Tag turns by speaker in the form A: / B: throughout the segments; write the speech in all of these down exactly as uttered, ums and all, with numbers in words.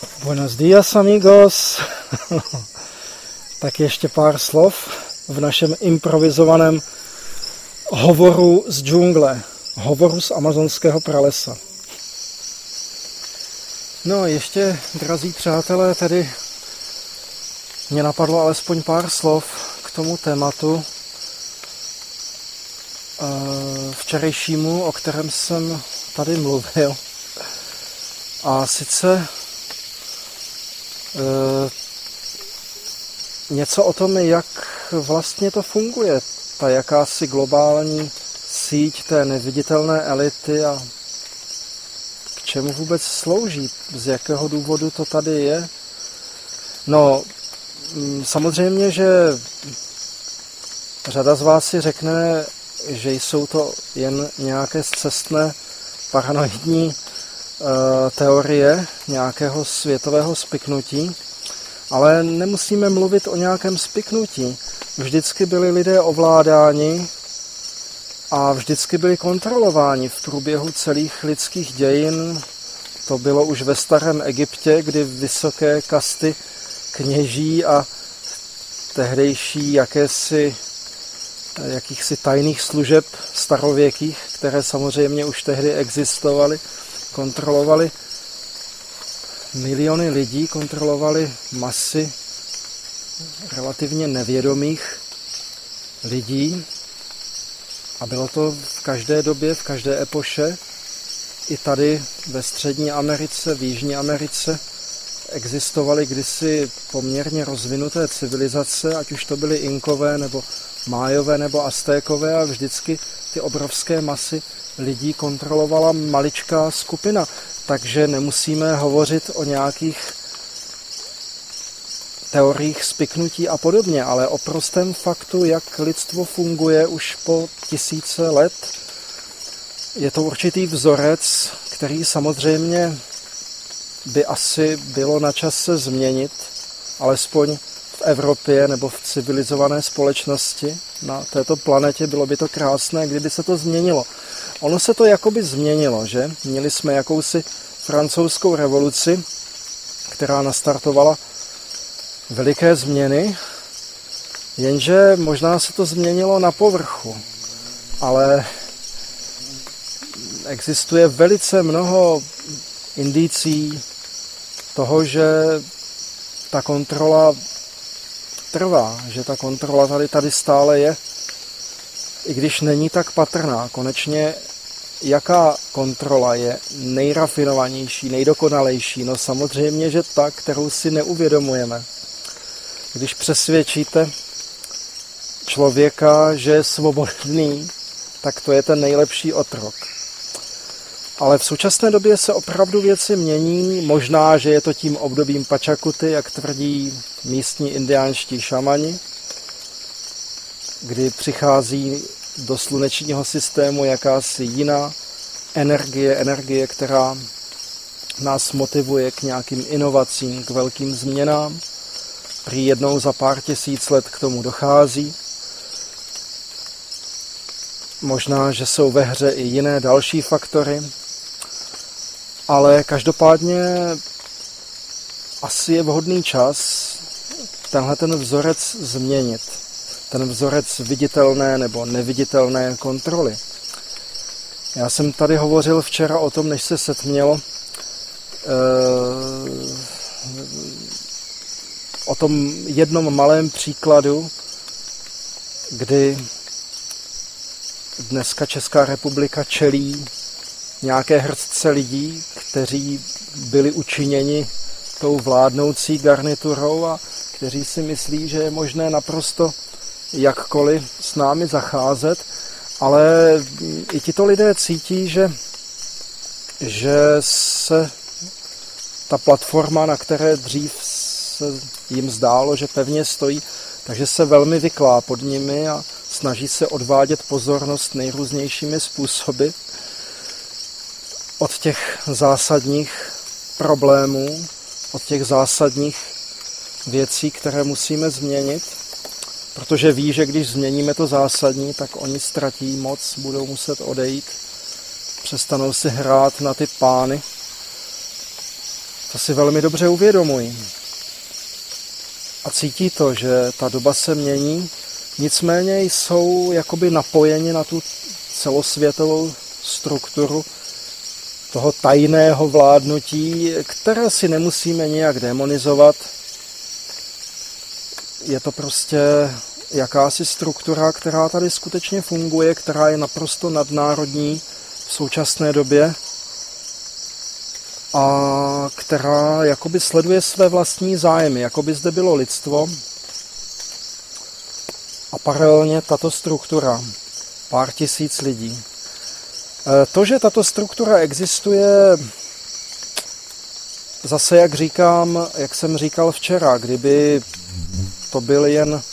A: Buenos días, amigos. Tak ještě pár slov v našem improvizovaném hovoru z džungle, hovoru z amazonského pralesa. No, ještě, drazí přátelé, tady mě napadlo alespoň pár slov k tomu tématu včerejšímu, o kterém jsem tady mluvil. A sice e, něco o tom, jak vlastně to funguje, ta jakási globální síť té neviditelné elity a k čemu vůbec slouží, z jakého důvodu to tady je. No, samozřejmě, že řada z vás si řekne, že jsou to jen nějaké scestné paranoidní e, teorie nějakého světového spiknutí, ale nemusíme mluvit o nějakém spiknutí. Vždycky byli lidé ovládáni a vždycky byli kontrolováni v průběhu celých lidských dějin. To bylo už ve starém Egyptě, kdy vysoké kasty kněží a tehdejší jakési jakýchsi tajných služeb starověkých, které samozřejmě už tehdy existovaly, kontrolovali miliony lidí, kontrolovali masy relativně nevědomých lidí a bylo to v každé době, v každé epoše. I tady ve Střední Americe, v Jižní Americe existovaly kdysi poměrně rozvinuté civilizace, ať už to byly Inkové nebo Májové nebo Aztékové, a vždycky ty obrovské masy lidí kontrolovala maličká skupina. Takže nemusíme hovořit o nějakých teoriích spiknutí a podobně, ale o prostém faktu, jak lidstvo funguje už po tisíce let. Je to určitý vzorec, který samozřejmě by asi bylo na čase změnit, alespoň v Evropě nebo v civilizované společnosti na této planetě. Bylo by to krásné, kdyby se to změnilo. Ono se to jakoby změnilo, že? Měli jsme jakousi francouzskou revoluci, která nastartovala veliké změny, jenže možná se to změnilo na povrchu, ale existuje velice mnoho indicí toho, že ta kontrola trvá, že ta kontrola tady, tady stále je, i když není tak patrná. Konečně, jaká kontrola je nejrafinovanější, nejdokonalejší? No samozřejmě, že ta, kterou si neuvědomujeme. Když přesvědčíte člověka, že je svobodný, tak to je ten nejlepší otrok. Ale v současné době se opravdu věci mění, možná, že je to tím obdobím Pachacuti, jak tvrdí místní indiánští šamani, kdy přichází do slunečního systému jakási jiná energie, energie, která nás motivuje k nějakým inovacím, k velkým změnám. Prý jednou za pár tisíc let k tomu dochází. Možná, že jsou ve hře i jiné další faktory, ale každopádně asi je vhodný čas tenhle ten vzorec změnit. Ten vzorec viditelné nebo neviditelné kontroly. Já jsem tady hovořil včera o tom, než se setmělo, o tom jednom malém příkladu, kdy dneska Česká republika čelí nějaké hrstce lidí, kteří byli učiněni tou vládnoucí garniturou a kteří si myslí, že je možné naprosto jakkoliv s námi zacházet, ale i tito lidé cítí, že, že se ta platforma, na které dřív se jim zdálo, že pevně stojí, takže se velmi vyklá pod nimi a snaží se odvádět pozornost nejrůznějšími způsoby od těch zásadních problémů, od těch zásadních věcí, které musíme změnit, protože ví, že když změníme to zásadní, tak oni ztratí moc, budou muset odejít, přestanou si hrát na ty pány. To si velmi dobře uvědomují. A cítí to, že ta doba se mění, nicméně jsou jakoby napojeni na tu celosvětovou strukturu toho tajného vládnutí, které si nemusíme nijak demonizovat. Je to prostě jakási struktura, která tady skutečně funguje, která je naprosto nadnárodní v současné době a která jakoby sleduje své vlastní zájmy, jakoby zde bylo lidstvo a paralelně tato struktura, pár tisíc lidí. To, že tato struktura existuje, zase jak říkám, jak jsem říkal včera, kdyby to byl jen e,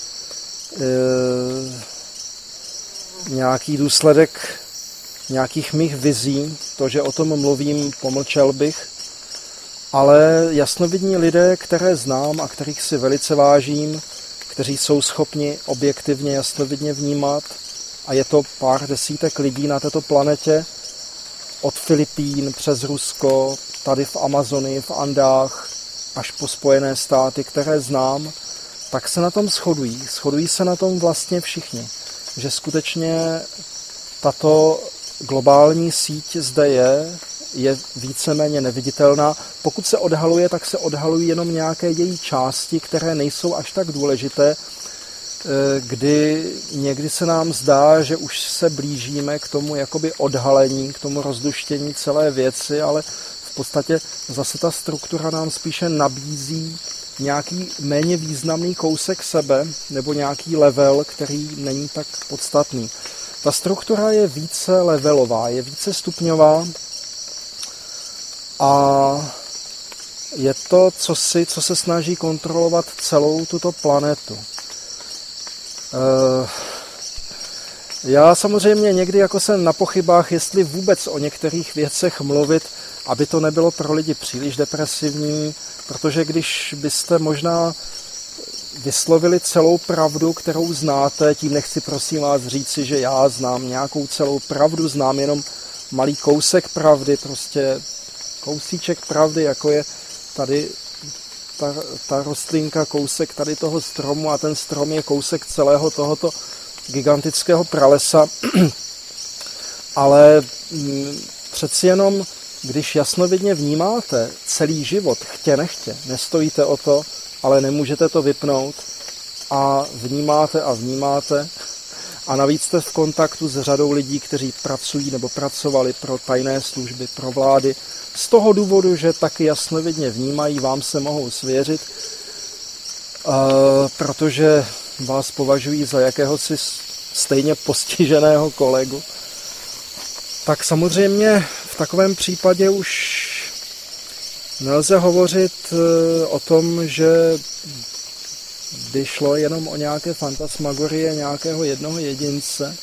A: nějaký důsledek nějakých mých vizí, to, že o tom mluvím, pomlčel bych, ale jasnovidní lidé, které znám a kterých si velice vážím, kteří jsou schopni objektivně jasnovidně vnímat, a je to pár desítek lidí na této planetě, od Filipín přes Rusko, tady v Amazonii, v Andách, až po Spojené státy, které znám, tak se na tom shodují. Shodují se na tom vlastně všichni. Že skutečně tato globální síť zde je, je víceméně neviditelná. Pokud se odhaluje, tak se odhalují jenom nějaké její části, které nejsou až tak důležité, kdy někdy se nám zdá, že už se blížíme k tomu jakoby odhalení, k tomu rozduštění celé věci, ale v podstatě zase ta struktura nám spíše nabízí nějaký méně významný kousek sebe nebo nějaký level, který není tak podstatný. Ta struktura je více levelová, je více stupňová a je to cosi, co se snaží kontrolovat celou tuto planetu. Já samozřejmě někdy jako jsem na pochybách, jestli vůbec o některých věcech mluvit, aby to nebylo pro lidi příliš depresivní, protože když byste možná vyslovili celou pravdu, kterou znáte, tím nechci prosím vás říci, že já znám nějakou celou pravdu, znám jenom malý kousek pravdy, prostě kousíček pravdy, jako je tady ta, ta rostlinka, kousek tady toho stromu a ten strom je kousek celého tohoto gigantického pralesa. Ale přeci jenom, když jasnovidně vnímáte celý život, chtě nechtě, nestojíte o to, ale nemůžete to vypnout a vnímáte a vnímáte a navíc jste v kontaktu s řadou lidí, kteří pracují nebo pracovali pro tajné služby, pro vlády, z toho důvodu, že taky jasnovidně vnímají, vám se mohou svěřit, protože vás považují za jakéhosi stejně postiženého kolegu. Tak samozřejmě v takovém případě už nelze hovořit o tom, že by šlo jenom o nějaké fantasmagorie nějakého jednoho jedince,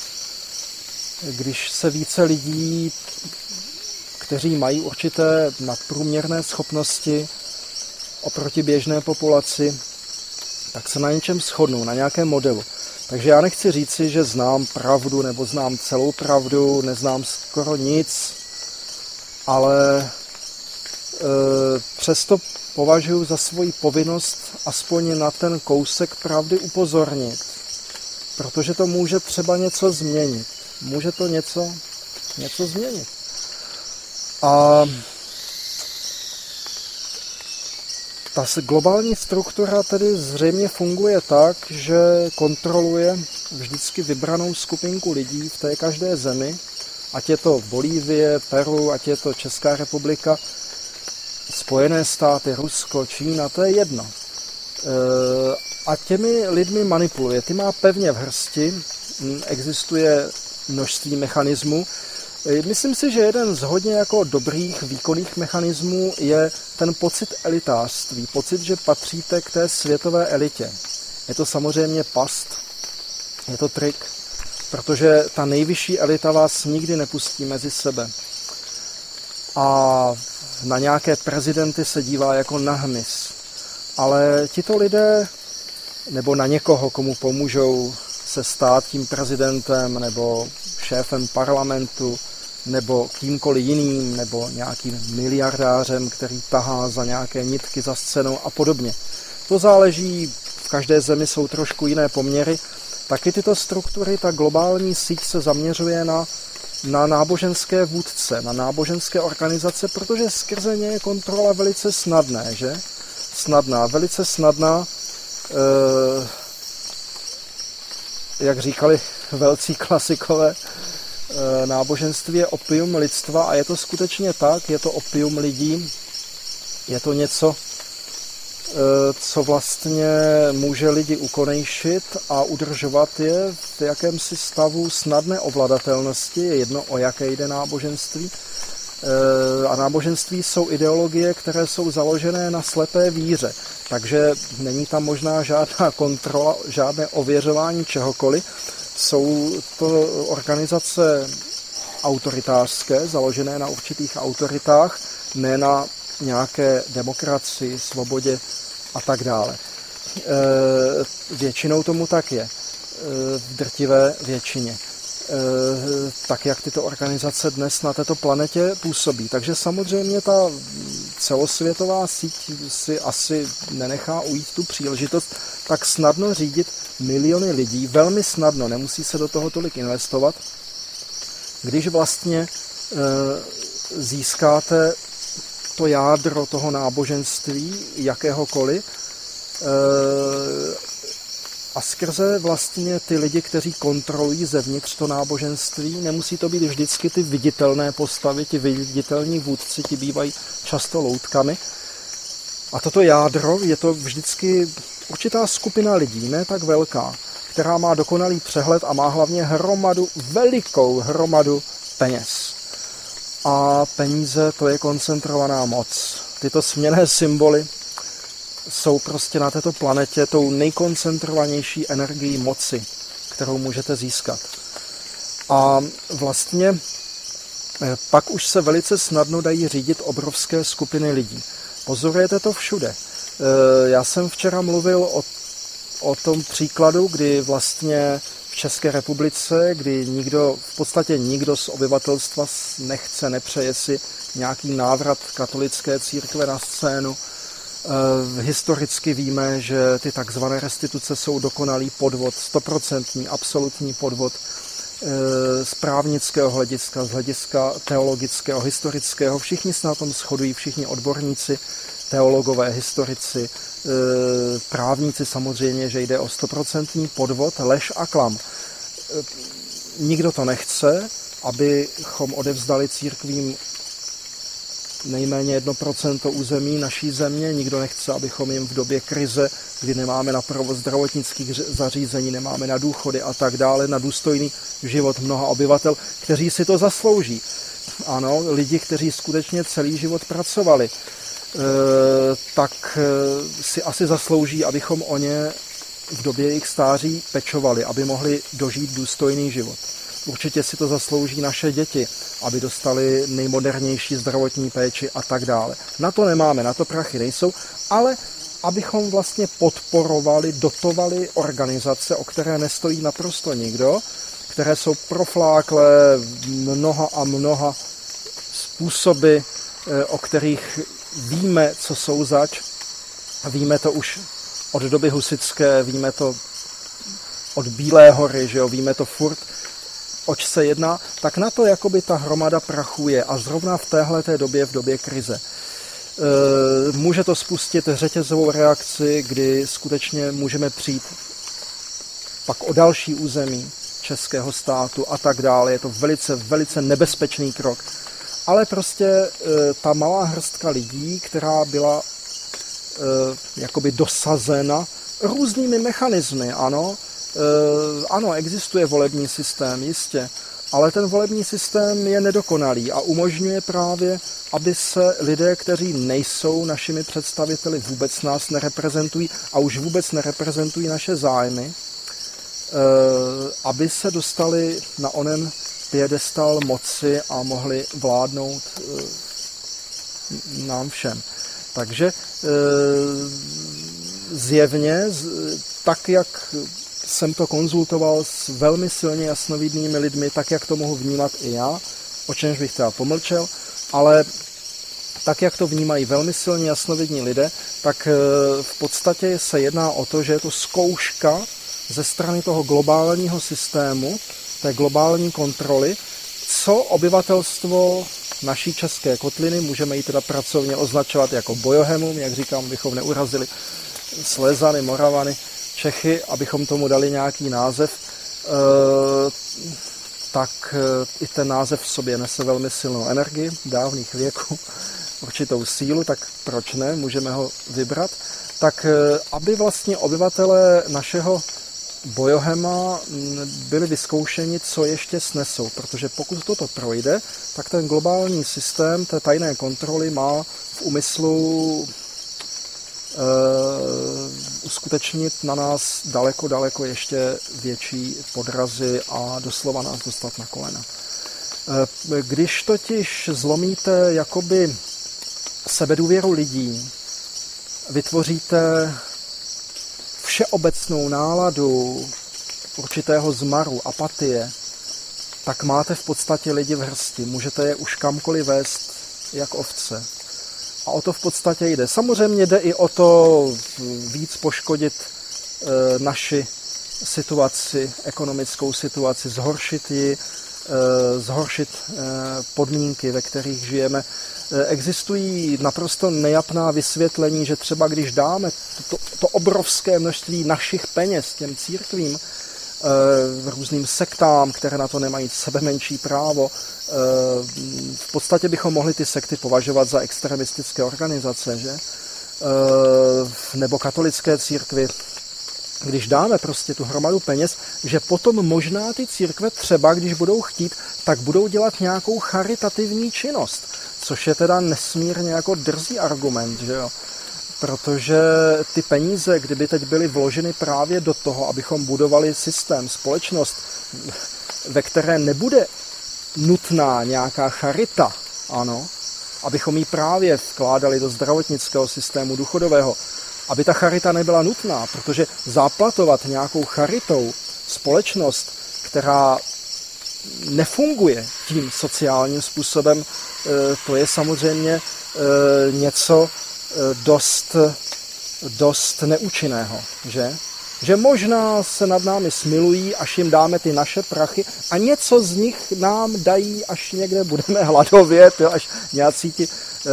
A: když se více lidí, kteří mají určité nadprůměrné schopnosti oproti běžné populaci, tak se na něčem shodnou, na nějakém modelu. Takže já nechci říci, že znám pravdu nebo znám celou pravdu, neznám skoro nic, ale e, přesto považuji za svoji povinnost aspoň na ten kousek pravdy upozornit, protože to může třeba něco změnit. Může to něco, něco změnit. A ta globální struktura tedy zřejmě funguje tak, že kontroluje vždycky vybranou skupinku lidí v té každé zemi, ať je to Bolívie, Peru, ať je to Česká republika, Spojené státy, Rusko, Čína, to je jedno. A těmi lidmi manipuluje, ty má pevně v hrsti, existuje množství mechanismů. Myslím si, že jeden z hodně jako dobrých výkonných mechanismů je ten pocit elitářství, pocit, že patříte k té světové elitě. Je to samozřejmě past, je to trik, protože ta nejvyšší elita vás nikdy nepustí mezi sebe. A na nějaké prezidenty se dívá jako na hmyz. Ale tito lidé, nebo na někoho, komu pomůžou se stát tím prezidentem nebo šéfem parlamentu, nebo kýmkoliv jiným, nebo nějakým miliardářem, který tahá za nějaké nitky za scénou a podobně. To záleží, v každé zemi jsou trošku jiné poměry. Taky tyto struktury, ta globální síť se zaměřuje na, na náboženské vůdce, na náboženské organizace, protože skrze ně je kontrola velice snadné, že? Snadná, velice snadná. Eh, jak říkali velcí klasikové, eh, náboženství je opium lidstva a je to skutečně tak, je to opium lidí, je to něco, co vlastně může lidi ukonejšit a udržovat je v jakémsi stavu snadné ovladatelnosti, je jedno, o jaké jde náboženství. A náboženství jsou ideologie, které jsou založené na slepé víře, takže není tam možná žádná kontrola, žádné ověřování čehokoliv. Jsou to organizace autoritářské, založené na určitých autoritách, ne na nějaké demokracii, svobodě a tak dále. E, většinou tomu tak je, e, v drtivé většině. E, tak, jak tyto organizace dnes na této planetě působí. Takže samozřejmě ta celosvětová síť si asi nenechá ujít tu příležitost tak snadno řídit miliony lidí, velmi snadno, nemusí se do toho tolik investovat, když vlastně e, získáte to jádro toho náboženství, jakéhokoliv, a skrze vlastně ty lidi, kteří kontrolují zevnitř to náboženství, nemusí to být vždycky ty viditelné postavy, ti viditelní vůdci, ti bývají často loutkami. A toto jádro je to vždycky určitá skupina lidí, ne tak velká, která má dokonalý přehled a má hlavně hromadu, velikou hromadu peněz. A peníze, to je koncentrovaná moc. Tyto směnné symboly jsou prostě na této planetě tou nejkoncentrovanější energií moci, kterou můžete získat. A vlastně pak už se velice snadno dají řídit obrovské skupiny lidí. Pozorujete to všude. Já jsem včera mluvil o, o tom příkladu, kdy vlastně v České republice, kdy nikdo, v podstatě nikdo z obyvatelstva nechce, nepřeje si nějaký návrat katolické církve na scénu. Historicky víme, že ty takzvané restituce jsou dokonalý podvod, stoprocentní, absolutní podvod z právnického hlediska, z hlediska teologického, historického. Všichni se na tom shodují, všichni odborníci, teologové, historici, právníci samozřejmě, že jde o stoprocentní podvod, lež a klam. Nikdo to nechce, abychom odevzdali církvím nejméně jedno procento území naší země. Nikdo nechce, abychom jim v době krize, kdy nemáme na provoz zdravotnických zařízení, nemáme na důchody a tak dále, na důstojný život mnoha obyvatel, kteří si to zaslouží. Ano, lidi, kteří skutečně celý život pracovali, tak si asi zaslouží, abychom o ně v době jejich stáří pečovali, aby mohli dožít důstojný život. Určitě si to zaslouží naše děti, aby dostali nejmodernější zdravotní péči a tak dále. Na to nemáme, na to prachy nejsou, ale abychom vlastně podporovali, dotovali organizace, o které nestojí naprosto nikdo, které jsou profláklé mnoha a mnoha způsoby, o kterých víme, co jsou zač. Víme to už od doby husitské, víme to od Bílé hory, že jo, víme to furt, oč se jedná, tak na to jakoby ta hromada prachu je a zrovna v téhleté době, v době krize. E, může to spustit řetězovou reakci, kdy skutečně můžeme přijít pak o další území českého státu a tak dále. Je to velice, velice nebezpečný krok. Ale prostě e, ta malá hrstka lidí, která byla e, jakoby dosazena různými mechanismy, ano, e, ano, existuje volební systém, jistě, ale ten volební systém je nedokonalý a umožňuje právě, aby se lidé, kteří nejsou našimi představiteli, vůbec nás nereprezentují a už vůbec nereprezentují naše zájmy, e, aby se dostali na onen piedestal moci a mohli vládnout e, nám všem. Takže e, zjevně, tak jak jsem to konzultoval s velmi silně jasnovidnými lidmi, tak jak to mohu vnímat i já, o čemž bych teda pomlčel, ale tak, jak to vnímají velmi silně jasnovidní lidé, tak v podstatě se jedná o to, že je to zkouška ze strany toho globálního systému, té globální kontroly, co obyvatelstvo naší české kotliny, můžeme ji teda pracovně označovat jako bojohemum, jak říkám, bychom neurazili Slezany, Moravany, Čechy, abychom tomu dali nějaký název, tak i ten název v sobě nese velmi silnou energii dávných věků, určitou sílu, tak proč ne, můžeme ho vybrat. Tak aby vlastně obyvatelé našeho bojohema byli vyzkoušeni, co ještě snesou, protože pokud toto projde, tak ten globální systém té tajné kontroly má v úmyslu uh, uskutečnit na nás daleko, daleko ještě větší podrazy a doslova nás dostat na kolena. Uh, když totiž zlomíte jakoby sebedůvěru lidí, vytvoříte všeobecnou náladu určitého zmaru, apatie, tak máte v podstatě lidi v hrsti. Můžete je už kamkoliv vést jak ovce. A o to v podstatě jde. Samozřejmě jde i o to víc poškodit e, naši situaci, ekonomickou situaci, zhoršit ji, e, zhoršit e, podmínky, ve kterých žijeme. Existují naprosto nejapná vysvětlení, že třeba když dáme to, to obrovské množství našich peněz těm církvím, e, různým sektám, které na to nemají sebe menší právo, e, v podstatě bychom mohli ty sekty považovat za extremistické organizace, že? E, nebo katolické církvy. Když dáme prostě tu hromadu peněz, že potom možná ty církve třeba, když budou chtít, tak budou dělat nějakou charitativní činnost. Což je teda nesmírně jako drzý argument, že jo? Protože ty peníze, kdyby teď byly vloženy právě do toho, abychom budovali systém, společnost, ve které nebude nutná nějaká charita, ano, abychom ji právě vkládali do zdravotnického systému, důchodového, aby ta charita nebyla nutná, protože záplatovat nějakou charitou společnost, která nefunguje tím sociálním způsobem, to je samozřejmě něco dost, dost neúčinného, že? Že možná se nad námi smilují, až jim dáme ty naše prachy a něco z nich nám dají, až někde budeme hladovět, jo? Až nějací ti e,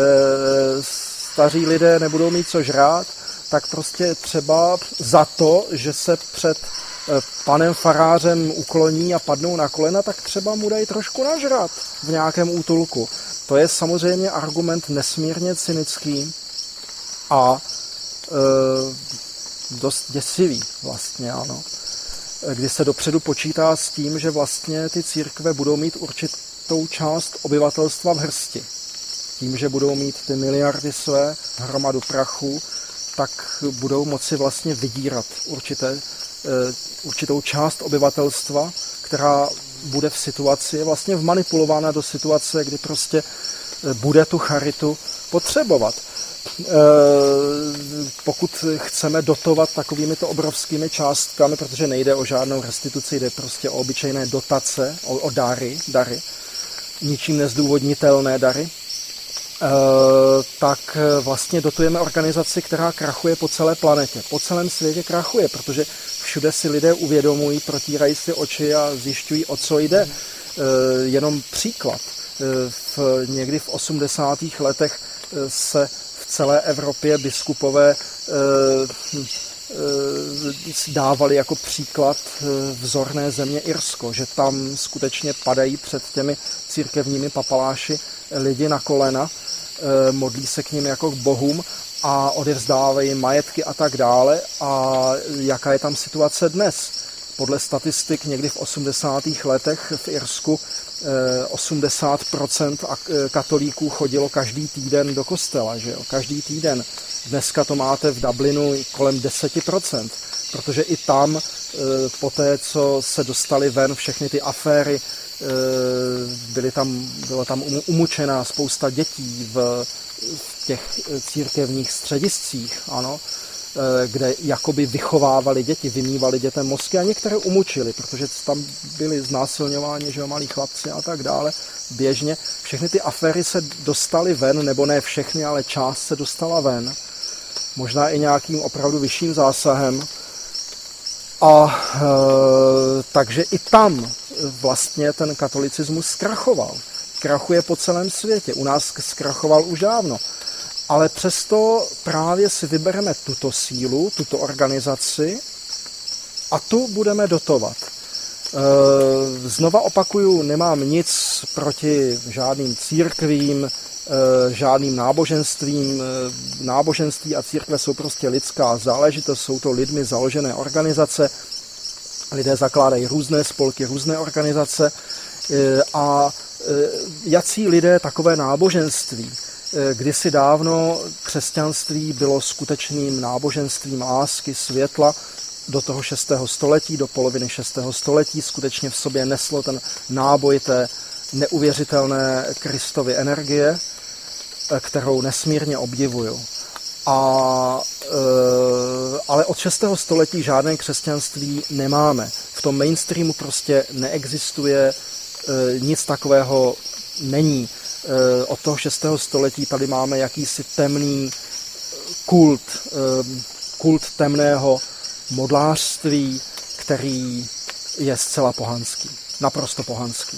A: staří lidé nebudou mít co žrát, tak prostě třeba za to, že se před panem farářem ukloní a padnou na kolena, tak třeba mu dají trošku nažrat v nějakém útulku. To je samozřejmě argument nesmírně cynický a e, dost děsivý vlastně, ano. Kdy se dopředu počítá s tím, že vlastně ty církve budou mít určitou část obyvatelstva v hrsti. Tím, že budou mít ty miliardy své, hromadu prachu, tak budou moci vlastně vydírat určité, určitou část obyvatelstva, která bude v situaci, vlastně vmanipulována do situace, kdy prostě bude tu charitu potřebovat. Pokud chceme dotovat takovými to obrovskými částkami, protože nejde o žádnou restituci, jde prostě o obyčejné dotace, o, o dary, dary, ničím nezdůvodnitelné dary, tak vlastně dotujeme organizaci, která krachuje po celé planetě. Po celém světě krachuje, protože všude si lidé uvědomují, protírají si oči a zjišťují, o co jde. Jenom příklad. V, někdy v osmdesátých letech se v celé Evropě biskupové dávali jako příklad vzorné země Irsko, že tam skutečně padají před těmi církevními papaláši lidi na kolena, modlí se k nim jako k bohům a odevzdávají majetky a tak dále. A jaká je tam situace dnes? Podle statistik někdy v osmdesátých letech v Irsku osmdesát procent katolíků chodilo každý týden do kostela, že jo? Každý týden. Dneska to máte v Dublinu kolem deset procent, protože i tam po té, co se dostali ven všechny ty aféry, byly tam, byla tam umučená spousta dětí v, v těch církevních střediscích, ano, kde jakoby vychovávali děti, vymývali dětem mozky a některé umučili, protože tam byli znásilňováni, že jo, malí chlapci a tak dále, běžně. Všechny ty aféry se dostaly ven, nebo ne všechny, ale část se dostala ven. Možná i nějakým opravdu vyšším zásahem. A e, takže i tam vlastně ten katolicismus zkrachoval. Krachuje po celém světě. U nás zkrachoval už dávno. Ale přesto právě si vybereme tuto sílu, tuto organizaci a tu budeme dotovat. E, znova opakuju, nemám nic proti žádným církvím, e, žádným náboženstvím. E, náboženství a církve jsou prostě lidská záležitost, jsou to lidmi založené organizace. Lidé zakládají různé spolky, různé organizace e, a e, jací lidé takové náboženství. Kdysi dávno křesťanství bylo skutečným náboženstvím lásky, světla do toho šestého století, do poloviny šestého století. Skutečně v sobě neslo ten náboj té neuvěřitelné Kristovy energie, kterou nesmírně obdivuju. A, e, ale od šestého století žádné křesťanství nemáme. V tom mainstreamu prostě neexistuje, e, nic takového není. Od toho šestého století tady máme jakýsi temný kult, kult temného modlářství, který je zcela pohanský, naprosto pohanský.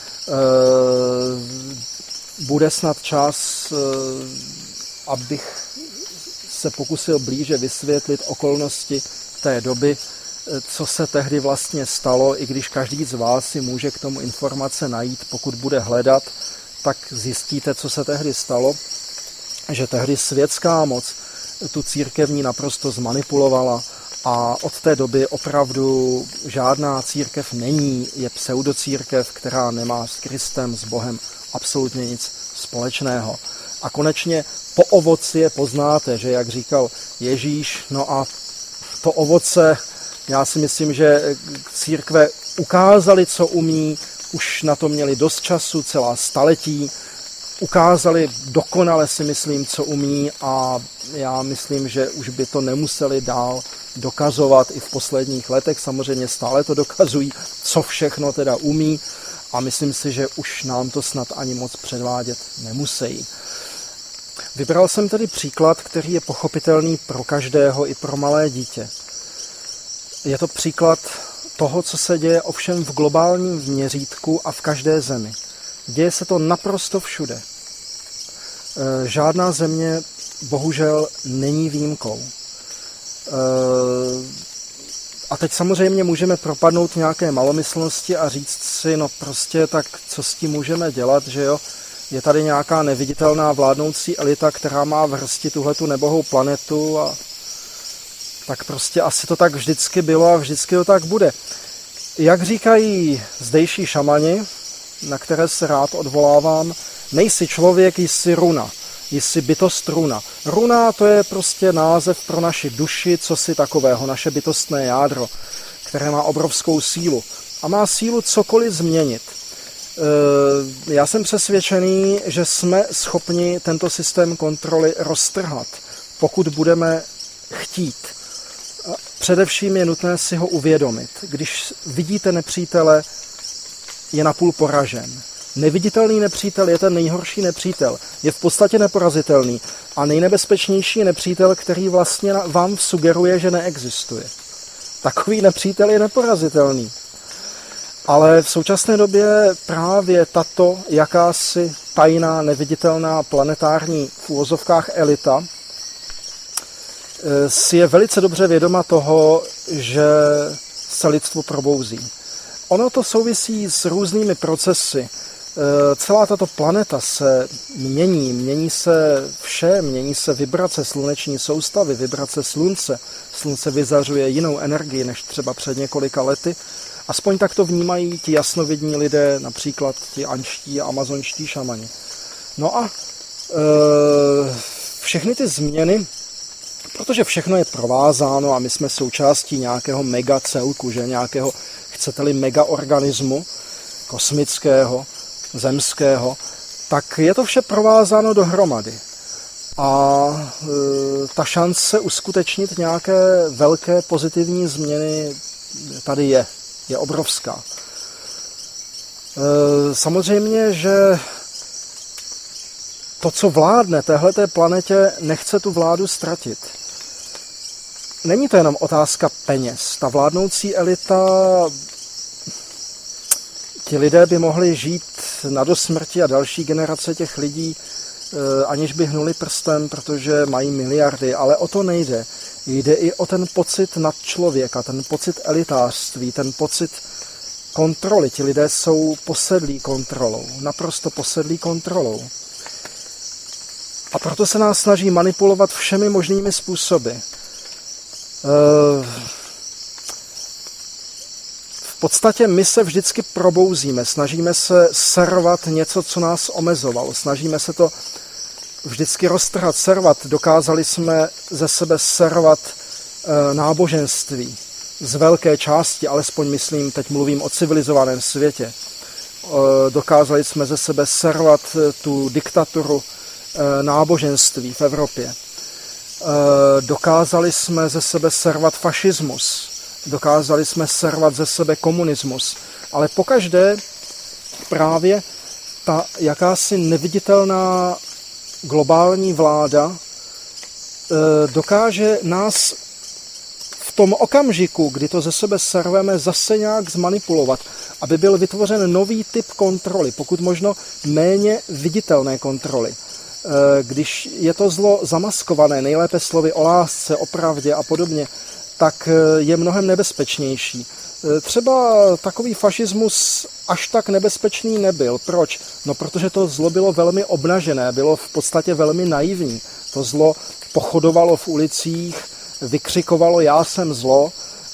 A: Bude snad čas, abych se pokusil blíže vysvětlit okolnosti té doby, co se tehdy vlastně stalo, i když každý z vás si může k tomu informace najít, pokud bude hledat, tak zjistíte, co se tehdy stalo, že tehdy světská moc tu církevní naprosto zmanipulovala a od té doby opravdu žádná církev není, je pseudocírkev, která nemá s Kristem, s Bohem absolutně nic společného. A konečně po ovoci je poznáte, že jak říkal Ježíš, no a to ovoce, já si myslím, že církve ukázaly, co umí, už na to měli dost času, celá staletí, ukázali dokonale, si myslím, co umí a já myslím, že už by to nemuseli dál dokazovat i v posledních letech. Samozřejmě stále to dokazují, co všechno teda umí a myslím si, že už nám to snad ani moc předvádět nemusí. Vybral jsem tedy příklad, který je pochopitelný pro každého i pro malé dítě. Je to příklad toho, co se děje ovšem v globálním měřítku a v každé zemi. Děje se to naprosto všude. Žádná země bohužel není výjimkou. A teď samozřejmě můžeme propadnout nějaké malomyslnosti a říct si, no prostě tak co s tím můžeme dělat, že jo? Je tady nějaká neviditelná vládnoucí elita, která má v hrsti tuhletu nebohou planetu a tak prostě asi to tak vždycky bylo a vždycky to tak bude. Jak říkají zdejší šamani, na které se rád odvolávám, nejsi člověk, jsi runa, jsi bytost runa. Runa to je prostě název pro naši duši, co si takového, naše bytostné jádro, které má obrovskou sílu a má sílu cokoliv změnit. Já jsem přesvědčený, že jsme schopni tento systém kontroly roztrhat, pokud budeme chtít. Především je nutné si ho uvědomit. Když vidíte nepřítele, je napůl poražen. Neviditelný nepřítel je ten nejhorší nepřítel. Je v podstatě neporazitelný. A nejnebezpečnější je nepřítel, který vlastně vám sugeruje, že neexistuje. Takový nepřítel je neporazitelný. Ale v současné době právě tato jakási tajná, neviditelná, planetární v uvozovkách elita si je velice dobře vědoma toho, že se lidstvo probouzí. Ono to souvisí s různými procesy. Celá tato planeta se mění, mění se vše, mění se vibrace sluneční soustavy, vibrace slunce. Slunce vyzařuje jinou energii než třeba před několika lety. Aspoň tak to vnímají ti jasnovidní lidé, například ti anští a amazonští šamani. No a e, všechny ty změny, protože všechno je provázáno a my jsme součástí nějakého mega celku, že nějakého, chcete-li, mega organismu, kosmického, zemského, tak je to vše provázáno dohromady. A e, ta šance uskutečnit nějaké velké pozitivní změny tady je, je obrovská. E, samozřejmě, že to, co vládne téhleté planetě, nechce tu vládu ztratit. Není to jenom otázka peněz. Ta vládnoucí elita, ti lidé by mohli žít na dosmrti a další generace těch lidí, aniž by hnuli prstem, protože mají miliardy, ale o to nejde. Jde i o ten pocit nadčlověka, ten pocit elitářství, ten pocit kontroly. Ti lidé jsou posedlí kontrolou, naprosto posedlí kontrolou. A proto se nás snaží manipulovat všemi možnými způsoby. V podstatě my se vždycky probouzíme, snažíme se servat něco, co nás omezovalo, snažíme se to vždycky roztrhat, servat. Dokázali jsme ze sebe servat náboženství z velké části, alespoň myslím, teď mluvím o civilizovaném světě. Dokázali jsme ze sebe servat tu diktaturu náboženství v Evropě. Dokázali jsme ze sebe servat fašismus. Dokázali jsme servat ze sebe komunismus. Ale pokaždé právě ta jakási neviditelná globální vláda dokáže nás v tom okamžiku, kdy to ze sebe serveme, zase nějak zmanipulovat, aby byl vytvořen nový typ kontroly, pokud možno méně viditelné kontroly. Když je to zlo zamaskované, nejlépe slovy o lásce, o pravdě a podobně, tak je mnohem nebezpečnější. Třeba takový fašismus až tak nebezpečný nebyl. Proč? No, protože to zlo bylo velmi obnažené, bylo v podstatě velmi naivní. To zlo pochodovalo v ulicích, vykřikovalo já jsem zlo.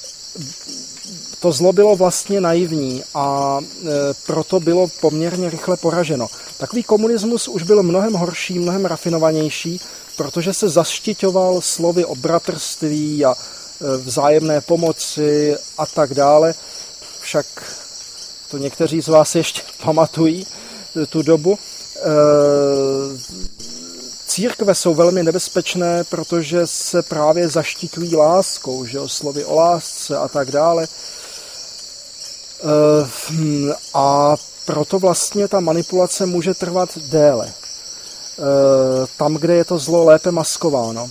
A: To zlo bylo vlastně naivní a proto bylo poměrně rychle poraženo. Takový komunismus už byl mnohem horší, mnohem rafinovanější, protože se zaštiťoval slovy o bratrství a vzájemné pomoci a tak dále. Však to někteří z vás ještě pamatují tu dobu. Církve jsou velmi nebezpečné, protože se právě zaštiťují láskou, že jo, slovy o lásce a tak dále. A proto vlastně ta manipulace může trvat déle. Tam, kde je to zlo lépe maskováno.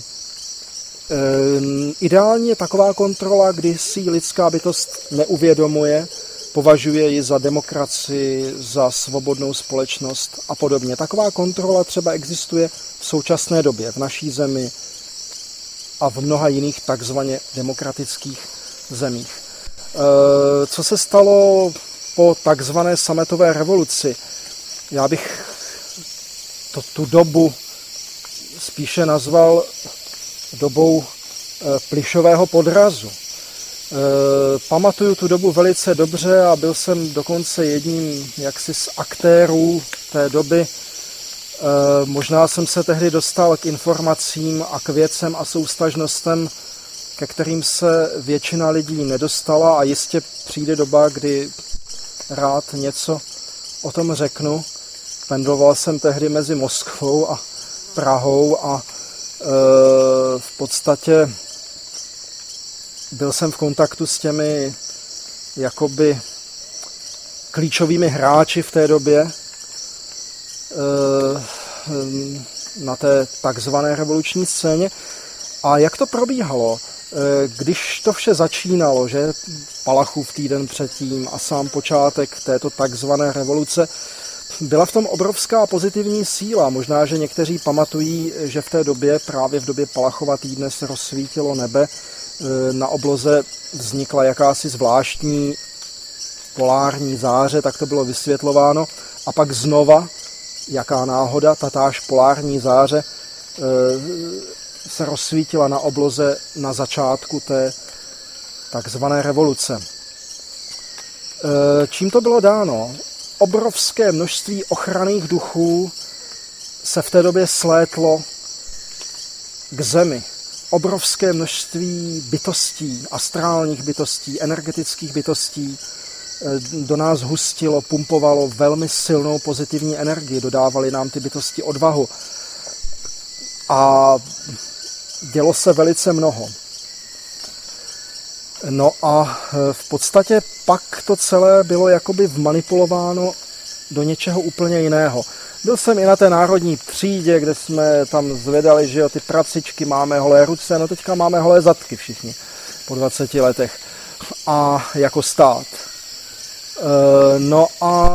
A: Ideální je taková kontrola, kdy si lidská bytost neuvědomuje, považuje ji za demokracii, za svobodnou společnost a podobně. Taková kontrola třeba existuje v současné době v naší zemi a v mnoha jiných takzvaně demokratických zemích. Co se stalo po takzvané sametové revoluci? Já bych to, tu dobu spíše nazval dobou plyšového podrazu. Pamatuju tu dobu velice dobře a byl jsem dokonce jedním jaksi z aktérů té doby. Možná jsem se tehdy dostal k informacím a k věcem a souvztažnostem, ke kterým se většina lidí nedostala a jistě přijde doba, kdy rád něco o tom řeknu. Pendloval jsem tehdy mezi Moskvou a Prahou a e, v podstatě byl jsem v kontaktu s těmi jakoby klíčovými hráči v té době e, na té takzvané revoluční scéně. A jak to probíhalo? Když to vše začínalo, že Palachův týden předtím a sám počátek této takzvané revoluce, byla v tom obrovská pozitivní síla. Možná, že někteří pamatují, že v té době, právě v době Palachova týdne, se rozsvítilo nebe. Na obloze vznikla jakási zvláštní polární záře, tak to bylo vysvětlováno. A pak znova, jaká náhoda, tatáž polární záře se rozsvítila na obloze na začátku té takzvané revoluce. Čím to bylo dáno? Obrovské množství ochranných duchů se v té době slétlo k zemi. Obrovské množství bytostí, astrálních bytostí, energetických bytostí do nás hustilo, pumpovalo velmi silnou pozitivní energii, dodávali nám ty bytosti odvahu. a dělo se velice mnoho. No a v podstatě pak to celé bylo jakoby vmanipulováno do něčeho úplně jiného. Byl jsem i na té národní třídě, kde jsme tam zvedali, že jo, ty pracičky, máme holé ruce, no teďka máme holé zadky všichni po dvaceti letech. A jako stát. No a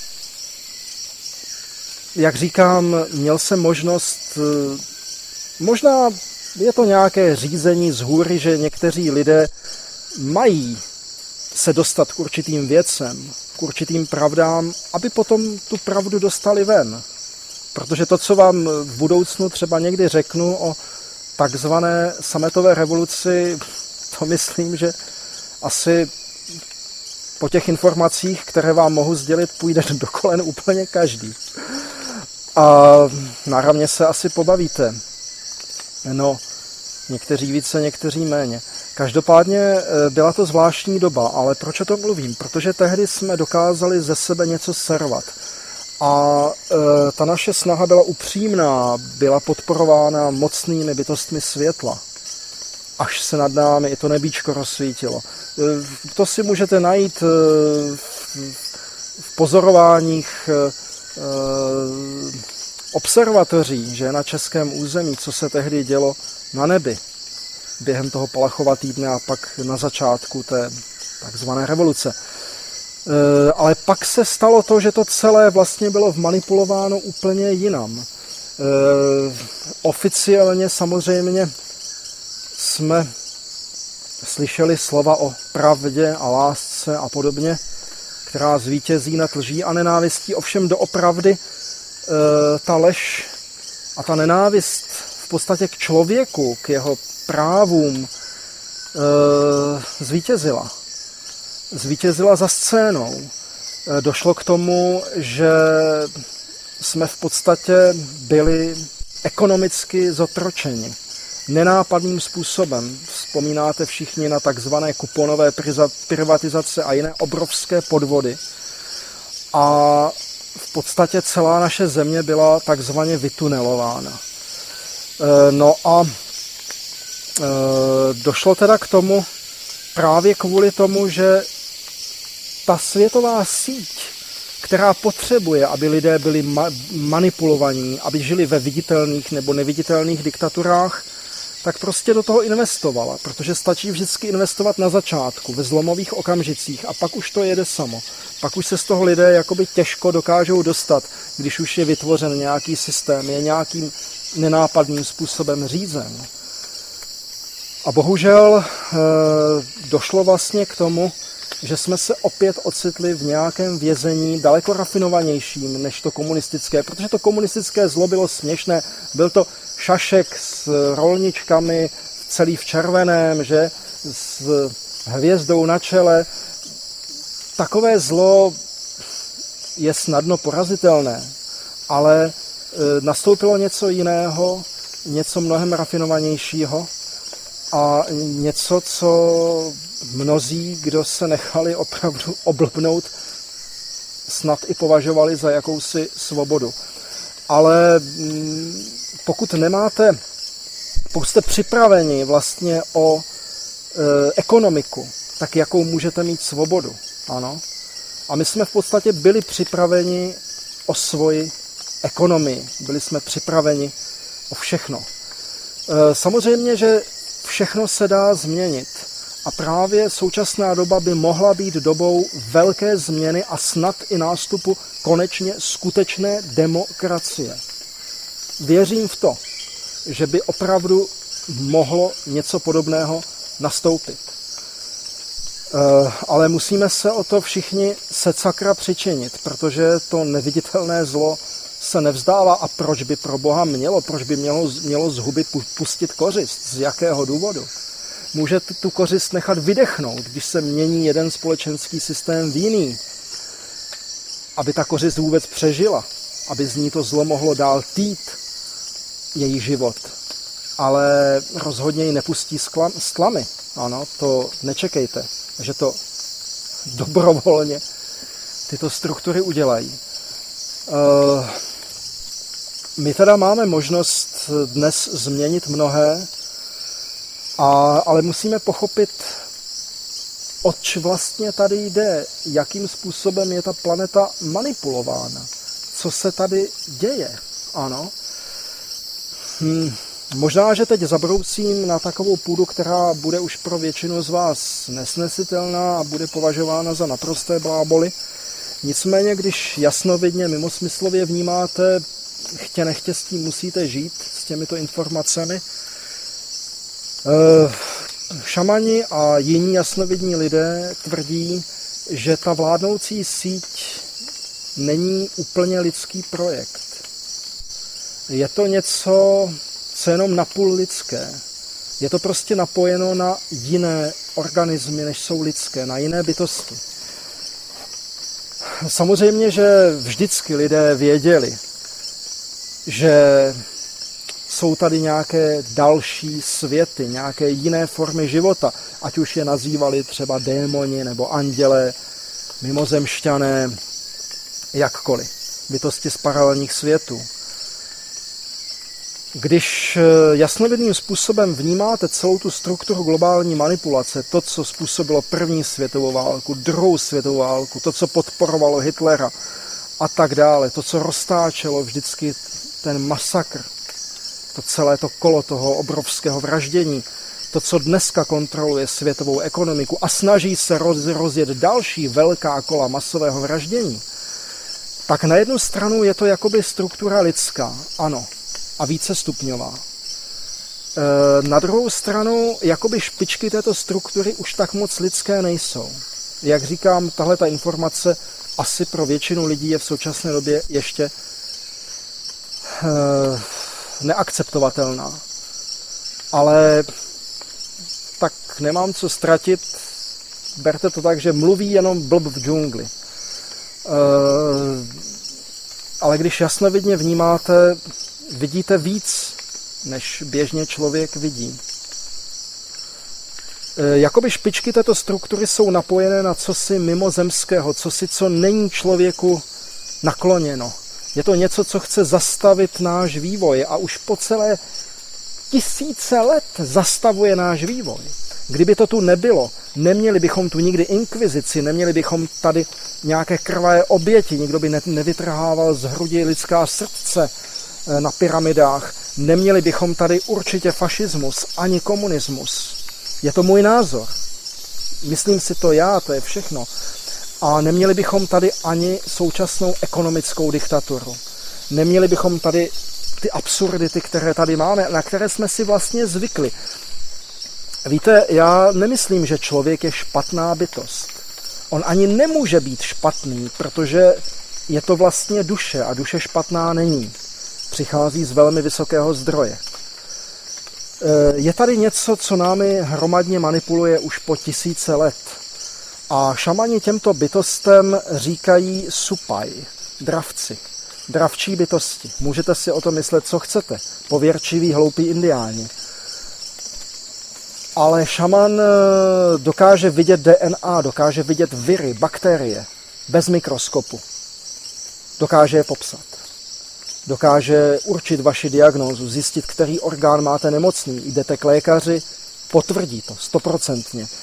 A: jak říkám, měl jsem možnost, možná je to nějaké řízení z hůry, že někteří lidé mají se dostat k určitým věcem, k určitým pravdám, aby potom tu pravdu dostali ven. Protože to, co vám v budoucnu třeba někdy řeknu o takzvané sametové revoluci, to myslím, že asi po těch informacích, které vám mohu sdělit, půjde do kolen úplně každý. A náramně se asi pobavíte. No, někteří více, někteří méně. Každopádně byla to zvláštní doba, ale proč o tom mluvím? Protože tehdy jsme dokázali ze sebe něco servat. A e, ta naše snaha byla upřímná, byla podporována mocnými bytostmi světla. Až se nad námi i to nebíčko rozsvítilo. E, to si můžete najít e, v, v pozorováních e, observatoří, že na českém území, co se tehdy dělo na nebi během toho Palachova týdne a pak na začátku té takzvané revoluce. E, ale pak se stalo to, že to celé vlastně bylo vmanipulováno úplně jinam. E, oficiálně samozřejmě jsme slyšeli slova o pravdě a lásce a podobně, která zvítězí nad lží a nenávistí, ovšem doopravdy e, ta lež a ta nenávist v podstatě k člověku, k jeho právům e, zvítězila. Zvítězila za scénou. E, došlo k tomu, že jsme v podstatě byli ekonomicky zotročeni. Nenápadným způsobem. Vzpomínáte všichni na takzvané kuponové privatizace a jiné obrovské podvody. A v podstatě celá naše země byla takzvaně vytunelována. E, no a e, došlo teda k tomu právě kvůli tomu, že ta světová síť, která potřebuje, aby lidé byli ma- manipulovaní, aby žili ve viditelných nebo neviditelných diktaturách, tak prostě do toho investovala, protože stačí vždycky investovat na začátku, ve zlomových okamžicích a pak už to jede samo. Pak už se z toho lidé jakoby těžko dokážou dostat, když už je vytvořen nějaký systém, je nějakým nenápadným způsobem řízen. A bohužel e, došlo vlastně k tomu, že jsme se opět ocitli v nějakém vězení daleko rafinovanějším než to komunistické, protože to komunistické zlo bylo směšné. Byl to šašek s rolničkami, celý v červeném, že, s hvězdou na čele. Takové zlo je snadno porazitelné, ale nastoupilo něco jiného, něco mnohem rafinovanějšího a něco, co mnozí, kdo se nechali opravdu oblbnout, snad i považovali za jakousi svobodu. Ale pokud nemáte, pokud jste připraveni vlastně o e, ekonomiku, tak jakou můžete mít svobodu? Ano. A my jsme v podstatě byli připraveni o svoji ekonomii. Byli jsme připraveni o všechno. E, samozřejmě, že všechno se dá změnit. A právě současná doba by mohla být dobou velké změny a snad i nástupu konečně skutečné demokracie. Věřím v to, že by opravdu mohlo něco podobného nastoupit. E, ale musíme se o to všichni secakra přičinit, protože to neviditelné zlo se nevzdává. A proč by pro Boha mělo? Proč by mělo, mělo z huby pustit kořist? Z jakého důvodu? Můžete tu kořist nechat vydechnout, když se mění jeden společenský systém v jiný, aby ta kořist vůbec přežila, aby z ní to zlo mohlo dál týt její život. Ale rozhodně ji nepustí z tlamy. Ano, to nečekejte, že to dobrovolně tyto struktury udělají. my teda máme možnost dnes změnit mnohé, a, ale musíme pochopit, oč vlastně tady jde, jakým způsobem je ta planeta manipulována, co se tady děje. Ano. Hm, možná, že teď zabroucím na takovou půdu, která bude už pro většinu z vás nesnesitelná a bude považována za naprosté bláboli. Nicméně, když jasnovidně, mimosmyslově vnímáte, chtě nechtě s tím musíte žít, s těmito informacemi. Šamani a jiní jasnovidní lidé tvrdí, že ta vládnoucí síť není úplně lidský projekt. Je to něco, co je jenom napůl lidské. Je to prostě napojeno na jiné organismy, než jsou lidské, na jiné bytosti. Samozřejmě, že vždycky lidé věděli, že jsou tady nějaké další světy, nějaké jiné formy života, ať už je nazývali třeba démoni nebo andělé, mimozemšťané, jakkoliv, bytosti z paralelních světů. Když jasnovidným způsobem vnímáte celou tu strukturu globální manipulace, to, co způsobilo první světovou válku, druhou světovou válku, to, co podporovalo Hitlera a tak dále, to, co roztáčelo vždycky ten masakr, to celé to kolo toho obrovského vraždění, to, co dneska kontroluje světovou ekonomiku a snaží se rozjet další velká kola masového vraždění, tak na jednu stranu je to jakoby struktura lidská, ano, a více stupňová. E, na druhou stranu, jakoby špičky této struktury už tak moc lidské nejsou. Jak říkám, tahle ta informace asi pro většinu lidí je v současné době ještě e, neakceptovatelná. Ale tak nemám co ztratit, berte to tak, že mluví jenom blb v džungli. E, ale když jasnovidně vnímáte, vidíte víc, než běžně člověk vidí. E, jakoby špičky této struktury jsou napojené na cosi mimozemského, cosi, co není člověku nakloněno. Je to něco, co chce zastavit náš vývoj a už po celé tisíce let zastavuje náš vývoj. Kdyby to tu nebylo, neměli bychom tu nikdy inkvizici, neměli bychom tady nějaké krvavé oběti, nikdo by nevytrhával z hrudi lidská srdce na pyramidách, neměli bychom tady určitě fašismus ani komunismus. Je to můj názor. Myslím si to já, to je všechno. A neměli bychom tady ani současnou ekonomickou diktaturu. Neměli bychom tady ty absurdity, které tady máme, na které jsme si vlastně zvykli. Víte, já nemyslím, že člověk je špatná bytost. On ani nemůže být špatný, protože je to vlastně duše a duše špatná není. Přichází z velmi vysokého zdroje. Je tady něco, co námi hromadně manipuluje už po tisíce let. A šamani těmto bytostem říkají supaj, dravci, dravčí bytosti. Můžete si o to myslet, co chcete. Pověrčiví, hloupí indiáni. Ale šaman dokáže vidět D N A, dokáže vidět viry, bakterie, bez mikroskopu. Dokáže je popsat. Dokáže určit vaši diagnózu, zjistit, který orgán máte nemocný. Jdete k lékaři, potvrdí to, stoprocentně. E,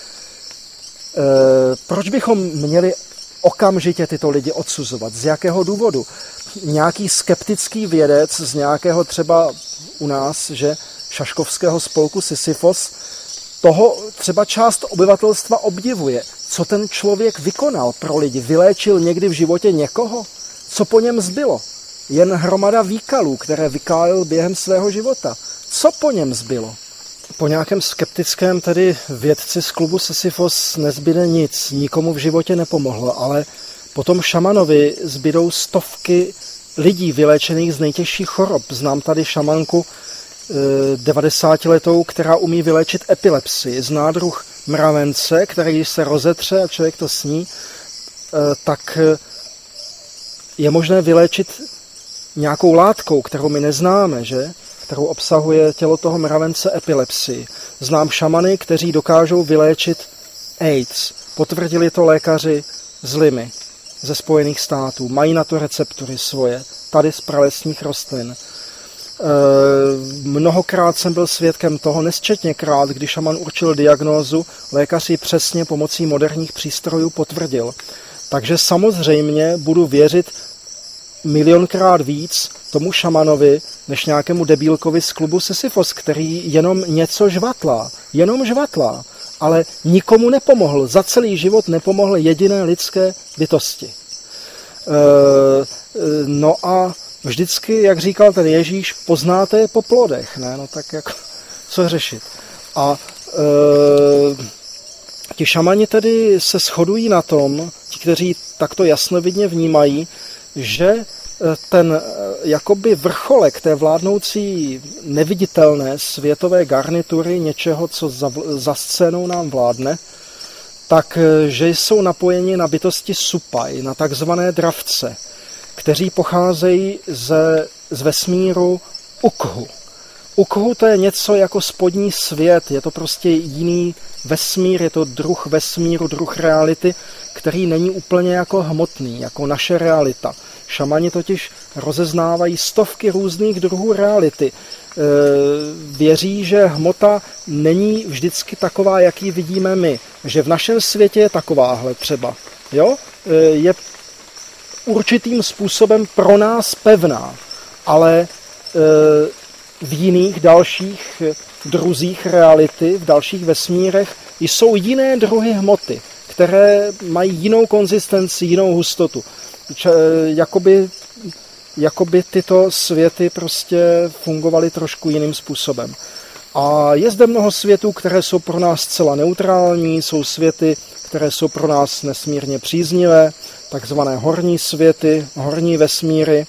A: proč bychom měli okamžitě tyto lidi odsuzovat? Z jakého důvodu? Nějaký skeptický vědec z nějakého třeba u nás, že šaškovského spolku Sisyfos, toho třeba část obyvatelstva obdivuje. Co ten člověk vykonal pro lidi? Vyléčil někdy v životě někoho? Co po něm zbylo? Jen hromada výkalů, které vykálil během svého života. Co po něm zbylo? Po nějakém skeptickém tedy vědci z klubu Sisyfos nezbyde nic, nikomu v životě nepomohlo, ale potom šamanovi zbydou stovky lidí vyléčených z nejtěžších chorob. Znám tady šamanku devadesátiletou, která umí vyléčit epilepsii. Zná druh mravence, který když se rozetře a člověk to sní, tak je možné vyléčit nějakou látkou, kterou my neznáme, že? Kterou obsahuje tělo toho mravence epilepsii. Znám šamany, kteří dokážou vyléčit AIDS. Potvrdili to lékaři z Limy, ze Spojených států. Mají na to receptury svoje, tady z pralesních rostlin. Mnohokrát jsem byl svědkem toho, nesčetněkrát, když šaman určil diagnózu, lékař ji přesně pomocí moderních přístrojů potvrdil. Takže samozřejmě budu věřit milionkrát víc tomu šamanovi, než nějakému debílkovi z klubu Sisyfos, který jenom něco žvatlá. Jenom žvatlá. Ale nikomu nepomohl. Za celý život nepomohl jediné lidské bytosti. No a vždycky, jak říkal ten Ježíš, poznáte je po plodech. Ne? No tak jako, co řešit. A e, ti šamani tedy se shodují na tom, ti, kteří takto jasnovidně vnímají, že ten jakoby vrcholek té vládnoucí neviditelné světové garnitury něčeho, co za, za scénou nám vládne, tak že jsou napojeni na bytosti supaj, na takzvané dravce, kteří pocházejí ze, z vesmíru Ukhu. Ukhu to je něco jako spodní svět, je to prostě jiný vesmír, je to druh vesmíru, druh reality, který není úplně jako hmotný, jako naše realita. Šamani totiž rozeznávají stovky různých druhů reality. Věří, že hmota není vždycky taková, jaký vidíme my. Že v našem světě je takováhle třeba. Jo? Je určitým způsobem pro nás pevná, ale v jiných dalších druzích reality, v dalších vesmírech jsou jiné druhy hmoty, které mají jinou konzistenci, jinou hustotu. Jakoby, jakoby tyto světy prostě fungovaly trošku jiným způsobem. A je zde mnoho světů, které jsou pro nás zcela neutrální, jsou světy, které jsou pro nás nesmírně příznivé, takzvané horní světy, horní vesmíry,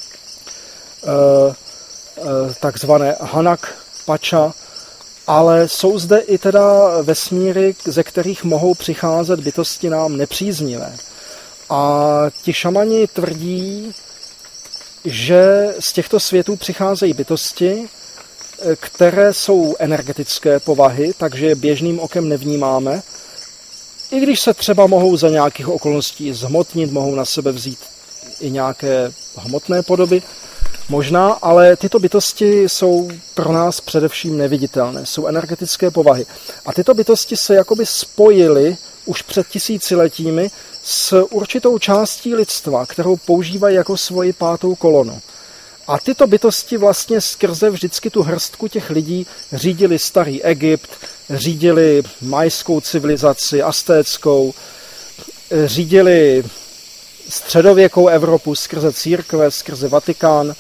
A: takzvané Hanak Pacha, ale jsou zde i teda vesmíry, ze kterých mohou přicházet bytosti nám nepříznivé. A ti šamani tvrdí, že z těchto světů přicházejí bytosti, které jsou energetické povahy, takže je běžným okem nevnímáme, i když se třeba mohou za nějakých okolností zhmotnit, mohou na sebe vzít i nějaké hmotné podoby, možná, ale tyto bytosti jsou pro nás především neviditelné, jsou energetické povahy. A tyto bytosti se jakoby spojily už před tisíciletími s určitou částí lidstva, kterou používají jako svoji pátou kolonu. A tyto bytosti vlastně skrze vždycky tu hrstku těch lidí řídili starý Egypt, řídili majskou civilizaci, aztéckou, řídili středověkou Evropu skrze církve, skrze Vatikán,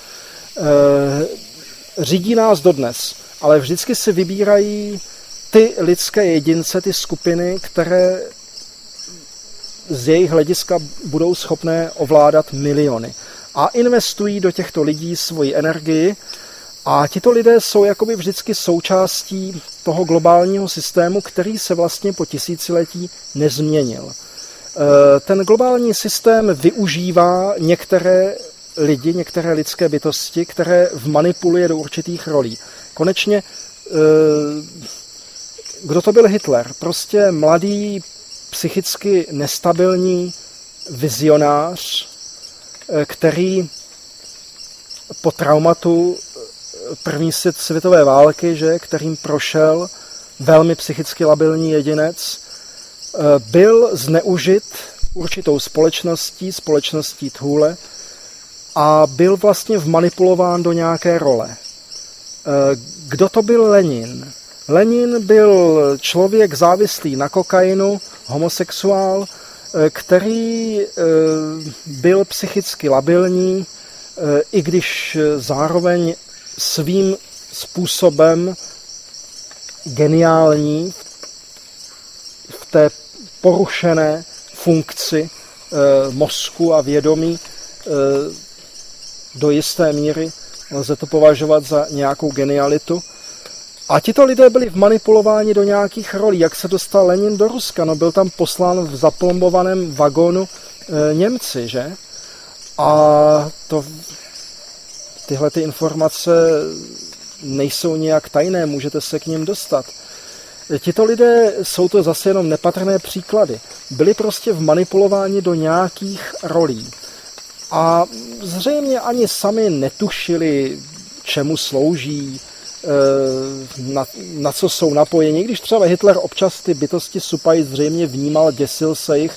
A: řídí nás dodnes, ale vždycky si vybírají ty lidské jedince, ty skupiny, které z jejich hlediska budou schopné ovládat miliony. A investují do těchto lidí svoji energii a tito lidé jsou jakoby vždycky součástí toho globálního systému, který se vlastně po tisíciletí nezměnil. Ten globální systém využívá některé lidi, některé lidské bytosti, které vmanipuluje do určitých rolí. Konečně, kdo to byl Hitler? Prostě mladý, psychicky nestabilní vizionář, který po traumatu první světové války, že, kterým prošel velmi psychicky labilní jedinec, byl zneužit určitou společností, společností Thule, a byl vlastně vmanipulován do nějaké role. Kdo to byl Lenin? Lenin byl člověk závislý na kokainu, homosexuál, který byl psychicky labilní, i když zároveň svým způsobem geniální v té porušené funkci mozku a vědomí. Do jisté míry lze to považovat za nějakou genialitu. A tito lidé byli vmanipulováni do nějakých rolí. Jak se dostal Lenin do Ruska? No, byl tam poslán v zaplombovaném vagónu e, Němci, že? A to, tyhle ty informace nejsou nějak tajné, můžete se k nim dostat. Tito lidé, jsou to zase jenom nepatrné příklady, byli prostě vmanipulováni do nějakých rolí. A zřejmě ani sami netušili, čemu slouží, na, na co jsou napojeni. Když třeba Hitler občas ty bytosti Supaj zřejmě vnímal, děsil se jich,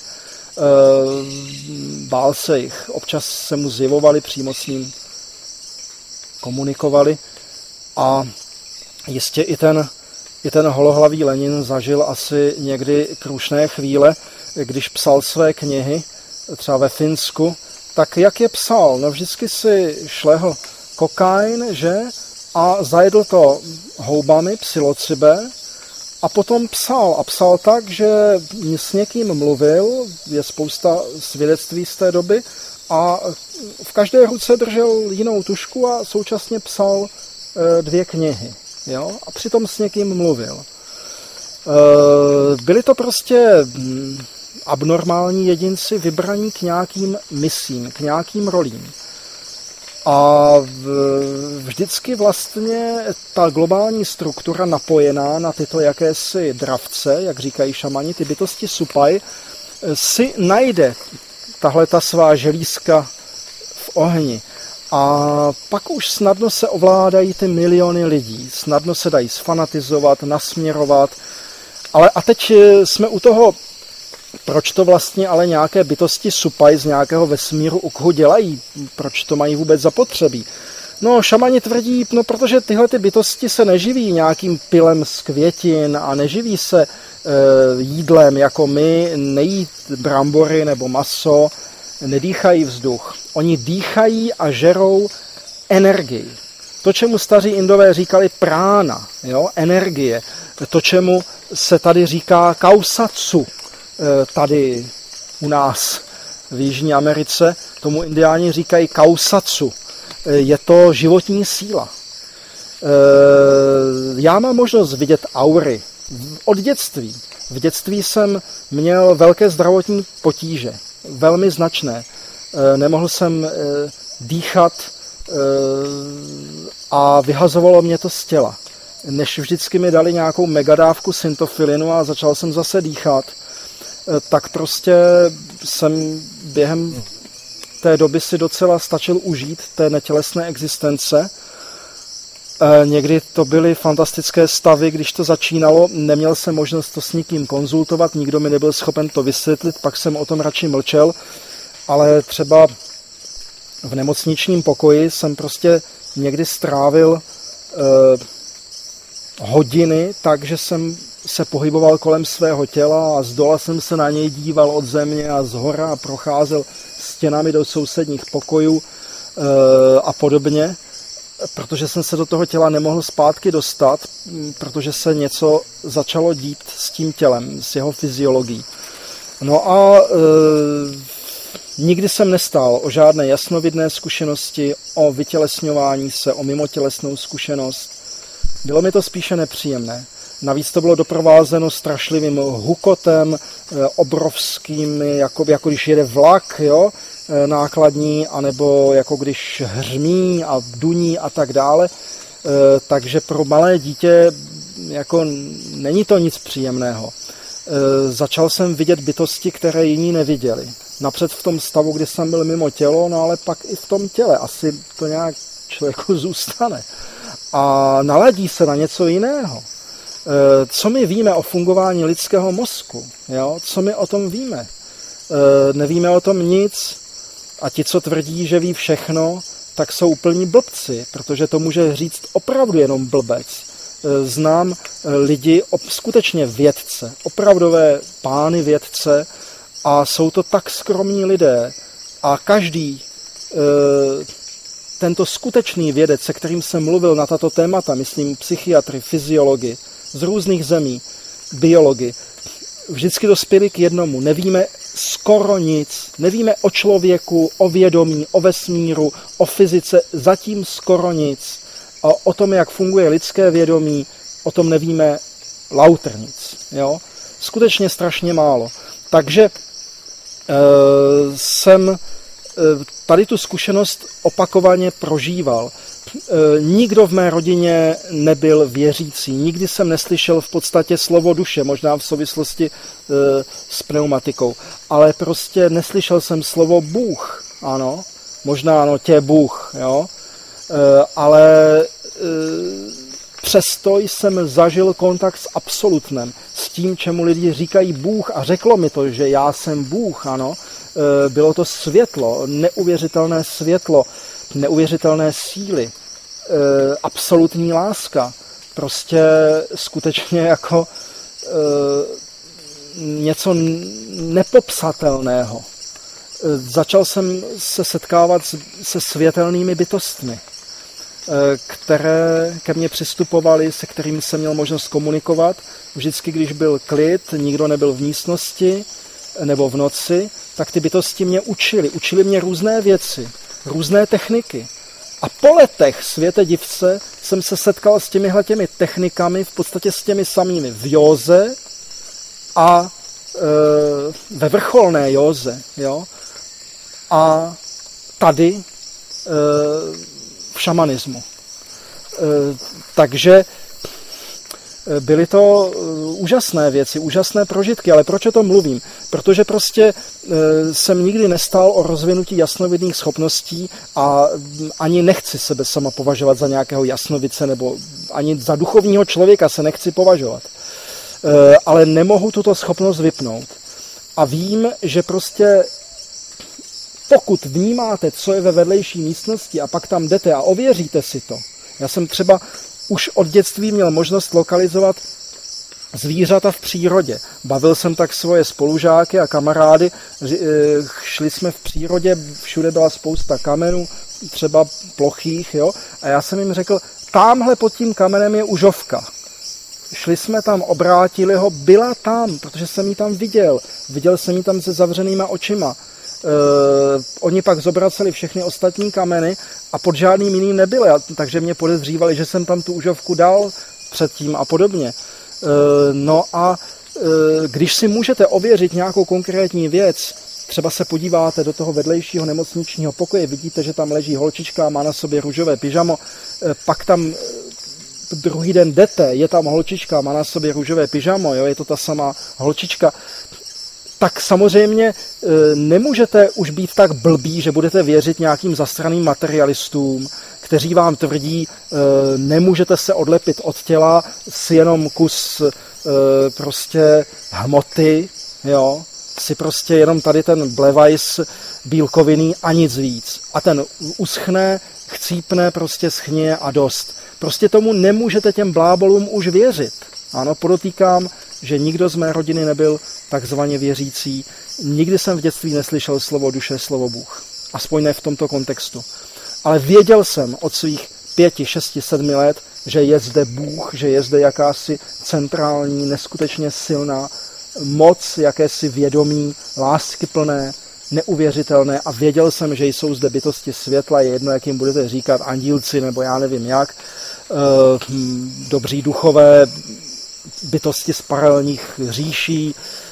A: bál se jich. Občas se mu zjevovali, přímo s ním komunikovali. A jistě i ten, i ten holohlavý Lenin zažil asi někdy krušné chvíle, když psal své knihy, třeba ve Finsku, tak jak je psal? No vždycky si šlehl kokain, že? A zajedl to houbami, psilocibe, a potom psal. A psal tak, že s někým mluvil, je spousta svědectví z té doby, a v každé ruce držel jinou tužku a současně psal dvě knihy. Jo? A přitom s někým mluvil. Byli to prostě abnormální jedinci vybraní k nějakým misím, k nějakým rolím. A vždycky vlastně ta globální struktura napojená na tyto jakési dravce, jak říkají šamani, ty bytosti Supaj, si najde tahle ta svá želízka v ohni. A pak už snadno se ovládají ty miliony lidí, snadno se dají sfanatizovat, nasměrovat. Ale a teď jsme u toho, proč to vlastně ale nějaké bytosti Supaj z nějakého vesmíru Ukhu dělají? Proč to mají vůbec zapotřebí? No, šamani tvrdí, no protože tyhle ty bytosti se neživí nějakým pilem z květin a neživí se e, jídlem jako my, nejí brambory nebo maso, nedýchají vzduch. Oni dýchají a žerou energii. To, čemu staří Indové říkali prána, jo, energie. To, čemu se tady říká kausatsu, tady u nás v Jižní Americe, tomu indiáni říkají kausatsu. Je to životní síla. Já mám možnost vidět aury od dětství. V dětství jsem měl velké zdravotní potíže, velmi značné. Nemohl jsem dýchat a vyhazovalo mě to z těla. Než vždycky mi dali nějakou megadávku syntofilinu a začal jsem zase dýchat, tak prostě jsem během té doby si docela stačil užít té netělesné existence. Někdy to byly fantastické stavy, když to začínalo, neměl jsem možnost to s nikým konzultovat, nikdo mi nebyl schopen to vysvětlit, pak jsem o tom radši mlčel, ale třeba v nemocničním pokoji jsem prostě někdy strávil eh, hodiny, takže jsem se pohyboval kolem svého těla a zdola jsem se na něj díval od země a zhora a procházel stěnami do sousedních pokojů e, a podobně, protože jsem se do toho těla nemohl zpátky dostat, protože se něco začalo dít s tím tělem, s jeho fyziologií. No a e, nikdy jsem nestál o žádné jasnovidné zkušenosti, o vytělesňování se, o mimotělesnou zkušenost. Bylo mi to spíše nepříjemné. Navíc to bylo doprovázeno strašlivým hukotem, obrovským, jako, jako když jede vlak, jo, nákladní, anebo jako když hřmí a duní a tak dále. Takže pro malé dítě jako není to nic příjemného. Začal jsem vidět bytosti, které jiní neviděli. Napřed v tom stavu, kdy jsem byl mimo tělo, no ale pak i v tom těle. Asi to nějak člověku zůstane. A naladí se na něco jiného. Co my víme o fungování lidského mozku? Jo? Co my o tom víme? Nevíme o tom nic a ti, co tvrdí, že ví všechno, tak jsou úplní blbci, protože to může říct opravdu jenom blbec. Znám lidi, skutečně vědce, opravdové pány vědce a jsou to tak skromní lidé a každý tento skutečný vědec, se kterým jsem mluvil na tato témata, myslím psychiatry, fyziologi, z různých zemí, biologi, vždycky dospěli k jednomu. Nevíme skoro nic. Nevíme o člověku, o vědomí, o vesmíru, o fyzice, zatím skoro nic. A o tom, jak funguje lidské vědomí, o tom nevíme lauter nic. Jo? Skutečně strašně málo. Takže e, jsem e, tady tu zkušenost opakovaně prožíval. Nikdo v mé rodině nebyl věřící. Nikdy jsem neslyšel v podstatě slovo duše, možná v souvislosti e, s pneumatikou. Ale prostě neslyšel jsem slovo Bůh. Ano, možná ano, tě Bůh. Jo? ale přesto jsem zažil kontakt s absolutnem, s tím, čemu lidi říkají Bůh a řeklo mi to, že já jsem Bůh, ano. Bylo to světlo, neuvěřitelné světlo, neuvěřitelné síly, absolutní láska, prostě skutečně jako něco nepopsatelného. Začal jsem se setkávat se světelnými bytostmi, které ke mně přistupovaly, se kterými jsem měl možnost komunikovat. Vždycky, když byl klid, nikdo nebyl v místnosti nebo v noci, tak ty bytosti mě učily. Učily mě různé věci, různé techniky. A po letech světe divce jsem se setkal s těmihle technikami, v podstatě s těmi samými v józe a e, ve vrcholné józe. Jo? A tady e, v šamanismu. E, takže byly to úžasné věci, úžasné prožitky, ale proč o tom mluvím? Protože prostě jsem nikdy nestál o rozvinutí jasnovidných schopností a ani nechci sebe sama považovat za nějakého jasnovice, nebo ani za duchovního člověka se nechci považovat. Ale nemohu tuto schopnost vypnout. A vím, že prostě pokud vnímáte, co je ve vedlejší místnosti a pak tam jdete a ověříte si to. Já jsem třeba už od dětství měl možnost lokalizovat zvířata v přírodě. Bavil jsem tak svoje spolužáky a kamarády, šli jsme v přírodě, všude byla spousta kamenů, třeba plochých, jo? A já jsem jim řekl, támhle pod tím kamenem je užovka. Šli jsme tam, obrátili ho, byla tam, protože jsem ji tam viděl. Viděl jsem ji tam se zavřenýma očima. Uh, oni pak zobraceli všechny ostatní kameny a pod žádným jiným nebyly, takže mě podezřívali, že jsem tam tu užovku dal předtím a podobně. Uh, no a uh, když si můžete ověřit nějakou konkrétní věc, třeba se podíváte do toho vedlejšího nemocničního pokoje, vidíte, že tam leží holčička, má na sobě růžové pyžamo, uh, pak tam druhý den jdete, je tam holčička, má na sobě růžové pyžamo, jo, je to ta samá holčička, tak samozřejmě nemůžete už být tak blbí, že budete věřit nějakým zasraným materialistům, kteří vám tvrdí, nemůžete se odlepit od těla, si jenom kus prostě hmoty, jo, si prostě jenom tady ten blevajs bílkovinný a nic víc. A ten uschne, chcípne, prostě schně a dost. Prostě tomu nemůžete těm blábolům už věřit. Ano, podotýkám, že nikdo z mé rodiny nebyl takzvaně věřící. Nikdy jsem v dětství neslyšel slovo duše, slovo Bůh. Aspoň ne v tomto kontextu. Ale věděl jsem od svých pěti, šesti, sedmi let, že je zde Bůh, že je zde jakási centrální, neskutečně silná moc, jakési vědomí, láskyplné, neuvěřitelné a věděl jsem, že jsou zde bytosti světla, je jedno, jak jim budete říkat, andílci nebo já nevím jak, dobří duchové, bytosti z paralelních říší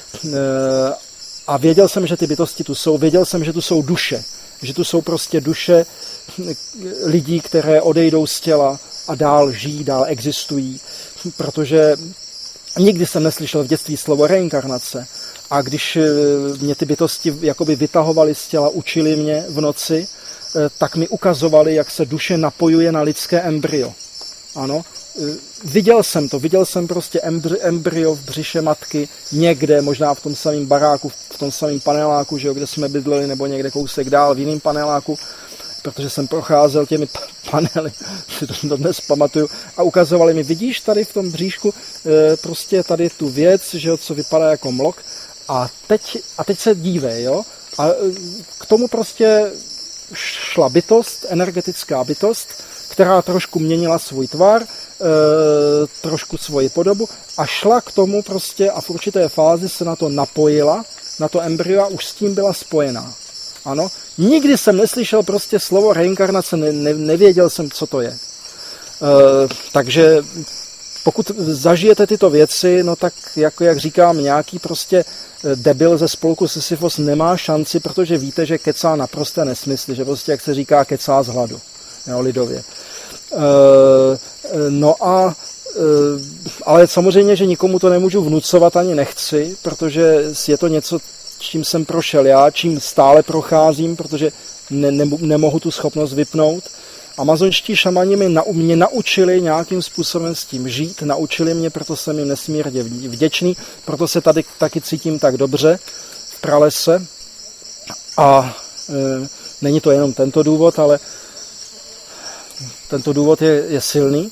A: a věděl jsem, že ty bytosti tu jsou, věděl jsem, že tu jsou duše, že tu jsou prostě duše lidí, které odejdou z těla a dál žijí, dál existují, protože nikdy jsem neslyšel v dětství slovo reinkarnace a když mě ty bytosti jakoby vytahovaly z těla, učili mě v noci, tak mi ukazovali, jak se duše napojuje na lidské embryo. Ano, viděl jsem to, viděl jsem prostě embryo v břiše matky někde, možná v tom samém baráku, v tom samém paneláku, že jo, kde jsme bydleli, nebo někde kousek dál v jiném paneláku, protože jsem procházel těmi panely, si to dnes pamatuju, a ukazovali mi, vidíš tady v tom bříšku prostě tady tu věc, že jo, co vypadá jako mlok, a teď, a teď se dívej, jo, a k tomu prostě šla bytost, energetická bytost, která trošku měnila svůj tvar, e, trošku svoji podobu a šla k tomu prostě a v určité fázi se na to napojila, na to embryo a už s tím byla spojená. Ano, nikdy jsem neslyšel prostě slovo reinkarnace, ne, ne, nevěděl jsem, co to je. E, takže pokud zažijete tyto věci, no tak jako jak říkám, nějaký prostě debil ze spolku Sisyfos nemá šanci, protože víte, že kecá naprosté nesmysly, že prostě, jak se říká, kecá z hladu, jo, lidově. E, no a e, ale samozřejmě, že nikomu to nemůžu vnucovat ani nechci, protože je to něco, čím jsem prošel já, čím stále procházím, protože ne, ne, nemohu tu schopnost vypnout. Amazonští šamani mě, nau, mě naučili nějakým způsobem s tím žít, naučili mě, proto jsem jim nesmírně vděčný, proto se tady taky cítím tak dobře v pralese. A e, není to jenom tento důvod, ale tento důvod je, je silný.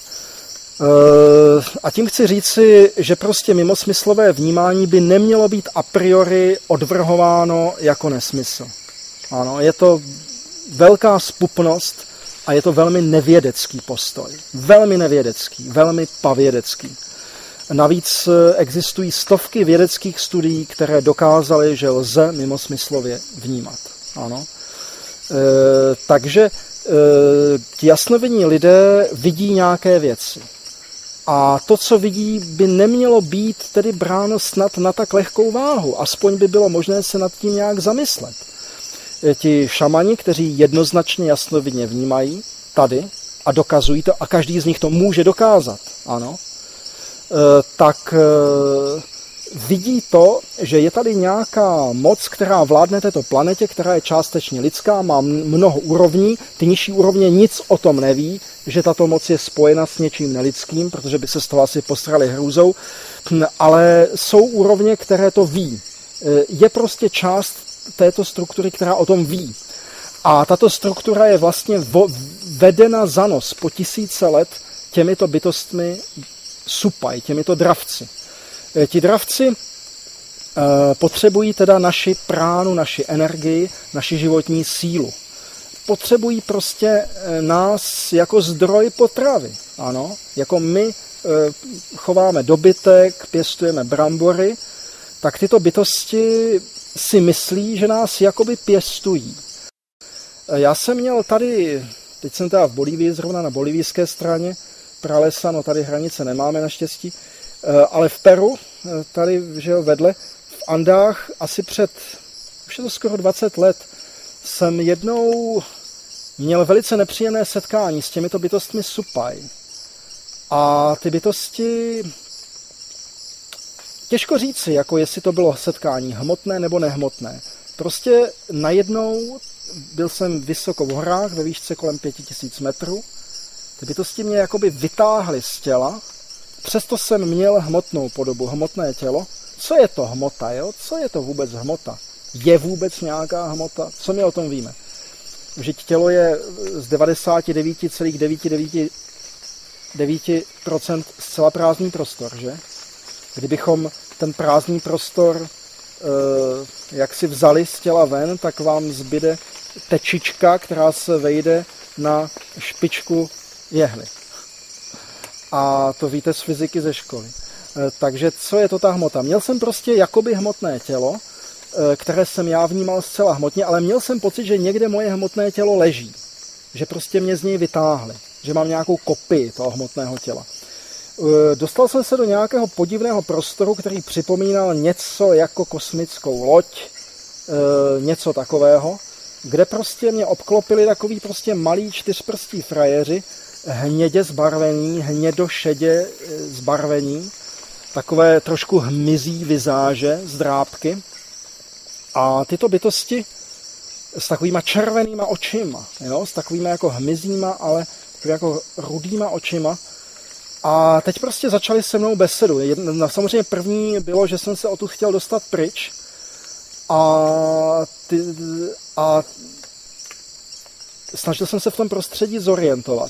A: A tím chci říci, že prostě mimosmyslové vnímání by nemělo být a priori odvrhováno jako nesmysl. Ano, je to velká zpupnost a je to velmi nevědecký postoj. Velmi nevědecký, velmi pavědecký. Navíc existují stovky vědeckých studií, které dokázaly, že lze mimosmyslově vnímat. Ano. E, takže e, ti jasnovidní lidé vidí nějaké věci. A to, co vidí, by nemělo být tedy bráno snad na tak lehkou váhu. Aspoň by bylo možné se nad tím nějak zamyslet. Ti šamani, kteří jednoznačně jasnovidně vnímají tady a dokazují to, a každý z nich to může dokázat, ano, tak vidí to, že je tady nějaká moc, která vládne této planetě, která je částečně lidská, má mnoho úrovní, ty nižší úrovně nic o tom neví, že tato moc je spojena s něčím nelidským, protože by se z toho asi postrali hrůzou, ale jsou úrovně, které to ví. Je prostě část této struktury, která o tom ví. A tato struktura je vlastně vedena za nos po tisíce let těmito bytostmi supaj, těmito dravci. Ti dravci e, potřebují teda naši pránu, naši energii, naši životní sílu. Potřebují prostě nás jako zdroj potravy. Ano, jako my e, chováme dobytek, pěstujeme brambory, tak tyto bytosti si myslí, že nás jakoby pěstují. Já jsem měl tady, teď jsem teda v Bolívii, zrovna na bolívijské straně pralesa, no tady hranice nemáme naštěstí, ale v Peru, tady že jo, vedle, v Andách asi před, už je to skoro dvacet let, jsem jednou měl velice nepříjemné setkání s těmito bytostmi supaj. A ty bytosti, těžko říci, jako jestli to bylo setkání hmotné nebo nehmotné. Prostě najednou byl jsem vysoko v horách, ve výšce kolem pěti tisíc metrů. Ty bytosti mě jakoby vytáhly z těla, přesto jsem měl hmotnou podobu, hmotné tělo. Co je to hmota, jo? Co je to vůbec hmota? Je vůbec nějaká hmota? Co my o tom víme? Vždyť tělo je z devadesát devět celá devět devět procent zcela prázdný prostor, že? Kdybychom ten prázdný prostor e, jak si vzali z těla ven, tak vám zbyde tečička, která se vejde na špičku jehly. A to víte z fyziky ze školy. E, takže co je to ta hmota? Měl jsem prostě jakoby hmotné tělo, e, které jsem já vnímal zcela hmotně, ale měl jsem pocit, že někde moje hmotné tělo leží. Že prostě mě z něj vytáhli. Že mám nějakou kopii toho hmotného těla. E, dostal jsem se do nějakého podivného prostoru, který připomínal něco jako kosmickou loď, e, něco takového, kde prostě mě obklopili takový prostě malí čtyřprstí frajeři, hnědě zbarvení, hnědošedě zbarvení, takové trošku hmyzí vizáže z drápky. A tyto bytosti s takovýma červenýma očima, jo? S takovýma jako hmyzíma, ale jako rudýma očima. A teď prostě začali se mnou besedu. Samozřejmě první bylo, že jsem se odtud chtěl dostat pryč a, ty, a snažil jsem se v tom prostředí zorientovat.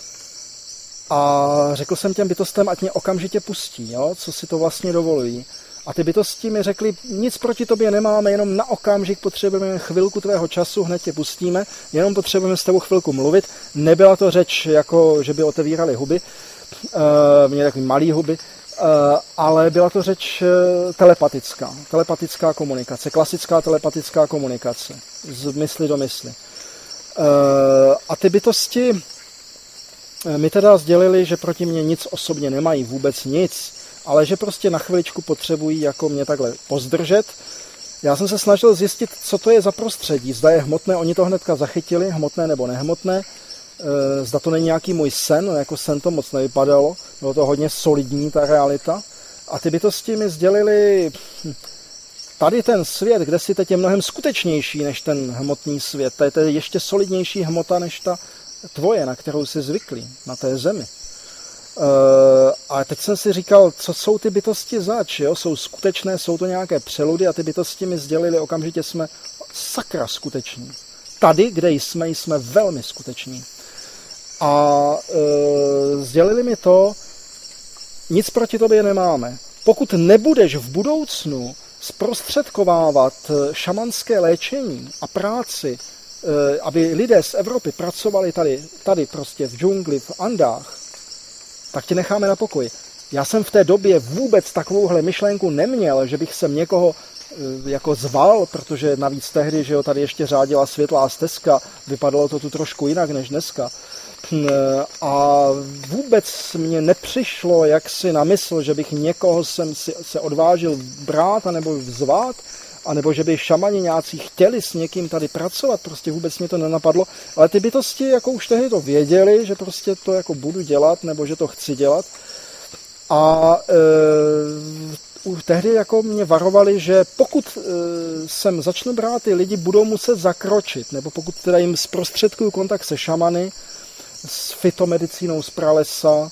A: A řekl jsem těm bytostem, ať mě okamžitě pustí, jo? Co si to vlastně dovolují. A ty bytosti mi řekli, nic proti tobě nemáme, jenom na okamžik potřebujeme chvilku tvého času, hned tě pustíme, jenom potřebujeme s tebou chvilku mluvit. Nebyla to řeč, jako že by otevírali huby, uh, měli takový malý huby, uh, ale byla to řeč uh, telepatická, telepatická komunikace, klasická telepatická komunikace, z mysli do mysli. Uh, a ty bytosti mi teda sdělili, že proti mně nic osobně nemají, vůbec nic, ale že prostě na chviličku potřebují jako mě takhle pozdržet. Já jsem se snažil zjistit, co to je za prostředí. Zda je hmotné, oni to hnedka zachytili, hmotné nebo nehmotné. Zda to není nějaký můj sen, no jako sen to moc nevypadalo. Bylo to hodně solidní, ta realita. A ty bytosti mi sdělili, tady ten svět, kde si teď je mnohem skutečnější než ten hmotný svět. To je ještě solidnější hmota než ta tvoje, na kterou jsi zvyklý, na té zemi. A teď jsem si říkal, co jsou ty bytosti zač, jo? Jsou skutečné, jsou to nějaké přeludy a ty bytosti mi sdělili, okamžitě jsme sakra skuteční. Tady, kde jsme, jsme velmi skuteční. A e, sdělili mi to, nic proti tobě nemáme. Pokud nebudeš v budoucnu zprostředkovávat šamanské léčení a práci, e, aby lidé z Evropy pracovali tady, tady prostě v džungli, v Andách, tak tě necháme na pokoji. Já jsem v té době vůbec takovouhle myšlenku neměl, že bych sem někoho e, jako zval, protože navíc tehdy, že jo, tady ještě řádila světlá stezka, vypadalo to tu trošku jinak než dneska. A vůbec mě nepřišlo jaksi na mysl, že bych někoho jsem si, se odvážil brát anebo zvát, anebo že by šamani nějací chtěli s někým tady pracovat, prostě vůbec mě to nenapadlo. Ale ty bytosti jako už tehdy to věděli, že prostě to jako budu dělat, nebo že to chci dělat. A e, už tehdy jako mě varovali, že pokud e, sem začnu brát, ty lidi budou muset zakročit, nebo pokud teda jim zprostředkuju kontakt se šamany, s fitomedicínou z pralesa,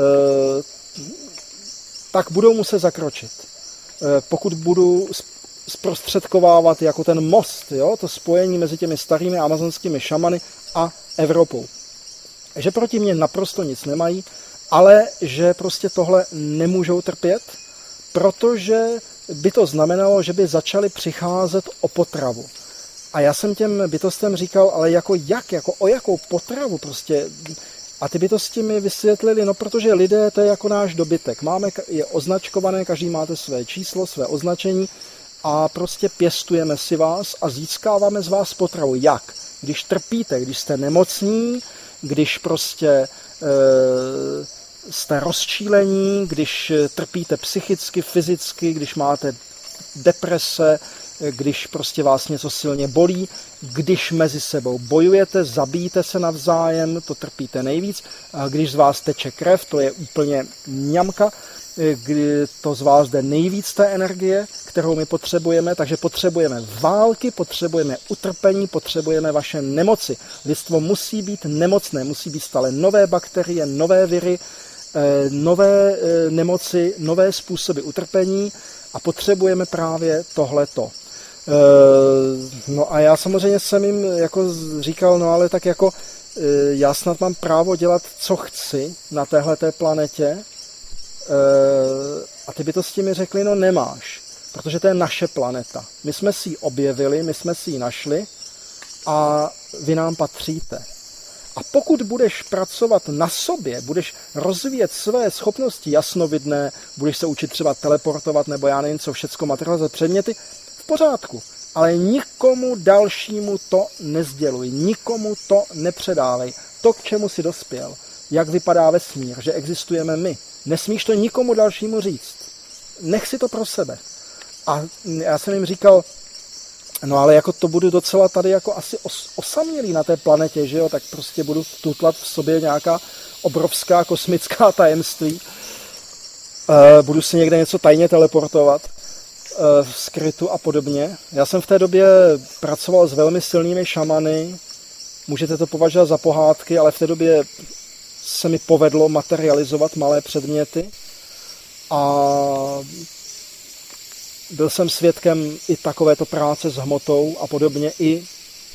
A: tak budou muset zakročit. Pokud budu zprostředkovávat jako ten most, jo, to spojení mezi těmi starými amazonskými šamany a Evropou. Že proti mně naprosto nic nemají, ale že prostě tohle nemůžou trpět, protože by to znamenalo, že by začali přicházet o potravu. A já jsem těm bytostem říkal, ale jako jak, jako o jakou potravu prostě. A ty bytosti mi vysvětlili, no protože lidé, to je jako náš dobytek. Máme je označkované, každý máte své číslo, své označení a prostě pěstujeme si vás a získáváme z vás potravu. Jak? Když trpíte, když jste nemocní, když prostě e, jste rozčílení, když trpíte psychicky, fyzicky, když máte deprese, když prostě vás něco silně bolí, když mezi sebou bojujete, zabíjíte se navzájem, to trpíte nejvíc, a když z vás teče krev, to je úplně ňamka, kdy to z vás jde nejvíc té energie, kterou my potřebujeme, takže potřebujeme války, potřebujeme utrpení, potřebujeme vaše nemoci. Lidstvo musí být nemocné, musí být stále nové bakterie, nové viry, nové nemoci, nové způsoby utrpení a potřebujeme právě tohleto. No a já samozřejmě jsem jim jako říkal, no ale tak jako já snad mám právo dělat, co chci na téhleté planetě. A ty bytosti mi řekly, no nemáš, protože to je naše planeta. My jsme si ji objevili, my jsme si ji našli a vy nám patříte. A pokud budeš pracovat na sobě, budeš rozvíjet své schopnosti jasnovidné, budeš se učit třeba teleportovat nebo já nevím co, všecko materializovat předměty, v pořádku. Ale nikomu dalšímu to nezděluj, nikomu to nepředávej. To, k čemu si dospěl, jak vypadá vesmír, že existujeme my. Nesmíš to nikomu dalšímu říct. Nech si to pro sebe. A já jsem jim říkal, no ale jako to budu docela tady jako asi os, osamělý na té planetě, že jo, tak prostě budu tutlat v sobě nějaká obrovská kosmická tajemství. E, budu si někde něco tajně teleportovat e, v skrytu a podobně. Já jsem v té době pracoval s velmi silnými šamany, můžete to považovat za pohádky, ale v té době se mi povedlo materializovat malé předměty a byl jsem svědkem i takovéto práce s hmotou a podobně. I e,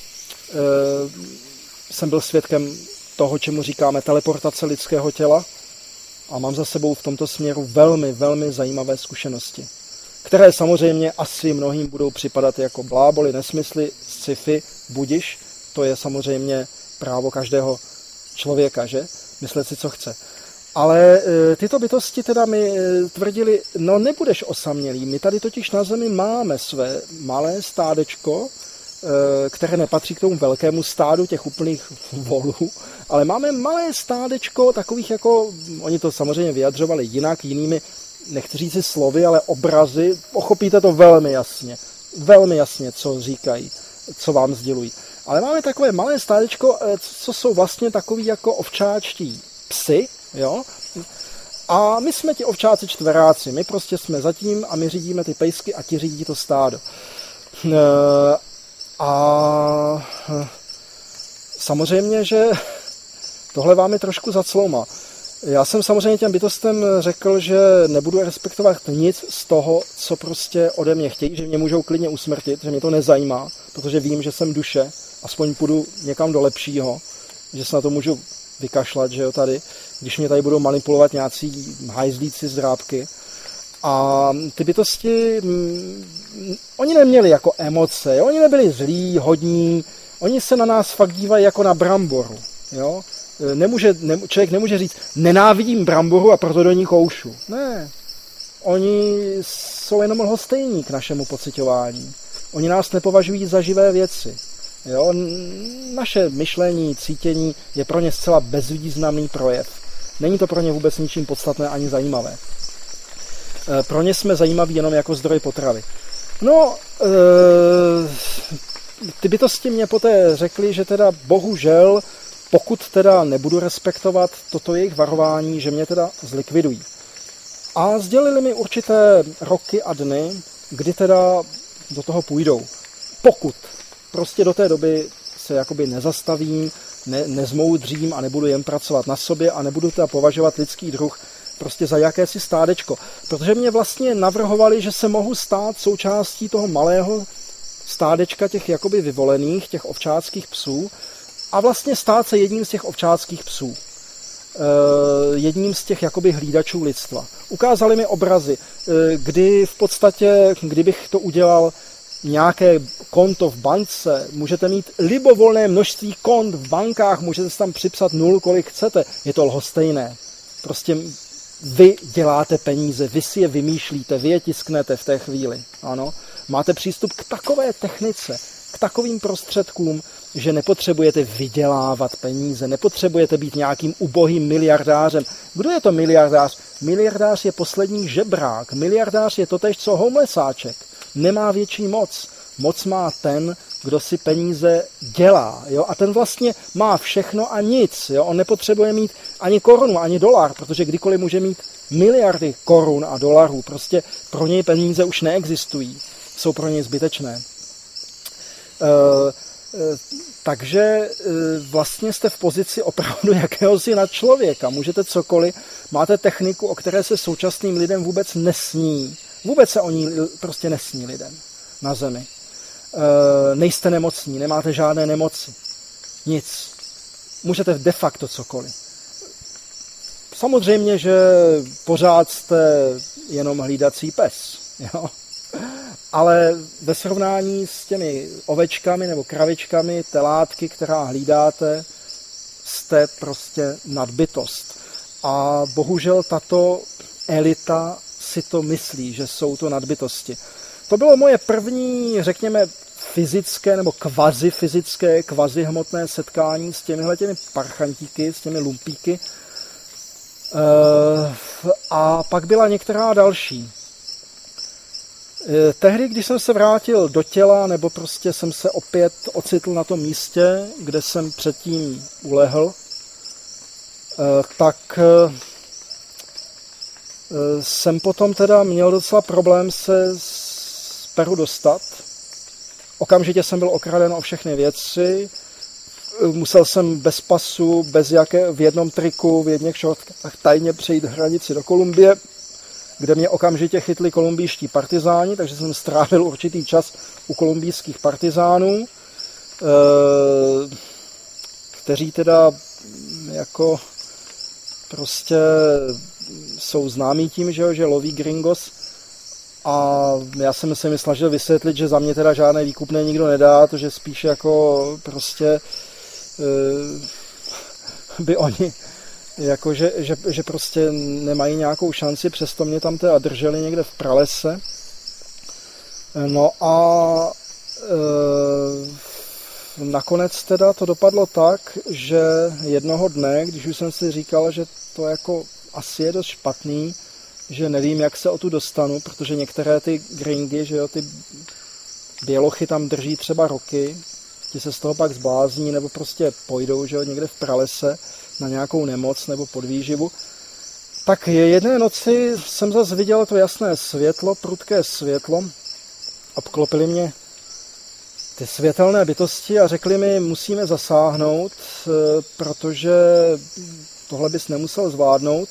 A: jsem byl svědkem toho, čemu říkáme teleportace lidského těla a mám za sebou v tomto směru velmi, velmi zajímavé zkušenosti, které samozřejmě asi mnohým budou připadat jako bláboli, nesmysly, sci-fi, budiš. To je samozřejmě právo každého člověka, že? Myslet si, co chce. Ale e, tyto bytosti teda mi e, tvrdili, no nebudeš osamělý, my tady totiž na zemi máme své malé stádečko, e, které nepatří k tomu velkému stádu těch úplných volů, ale máme malé stádečko takových jako, oni to samozřejmě vyjadřovali jinak, jinými, nechci říct si slovy, ale obrazy, pochopíte to velmi jasně, velmi jasně, co říkají, co vám sdělují. Ale máme takové malé stádečko, co jsou vlastně takový jako ovčáčtí psy, jo? A my jsme ti ovčáci čtveráci, my prostě jsme zatím a my řídíme ty pejsky a ti řídí to stádo. A samozřejmě, že tohle vám je trošku zaclouma. Já jsem samozřejmě těm bytostem řekl, že nebudu respektovat nic z toho, co prostě ode mě chtějí, že mě můžou klidně usmrtit, že mě to nezajímá, protože vím, že jsem duše, aspoň půjdu někam do lepšího, že se na to můžu vykašlat, že jo, tady, když mě tady budou manipulovat nějací hajzlíci z drábky. A ty bytosti, mm, oni neměli jako emoce, jo? Oni nebyli zlí, hodní, oni se na nás fakt dívají jako na bramboru, jo. Nemůže, ne, člověk nemůže říct, nenávidím bramboru a proto do ní koušu. Ne, oni jsou jenom lhostejní k našemu pociťování. Oni nás nepovažují za živé věci. Jo? Naše myšlení, cítění je pro ně zcela bezvýznamný projev. Není to pro ně vůbec ničím podstatné ani zajímavé. Pro ně jsme zajímaví jenom jako zdroj potravy. No, e, ty bytosti mě poté řekli, že teda bohužel, pokud teda nebudu respektovat toto jejich varování, že mě teda zlikvidují. A sdělili mi určité roky a dny, kdy teda do toho půjdou. Pokud prostě do té doby se jakoby nezastavím, ne, nezmoudřím a nebudu jen pracovat na sobě a nebudu teda považovat lidský druh prostě za jakési stádečko. Protože mě vlastně navrhovali, že se mohu stát součástí toho malého stádečka těch jakoby vyvolených, těch ovčáckých psů, a vlastně stát se jedním z těch ovčáckých psů. E, jedním z těch jakoby hlídačů lidstva. Ukázali mi obrazy, e, kdy v podstatě, kdybych to udělal nějaké konto v bance, můžete mít libovolné množství kont v bankách, můžete si tam připsat nul, kolik chcete. Je to lhostejné. Prostě vy děláte peníze, vy si je vymýšlíte, vy je tisknete v té chvíli. Ano. Máte přístup k takové technice, k takovým prostředkům, že nepotřebujete vydělávat peníze, nepotřebujete být nějakým ubohým miliardářem. Kdo je to miliardář? Miliardář je poslední žebrák. Miliardář je totéž, co homesáček. Nemá větší moc. Moc má ten, kdo si peníze dělá. Jo? A ten vlastně má všechno a nic. Jo? On nepotřebuje mít ani korunu, ani dolar, protože kdykoliv může mít miliardy korun a dolarů. Prostě pro něj peníze už neexistují. Jsou pro něj zbytečné. Uh, Takže vlastně jste v pozici opravdu jakéhosi nadčlověka. Můžete cokoliv, máte techniku, o které se současným lidem vůbec nesní. Vůbec se o ní prostě nesní lidem na zemi. E, nejste nemocní, nemáte žádné nemoci. Nic. Můžete de facto cokoliv. Samozřejmě, že pořád jste jenom hlídací pes. Jo? Ale ve srovnání s těmi ovečkami nebo kravičkami, telátky, která hlídáte, jste prostě nadbytost. A bohužel tato elita si to myslí, že jsou to nadbytosti. To bylo moje první, řekněme, fyzické nebo kvazi fyzické, kvazi hmotné setkání s těmihle těmi parchantíky, s těmi lumpíky. A pak byla některá další. Tehdy, když jsem se vrátil do těla, nebo prostě jsem se opět ocitl na tom místě, kde jsem předtím ulehl, tak jsem potom teda měl docela problém se z Peru dostat. Okamžitě jsem byl okraden o všechny věci, musel jsem bez pasu, bez jaké, v jednom triku, v jedných šortkách tajně přejít hranici do Kolumbie, kde mě okamžitě chytli kolumbijští partizáni, takže jsem strávil určitý čas u kolumbijských partizánů, kteří teda jako prostě jsou známí tím, že, že loví gringos, a já jsem se mi snažil vysvětlit, že za mě teda žádné výkupné nikdo nedá, to že spíš jako prostě by oni jako, že, že, že prostě nemají nějakou šanci, přesto mě tam teda drželi někde v pralese. No a e, nakonec teda to dopadlo tak, že jednoho dne, když už jsem si říkal, že to jako asi je dost špatný, že nevím, jak se o tu dostanu, protože některé ty gringy, že jo, ty bělochy tam drží třeba roky, ti se z toho pak zblázní nebo prostě pojdou, že jo, někde v pralese na nějakou nemoc nebo podvýživu. Tak jedné noci jsem zase viděl to jasné světlo, prudké světlo. Obklopili mě ty světelné bytosti a řekli mi, musíme zasáhnout, protože tohle bys nemusel zvládnout.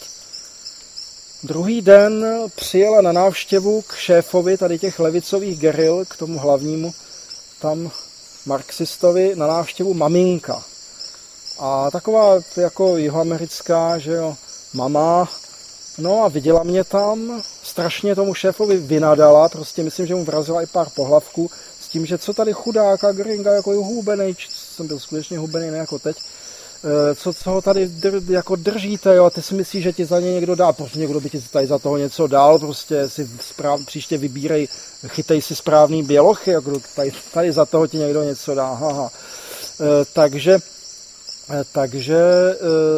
A: Druhý den přijela na návštěvu k šéfovi tady těch levicových geril, k tomu hlavnímu tam marxistovi, na návštěvu maminka. A taková jako jihoamerická, že jo, mama, no a viděla mě tam, strašně tomu šéfovi vynadala, prostě myslím, že mu vrazila i pár pohlavků, s tím, že co tady chudáka gringa, jako je hubenej, jsem byl skutečně hubenej, ne jako teď, co, co ho tady dr, jako držíte, jo, a ty si myslíš, že ti za ně někdo dá, prostě někdo by ti tady za toho něco dal, prostě si správ, příště vybírej, chytej si správný bělochy, jako tady, tady za toho ti někdo něco dá, haha. E, takže, e, takže e,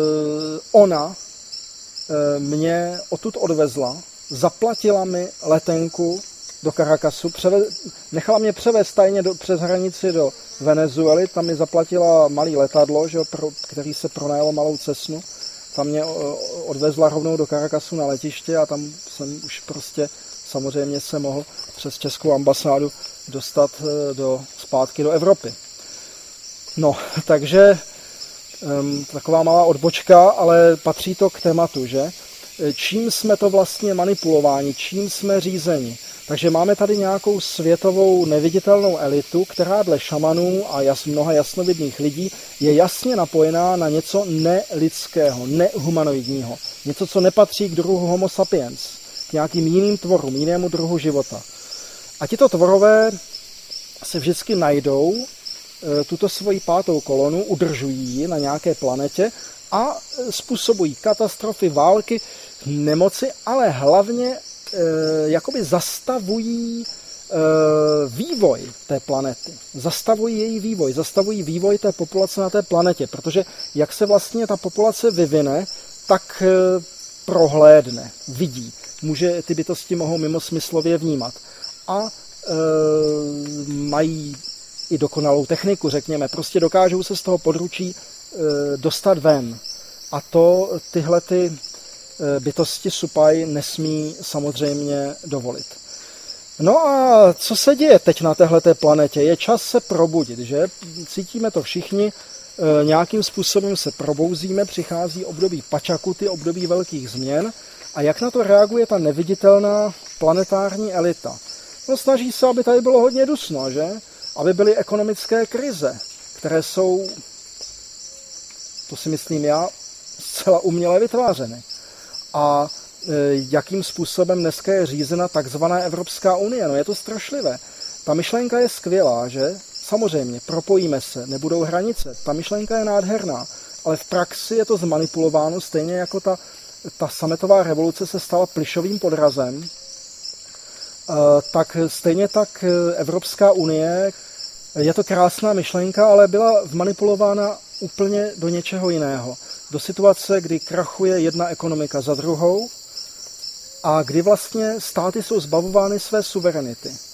A: ona e, mě odtud odvezla, zaplatila mi letenku do Caracasu, převe, nechala mě převést tajně do, přes hranici do Venezuely, tam mi zaplatila malý letadlo, že, pro, který se pronajalo malou Cessnu, tam mě odvezla rovnou do Caracasu na letiště a tam jsem už prostě samozřejmě se mohl přes českou ambasádu dostat do, zpátky do Evropy. No, takže um, taková malá odbočka, ale patří to k tématu, že? Čím jsme to vlastně manipulováni, čím jsme řízeni. Takže máme tady nějakou světovou neviditelnou elitu, která dle šamanů a jas, mnoha jasnovidných lidí je jasně napojená na něco nelidského, nehumanoidního. Něco, co nepatří k druhu Homo sapiens, k nějakým jiným tvorům, jinému druhu života. A tito tvorové se vždycky najdou e, tuto svoji pátou kolonu, udržují ji na nějaké planetě a způsobují katastrofy, války, nemoci, ale hlavně jakoby zastavují vývoj té planety. Zastavují její vývoj, zastavují vývoj té populace na té planetě, protože jak se vlastně ta populace vyvine, tak prohlédne, vidí. Může, ty bytosti mohou mimosmyslově vnímat. A e, mají i dokonalou techniku, řekněme. Prostě dokážou se z toho područí e, dostat ven. A to tyhle ty bytosti Supaj nesmí samozřejmě dovolit. No a co se děje teď na téhleté planetě? Je čas se probudit, že? Cítíme to všichni, nějakým způsobem se probouzíme, přichází období Pačakuty, období velkých změn. A jak na to reaguje ta neviditelná planetární elita? No snaží se, aby tady bylo hodně dusno, že? Aby byly ekonomické krize, které jsou, to si myslím já, zcela uměle vytvářeny. A jakým způsobem dneska je řízena takzvaná Evropská unie. No je to strašlivé. Ta myšlenka je skvělá, že? Samozřejmě, propojíme se, nebudou hranice. Ta myšlenka je nádherná, ale v praxi je to zmanipulováno stejně jako ta, ta sametová revoluce se stala plyšovým podrazem. Tak stejně tak Evropská unie, je to krásná myšlenka, ale byla vmanipulována úplně do něčeho jiného. Do situace, kdy krachuje jedna ekonomika za druhou a kdy vlastně státy jsou zbavovány své suverenity. E,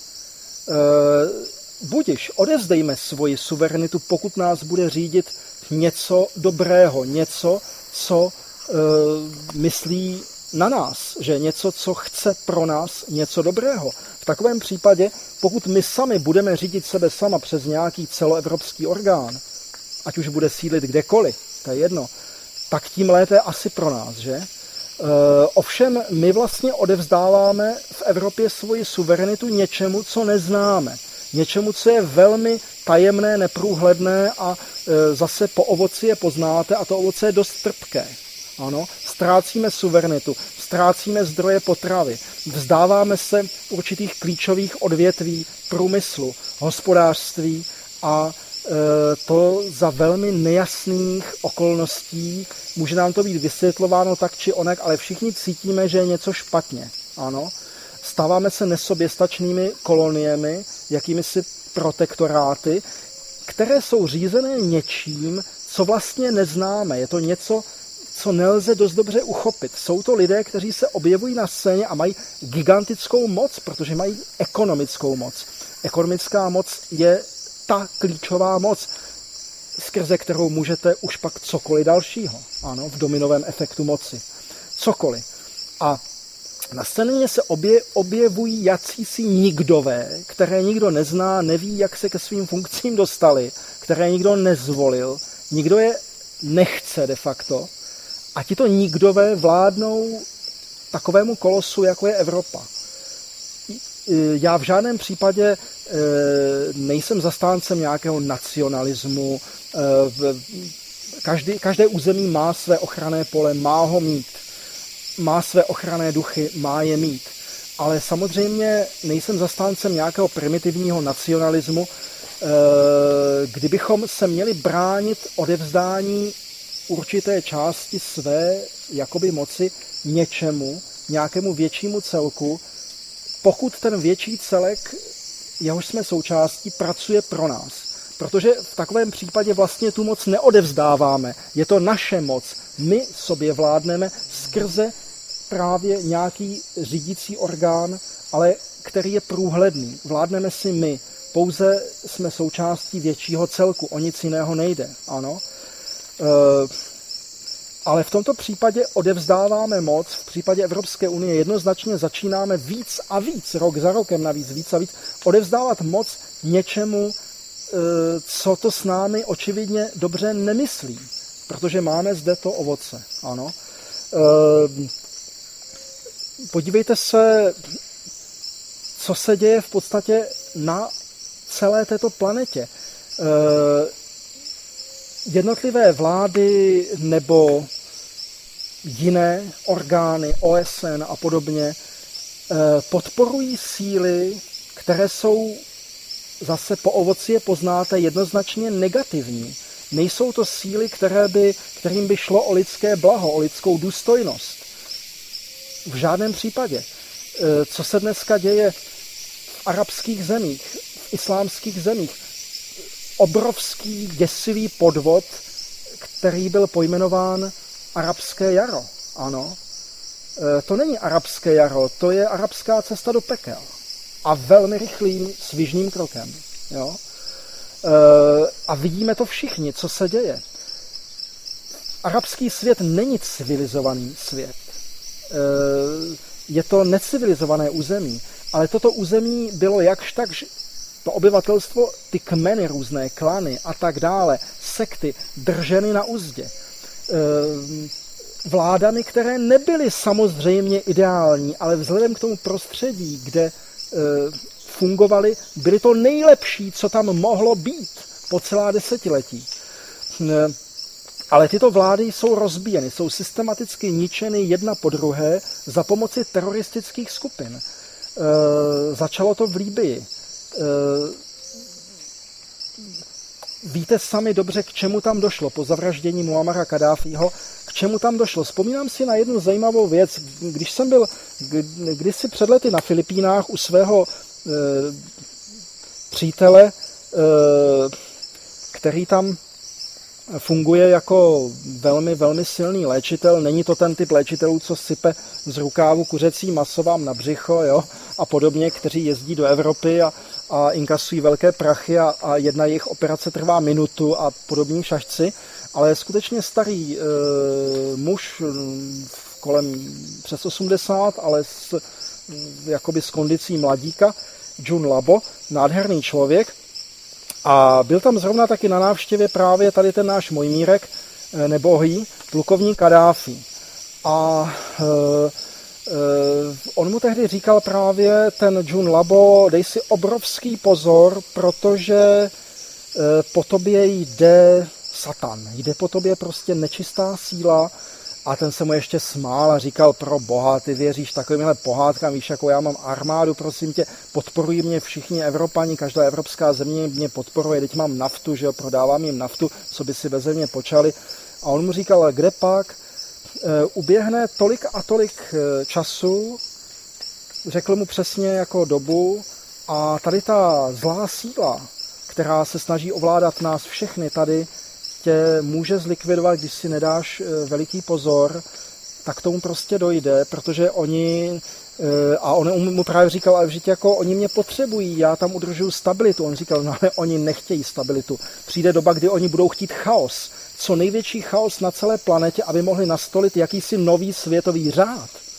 A: budiš, odevzdejme svoji suverenitu, pokud nás bude řídit něco dobrého, něco, co e, myslí na nás, že něco, co chce pro nás něco dobrého. V takovém případě, pokud my sami budeme řídit sebe sama přes nějaký celoevropský orgán, ať už bude sídlit kdekoliv, to je jedno, tak tím lépe asi pro nás, že? E, ovšem my vlastně odevzdáváme v Evropě svoji suverenitu něčemu, co neznáme. Něčemu, co je velmi tajemné, neprůhledné a e, zase po ovoci je poznáte a to ovoce je dost trpké. Ano, ztrácíme suverenitu, ztrácíme zdroje potravy, vzdáváme se určitých klíčových odvětví průmyslu, hospodářství a to za velmi nejasných okolností. Může nám to být vysvětlováno tak či onak, ale všichni cítíme, že je něco špatně. Ano, stáváme se nesoběstačnými koloniemi, jakými si protektoráty, které jsou řízené něčím, co vlastně neznáme. Je to něco, co nelze dost dobře uchopit. Jsou to lidé, kteří se objevují na scéně a mají gigantickou moc, protože mají ekonomickou moc. Ekonomická moc je ta klíčová moc, skrze kterou můžete už pak cokoliv dalšího, ano, v dominovém efektu moci. Cokoliv. A Na scéně se obje, objevují jacísi nikdové, které nikdo nezná, neví, jak se ke svým funkcím dostali, které nikdo nezvolil, nikdo je nechce de facto. A tito nikdové vládnou takovému kolosu, jako je Evropa. Já v žádném případě nejsem zastáncem nějakého nacionalismu. Každý, každé území má své ochranné pole, má ho mít. Má své ochranné duchy, má je mít. Ale samozřejmě nejsem zastáncem nějakého primitivního nacionalismu, kdybychom se měli bránit odevzdání určité části své jakoby moci něčemu, nějakému většímu celku, pokud ten větší celek, jehož jsme součástí, pracuje pro nás. Protože v takovém případě vlastně tu moc neodevzdáváme. Je to naše moc. My sobě vládneme skrze právě nějaký řídící orgán, ale který je průhledný. Vládneme si my. Pouze jsme součástí většího celku. O nic jiného nejde. Ano. E, ale v tomto případě odevzdáváme moc. V případě Evropské unie jednoznačně začínáme víc a víc, rok za rokem navíc, víc a víc, odevzdávat moc něčemu, co to s námi očividně dobře nemyslí, protože máme zde to ovoce. Ano. Podívejte se, co se děje v podstatě na celé této planetě. Jednotlivé vlády nebo jiné orgány, O S N a podobně, podporují síly, které jsou zase po ovoci je poznáte jednoznačně negativní. Nejsou to síly, které by, kterým by šlo o lidské blaho, o lidskou důstojnost. V žádném případě. Co se dneska děje v arabských zemích, v islámských zemích, obrovský děsivý podvod, který byl pojmenován arabské jaro. Ano. To není arabské jaro, to je arabská cesta do pekel. A velmi rychlým, svižným krokem. Jo? A vidíme to všichni, co se děje. Arabský svět není civilizovaný svět. Je to necivilizované území. Ale toto území bylo jakž tak, to obyvatelstvo, ty kmeny různé, klany a tak dále, sekty, drženy na uzdě. Vládami, které nebyly samozřejmě ideální, ale vzhledem k tomu prostředí, kde fungovaly, byly to nejlepší, co tam mohlo být po celá desetiletí. Ale tyto vlády jsou rozbíjeny, jsou systematicky ničeny jedna po druhé za pomoci teroristických skupin. Začalo to v Libyi. Víte sami dobře, k čemu tam došlo po zavraždění Muammara Kaddáfího, k čemu tam došlo. Vzpomínám si na jednu zajímavou věc. Když jsem byl kdysi před lety na Filipínách u svého e, přítele, e, který tam funguje jako velmi, velmi silný léčitel. Není to ten typ léčitelů, co sype z rukávu kuřecí maso vám na břicho, jo, a podobně, kteří jezdí do Evropy a, a inkasují velké prachy a, a jedna jejich operace trvá minutu a podobní šašci, ale skutečně starý e, muž kolem přes osmdesát, ale s, jakoby s kondicí mladíka, Jun Labo, nádherný člověk. A byl tam zrovna taky na návštěvě právě tady ten náš Mojmírek, nebohý, plukovník Kaddáfí. A e, e, on mu tehdy říkal právě, ten Jun Labo, dej si obrovský pozor, protože e, po tobě jde Satan, jde po tobě prostě nečistá síla. A ten se mu ještě smál a říkal, pro boha, ty věříš takovýmhle pohádkám, víš, jako já mám armádu, prosím tě, podporují mě všichni Evropani, každá evropská země mě podporuje, teď mám naftu, že jo, prodávám jim naftu, co by si beze mě počali. A on mu říkal, kde pak, e, uběhne tolik a tolik času, řekl mu přesně jako dobu, a tady ta zlá síla, která se snaží ovládat nás všechny tady, tě může zlikvidovat, když si nedáš veliký pozor, tak tomu prostě dojde, protože oni, a on mu právě říkal, ale vždyť jako oni mě potřebují, já tam udržuju stabilitu. On říkal, no ale oni nechtějí stabilitu. Přijde doba, kdy oni budou chtít chaos. Co největší chaos na celé planetě, aby mohli nastolit jakýsi nový světový řád.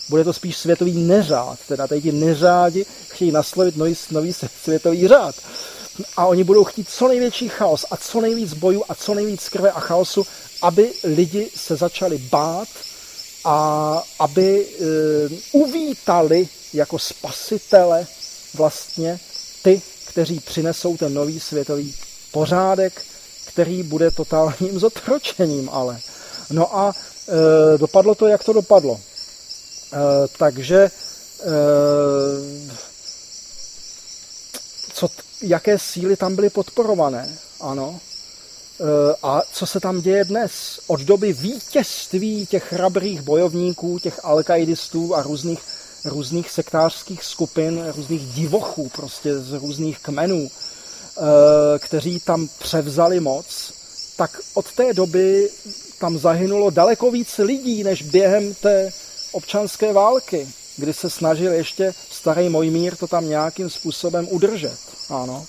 A: Bude to spíš světový neřád. Teda tady ti neřádi chtějí naslovit nový, nový světový řád. A oni budou chtít co největší chaos a co nejvíc bojů a co nejvíc krve a chaosu, aby lidi se začali bát a aby e, uvítali jako spasitele vlastně ty, kteří přinesou ten nový světový pořádek, který bude totálním zotročením ale. No a e, dopadlo to, jak to dopadlo. E, takže e, co, jaké síly tam byly podporované, ano. E, a co se tam děje dnes? Od doby vítězství těch chrabrých bojovníků, těch alkaidistů a různých, různých sektářských skupin, různých divochů prostě z různých kmenů, e, kteří tam převzali moc, tak od té doby tam zahynulo daleko víc lidí, než během té občanské války, kdy se snažil ještě starý Mojmír to tam nějakým způsobem udržet. Ano.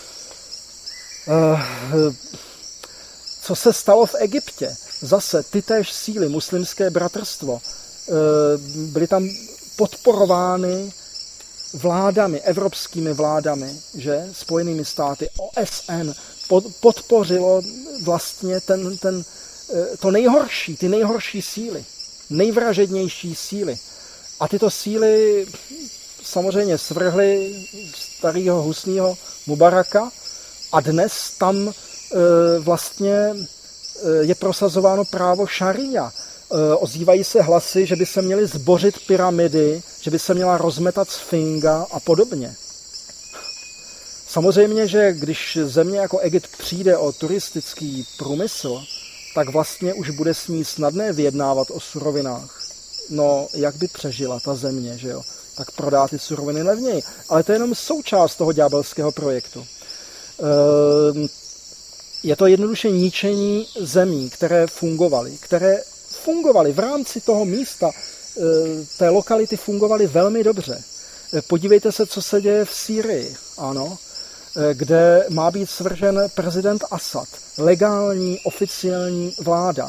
A: Co se stalo v Egyptě? Zase ty též síly, muslimské bratrstvo, byly tam podporovány vládami, evropskými vládami, že? Spojenými státy, O S N, podpořilo vlastně ten, ten, to nejhorší, ty nejhorší síly, nejvražednější síly. A tyto síly samozřejmě svrhly starého husního Mubaraka a dnes tam e, vlastně e, je prosazováno právo šaria. E, ozývají se hlasy, že by se měly zbořit pyramidy, že by se měla rozmetat sfinga a podobně. Samozřejmě, že když země jako Egypt přijde o turistický průmysl, tak vlastně už bude s ní snadné vyjednávat o surovinách. No, jak by přežila ta země, že jo? Tak prodá ty suroviny levněji. Ale to je jenom součást toho ďábelského projektu. Je to jednoduše ničení zemí, které fungovaly, které fungovaly v rámci toho místa, té lokality fungovaly velmi dobře. Podívejte se, co se děje v Sýrii, ano, kde má být svržen prezident Asad, legální, oficiální vláda.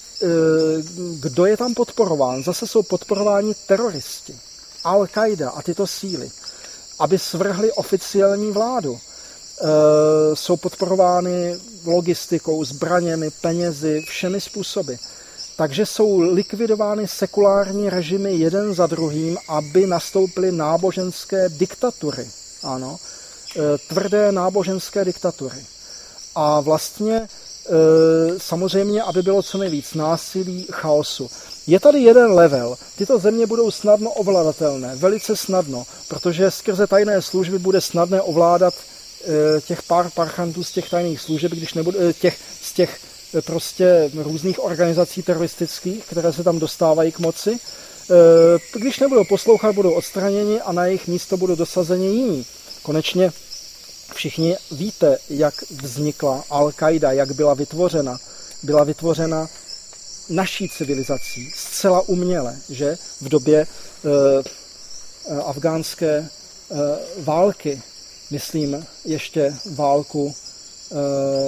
A: Kdo je tam podporován? Zase jsou podporováni teroristi, Al-Qaida a tyto síly, aby svrhli oficiální vládu. Jsou podporovány logistikou, zbraněmi, penězi, všemi způsoby. Takže jsou likvidovány sekulární režimy jeden za druhým, aby nastoupily náboženské diktatury. Ano, tvrdé náboženské diktatury. A vlastně samozřejmě, aby bylo co nejvíc násilí, chaosu. Je tady jeden level. Tyto země budou snadno ovladatelné, velice snadno, protože skrze tajné služby bude snadné ovládat těch pár parchantů z těch tajných služeb, když nebude, těch, z těch prostě různých organizací teroristických, které se tam dostávají k moci. Když nebudou poslouchat, budou odstraněni a na jejich místo budou dosazeni jiní. Konečně všichni víte, jak vznikla Al-Qaida, jak byla vytvořena. Byla vytvořena naší civilizací, zcela uměle, že v době e, afgánské e, války, myslím ještě válku, e,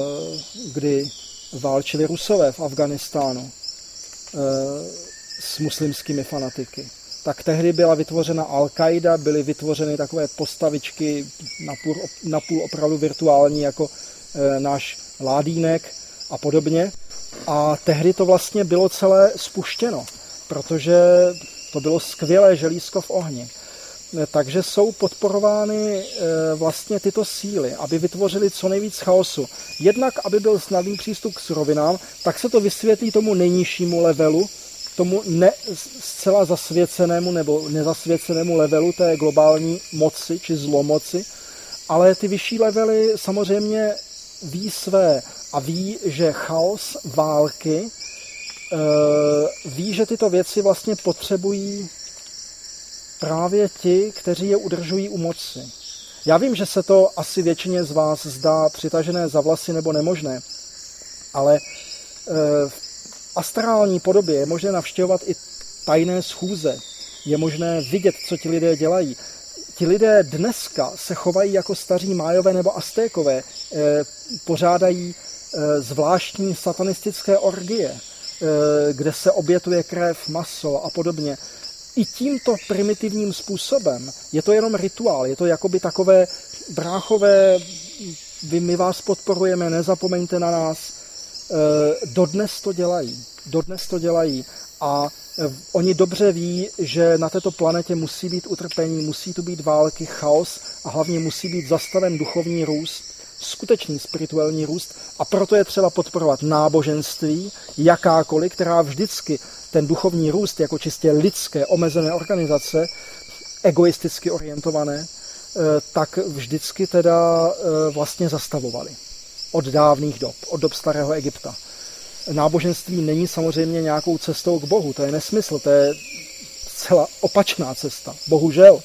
A: kdy válčili Rusové v Afghánistánu e, s muslimskými fanatiky. Tak tehdy byla vytvořena Al-Qaida, byly vytvořeny takové postavičky napůl, napůl opravdu virtuální, jako e, náš Ládínek a podobně. A tehdy to vlastně bylo celé spuštěno, protože to bylo skvělé želízko v ohni. Takže jsou podporovány vlastně tyto síly, aby vytvořili co nejvíc chaosu. Jednak, aby byl snadný přístup k surovinám, tak se to vysvětlí tomu nejnižšímu levelu, tomu ne zcela zasvěcenému nebo nezasvěcenému levelu té globální moci či zlomoci, ale ty vyšší levely samozřejmě ví své a ví, že chaos, války, ví, že tyto věci vlastně potřebují právě ti, kteří je udržují u moci. Já vím, že se to asi většině z vás zdá přitažené za vlasy nebo nemožné, ale v astrální podobě je možné navštěvovat i tajné schůze. Je možné vidět, co ti lidé dělají. Ti lidé dneska se chovají jako staří Májové nebo Aztékové, pořádají zvláštní satanistické orgie, kde se obětuje krev, maso a podobně. i tímto primitivním způsobem. Je to jenom rituál, je to jakoby takové bráchové, vy, my vás podporujeme, nezapomeňte na nás. Dodnes to dělají, dodnes to dělají a oni dobře ví, že na této planetě musí být utrpení, musí tu být války, chaos a hlavně musí být zastaven duchovní růst, skutečný spirituální růst a proto je třeba podporovat náboženství, jakákoliv, která vždycky ten duchovní růst jako čistě lidské omezené organizace, egoisticky orientované, tak vždycky teda vlastně zastavovali. Od dávných dob, od dob starého Egypta. Náboženství není samozřejmě nějakou cestou k Bohu, to je nesmysl, to je zcela opačná cesta, bohužel.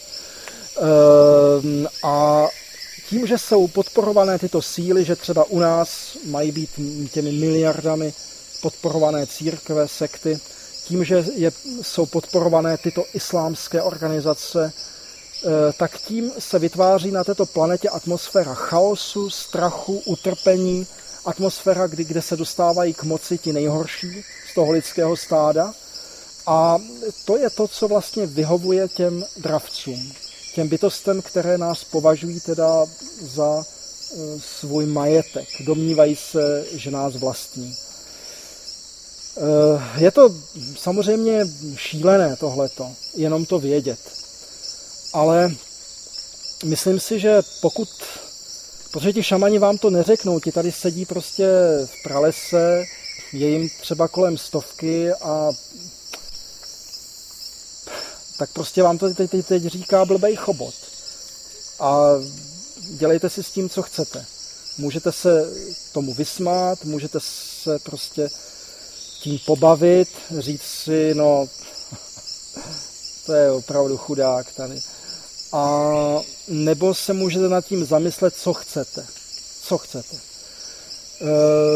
A: A tím, že jsou podporované tyto síly, že třeba u nás mají být těmi miliardami podporované církve, sekty, tím, že je, jsou podporované tyto islámské organizace, tak tím se vytváří na této planetě atmosféra chaosu, strachu, utrpení, atmosféra, kdy, kde se dostávají k moci ti nejhorší z toho lidského stáda. A to je to, co vlastně vyhovuje těm dravcům, těm bytostem, které nás považují teda za e, svůj majetek. Domnívají se, že nás vlastní. E, je to samozřejmě šílené tohleto, jenom to vědět. Ale myslím si, že pokud, protože ti šamani vám to neřeknou, ti tady sedí prostě v pralese, je jim třeba kolem stovky a tak prostě vám to teď, teď, teď říká blbej chobot. A dělejte si s tím, co chcete. Můžete se tomu vysmát, můžete se prostě tím pobavit, říct si, no, to je opravdu chudák tady. A nebo se můžete nad tím zamyslet, co chcete. Co chcete. E,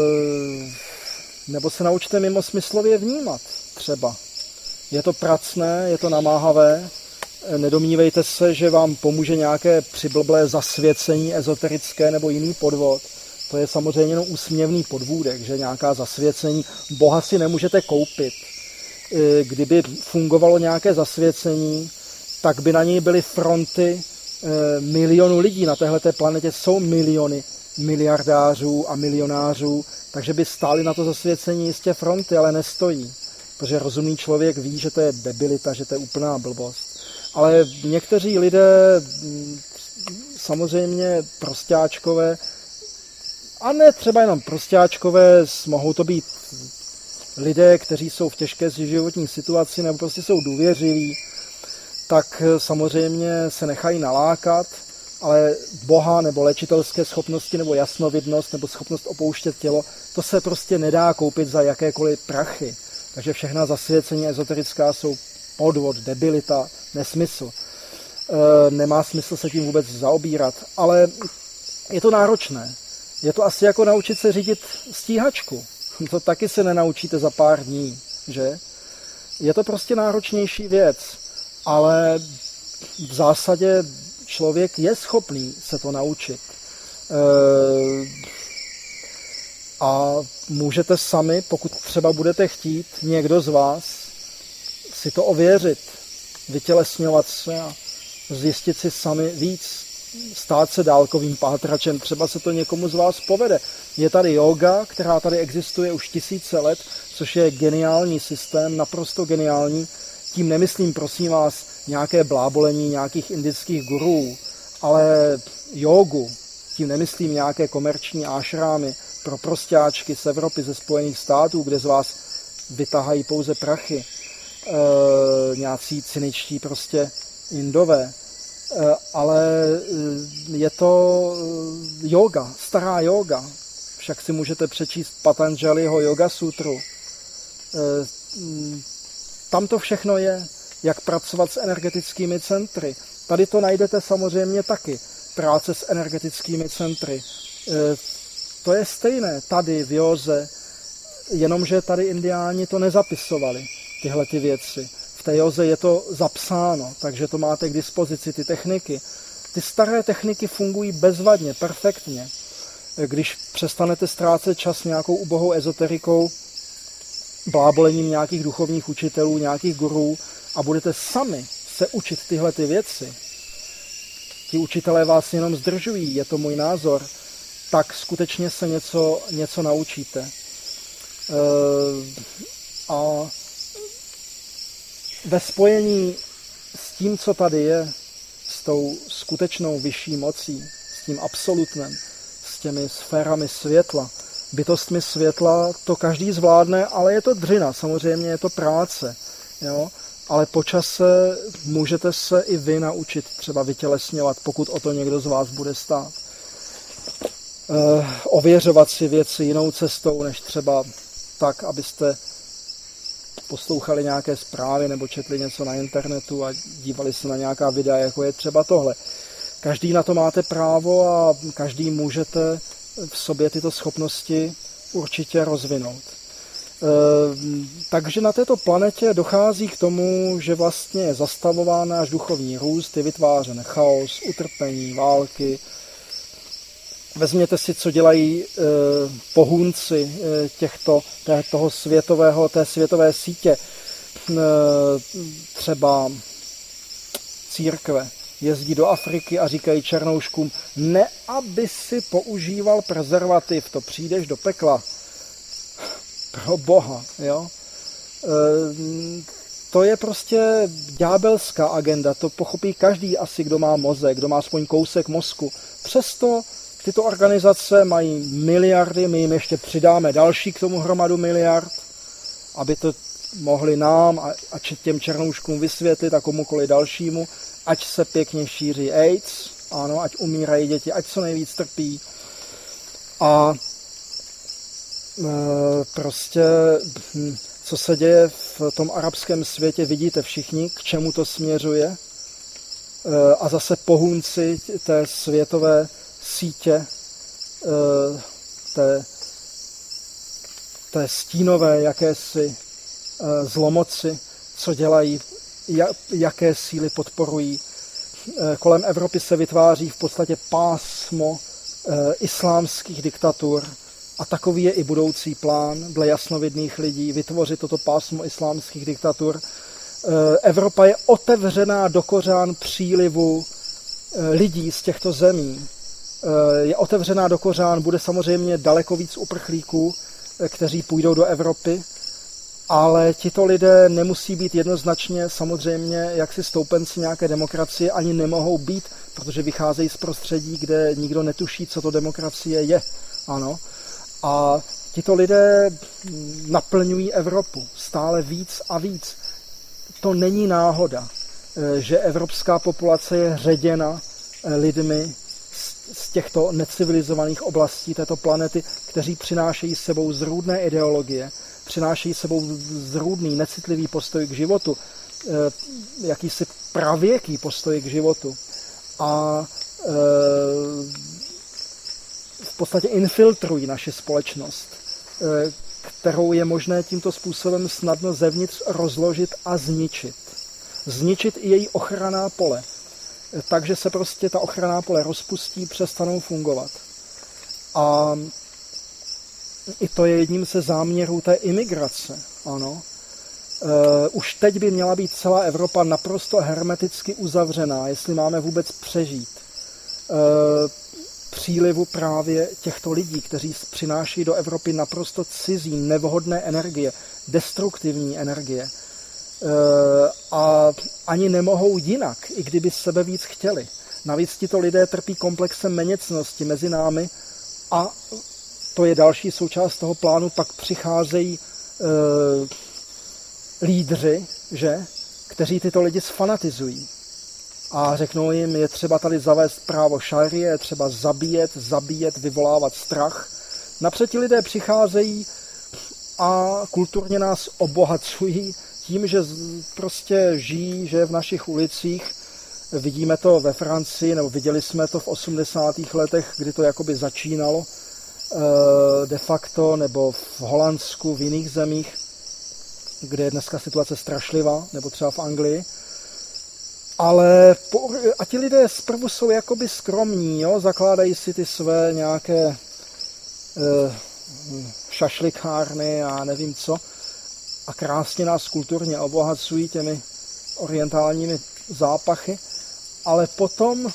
A: nebo se naučte mimo smyslově vnímat třeba. Je to pracné, je to namáhavé. Nedomnívejte se, že vám pomůže nějaké přiblblé zasvěcení ezoterické nebo jiný podvod. To je samozřejmě jenom úsměvný podvůdek, že nějaká zasvěcení. Boha si nemůžete koupit. Kdyby fungovalo nějaké zasvěcení, tak by na něj byly fronty e, milionů lidí. Na téhleté planetě jsou miliony miliardářů a milionářů, takže by stály na to zasvěcení jistě fronty, ale nestojí. Protože rozumný člověk ví, že to je debilita, že to je úplná blbost. Ale někteří lidé, samozřejmě prostáčkové, a ne třeba jenom prostáčkové, mohou to být lidé, kteří jsou v těžké životní situaci nebo prostě jsou důvěřiví, tak samozřejmě se nechají nalákat, ale Boha nebo léčitelské schopnosti nebo jasnovidnost nebo schopnost opouštět tělo, to se prostě nedá koupit za jakékoliv prachy. Takže všechna zasvěcení ezoterická jsou podvod, debilita, nesmysl. E, nemá smysl se tím vůbec zaobírat, ale je to náročné. Je to asi jako naučit se řídit stíhačku. To taky se nenaučíte za pár dní, že? Je to prostě náročnější věc, ale v zásadě člověk je schopný se to naučit. E, a můžete sami, pokud třeba budete chtít, někdo z vás, si to ověřit, vytělesňovat se a zjistit si sami víc, stát se dálkovým pátračem, třeba se to někomu z vás povede. Je tady yoga, která tady existuje už tisíce let, což je geniální systém, naprosto geniální. Tím nemyslím, prosím vás, nějaké blábolení nějakých indických gurů, ale jógu. Tím nemyslím nějaké komerční ášrámy pro prostáčky z Evropy, ze Spojených států, kde z vás vytahají pouze prachy. E, nějací cyničtí prostě Indové. E, ale je to yoga, stará yoga. Však si můžete přečíst Patanjaliho Yoga Sutru. E, tam to všechno je, jak pracovat s energetickými centry. Tady to najdete samozřejmě taky. Práce s energetickými centry. E, to je stejné tady v józe, jenomže tady indiáni to nezapisovali, tyhle ty věci. V té józe je to zapsáno, takže to máte k dispozici, ty techniky. Ty staré techniky fungují bezvadně, perfektně. Když přestanete ztrácet čas nějakou ubohou ezoterikou, blábolením nějakých duchovních učitelů, nějakých gurů a budete sami se učit tyhle ty věci, ti učitelé vás jenom zdržují, je to můj názor, tak skutečně se něco, něco naučíte. E, a ve spojení s tím, co tady je, s tou skutečnou vyšší mocí, s tím absolutnem, s těmi sférami světla, bytostmi světla, to každý zvládne, ale je to dřina, samozřejmě je to práce, jo? Ale po čase můžete se i vy naučit třeba vytělesňovat, pokud o to někdo z vás bude stát. E, ověřovat si věci jinou cestou, než třeba tak, abyste poslouchali nějaké zprávy nebo četli něco na internetu a dívali se na nějaká videa, jako je třeba tohle. Každý na to máte právo a každý můžete v sobě tyto schopnosti určitě rozvinout. Takže na této planetě dochází k tomu, že vlastně je zastavován náš duchovní růst, je vytvářen chaos, utrpení, války. Vezměte si, co dělají pohůnci těchto, toho světového, té světové sítě, třeba církve. Jezdí do Afriky a říkají černouškům, ne aby si používal prezervativ, to přijdeš do pekla. Pro Boha, jo. E, to je prostě ďábelská agenda, to pochopí každý asi, kdo má mozek, kdo má aspoň kousek mozku. Přesto tyto organizace mají miliardy, my jim ještě přidáme další k tomu hromadu miliard, aby to mohli nám a, a těm černouškům vysvětlit a komukoli dalšímu, ať se pěkně šíří AIDS, ano, ať umírají děti, ať co nejvíc trpí. A e, prostě, co se děje v tom arabském světě, vidíte všichni, k čemu to směřuje. E, a zase pohůnci té světové sítě, e, té, té stínové jakési e, zlomoci, co dělají, jaké síly podporují. Kolem Evropy se vytváří v podstatě pásmo islámských diktatur a takový je i budoucí plán dle jasnovidných lidí vytvořit toto pásmo islámských diktatur. Evropa je otevřená do kořán přílivu lidí z těchto zemí. Je otevřená do kořán, bude samozřejmě daleko víc uprchlíků, kteří půjdou do Evropy, ale tito lidé nemusí být jednoznačně samozřejmě jaksi stoupenci nějaké demokracie, ani nemohou být, protože vycházejí z prostředí, kde nikdo netuší, co to demokracie je. Ano. A tito lidé naplňují Evropu stále víc a víc. To není náhoda, že evropská populace je ředěna lidmi z těchto necivilizovaných oblastí této planety, kteří přinášejí s sebou zrůdné ideologie, přinášejí sebou zrůdný, necitlivý postoj k životu, jakýsi pravěký postoj k životu a v podstatě infiltrují naši společnost, kterou je možné tímto způsobem snadno zevnitř rozložit a zničit. Zničit i její ochranná pole. Takže se prostě ta ochranná pole rozpustí, přestanou fungovat. A i to je jedním ze záměrů té imigrace. Ano. E, už teď by měla být celá Evropa naprosto hermeticky uzavřená, jestli máme vůbec přežít e, přílivu právě těchto lidí, kteří přináší do Evropy naprosto cizí, nevhodné energie, destruktivní energie. E, a ani nemohou jinak, i kdyby sebe víc chtěli. Navíc tito lidé trpí komplexem méněcnosti mezi námi a to je další součást toho plánu, pak přicházejí e, lídři, že, kteří tyto lidi sfanatizují. A řeknou jim, je třeba tady zavést právo šarie, je třeba zabíjet, zabíjet, vyvolávat strach. Napřed ti lidé přicházejí a kulturně nás obohacují tím, že prostě žijí, že v našich ulicích, vidíme to ve Francii, nebo viděli jsme to v osmdesátých letech, kdy to jakoby začínalo, de facto, nebo v Holandsku, v jiných zemích, kde je dneska situace strašlivá, nebo třeba v Anglii. Ale po, a ti lidé zprvu jsou jakoby skromní, jo? Zakládají si ty své nějaké e, šašlikárny a nevím co. a krásně nás kulturně obohacují těmi orientálními zápachy, ale potom e,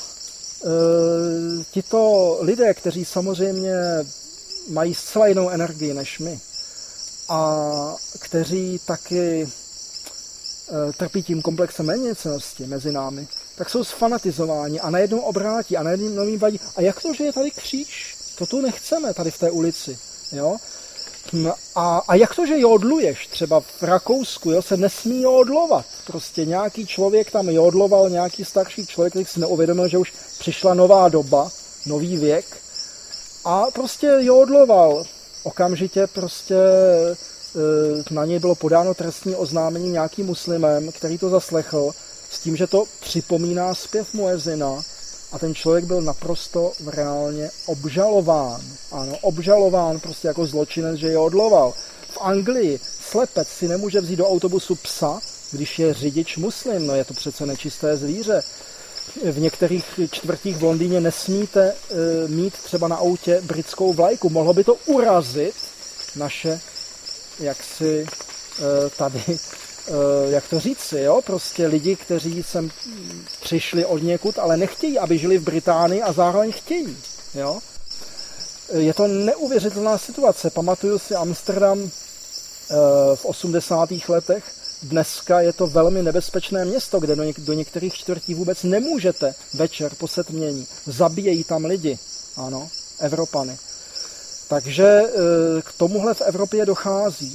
A: tito lidé, kteří samozřejmě mají zcela jinou energii než my a kteří taky e, trpí tím komplexem méněcennosti mezi námi, tak jsou sfanatizováni a najednou obrátí a najednou jim vadí. A jak to, že je tady kříž? To tu nechceme tady v té ulici. Jo? A, a jak to, že jodluješ? Třeba v Rakousku, jo, se nesmí jodlovat. Prostě nějaký člověk tam jodloval, nějaký starší člověk, který si neuvědomil, že už přišla nová doba, nový věk. A prostě jodloval. Okamžitě prostě na něj bylo podáno trestní oznámení nějakým muslimem, který to zaslechl, s tím, že to připomíná zpěv muezina. A ten člověk byl naprosto reálně obžalován. Ano, obžalován prostě jako zločinec, že je odloval. V Anglii slepec si nemůže vzít do autobusu psa, když je řidič muslim. No je to přece nečisté zvíře. V některých čtvrtích v Londýně nesmíte e, mít třeba na autě britskou vlajku. Mohlo by to urazit naše, jaksi e, tady... jak to říci, jo? Prostě lidi, kteří sem přišli od někud, ale nechtějí, aby žili v Británii a zároveň chtějí. Jo? Je to neuvěřitelná situace. Pamatuju si Amsterdam v osmdesátých letech. Dneska je to velmi nebezpečné město, kde do, něk- do některých čtvrtí vůbec nemůžete večer po setmění. Zabíjejí tam lidi. Ano, Evropany. Takže k tomuhle v Evropě dochází.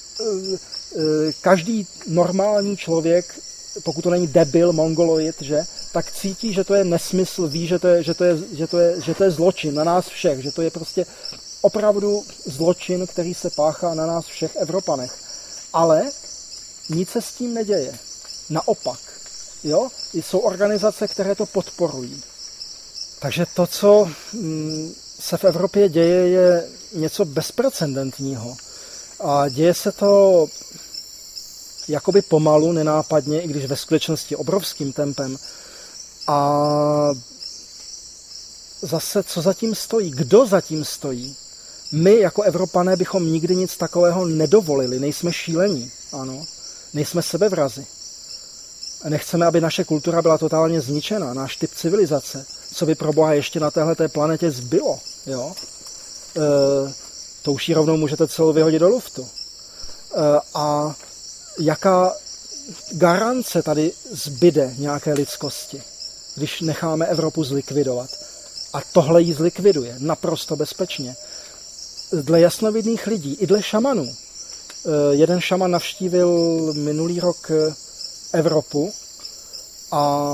A: Každý normální člověk, pokud to není debil, mongoloid, že, tak cítí, že to je nesmysl, ví, že to je, že to je, že to je, že to je zločin na nás všech, že to je prostě opravdu zločin, který se páchá na nás všech Evropanech. Ale nic se s tím neděje. Naopak. Jo? Jsou organizace, které to podporují. Takže to, co se v Evropě děje, je něco bezprecedentního. A děje se to jakoby pomalu, nenápadně, i když ve skutečnosti obrovským tempem. A zase, co zatím stojí? Kdo zatím stojí? My jako Evropané bychom nikdy nic takového nedovolili. Nejsme šílení, ano. Nejsme sebevrazi. Nechceme, aby naše kultura byla totálně zničena, náš typ civilizace. Co by pro Boha ještě na téhleté planetě zbylo, jo? E, to už ji rovnou můžete celou vyhodit do luftu. E, a jaká garance tady zbyde nějaké lidskosti, když necháme Evropu zlikvidovat? A tohle ji zlikviduje naprosto bezpečně. Dle jasnovidných lidí, i dle šamanů. Jeden šaman navštívil minulý rok Evropu a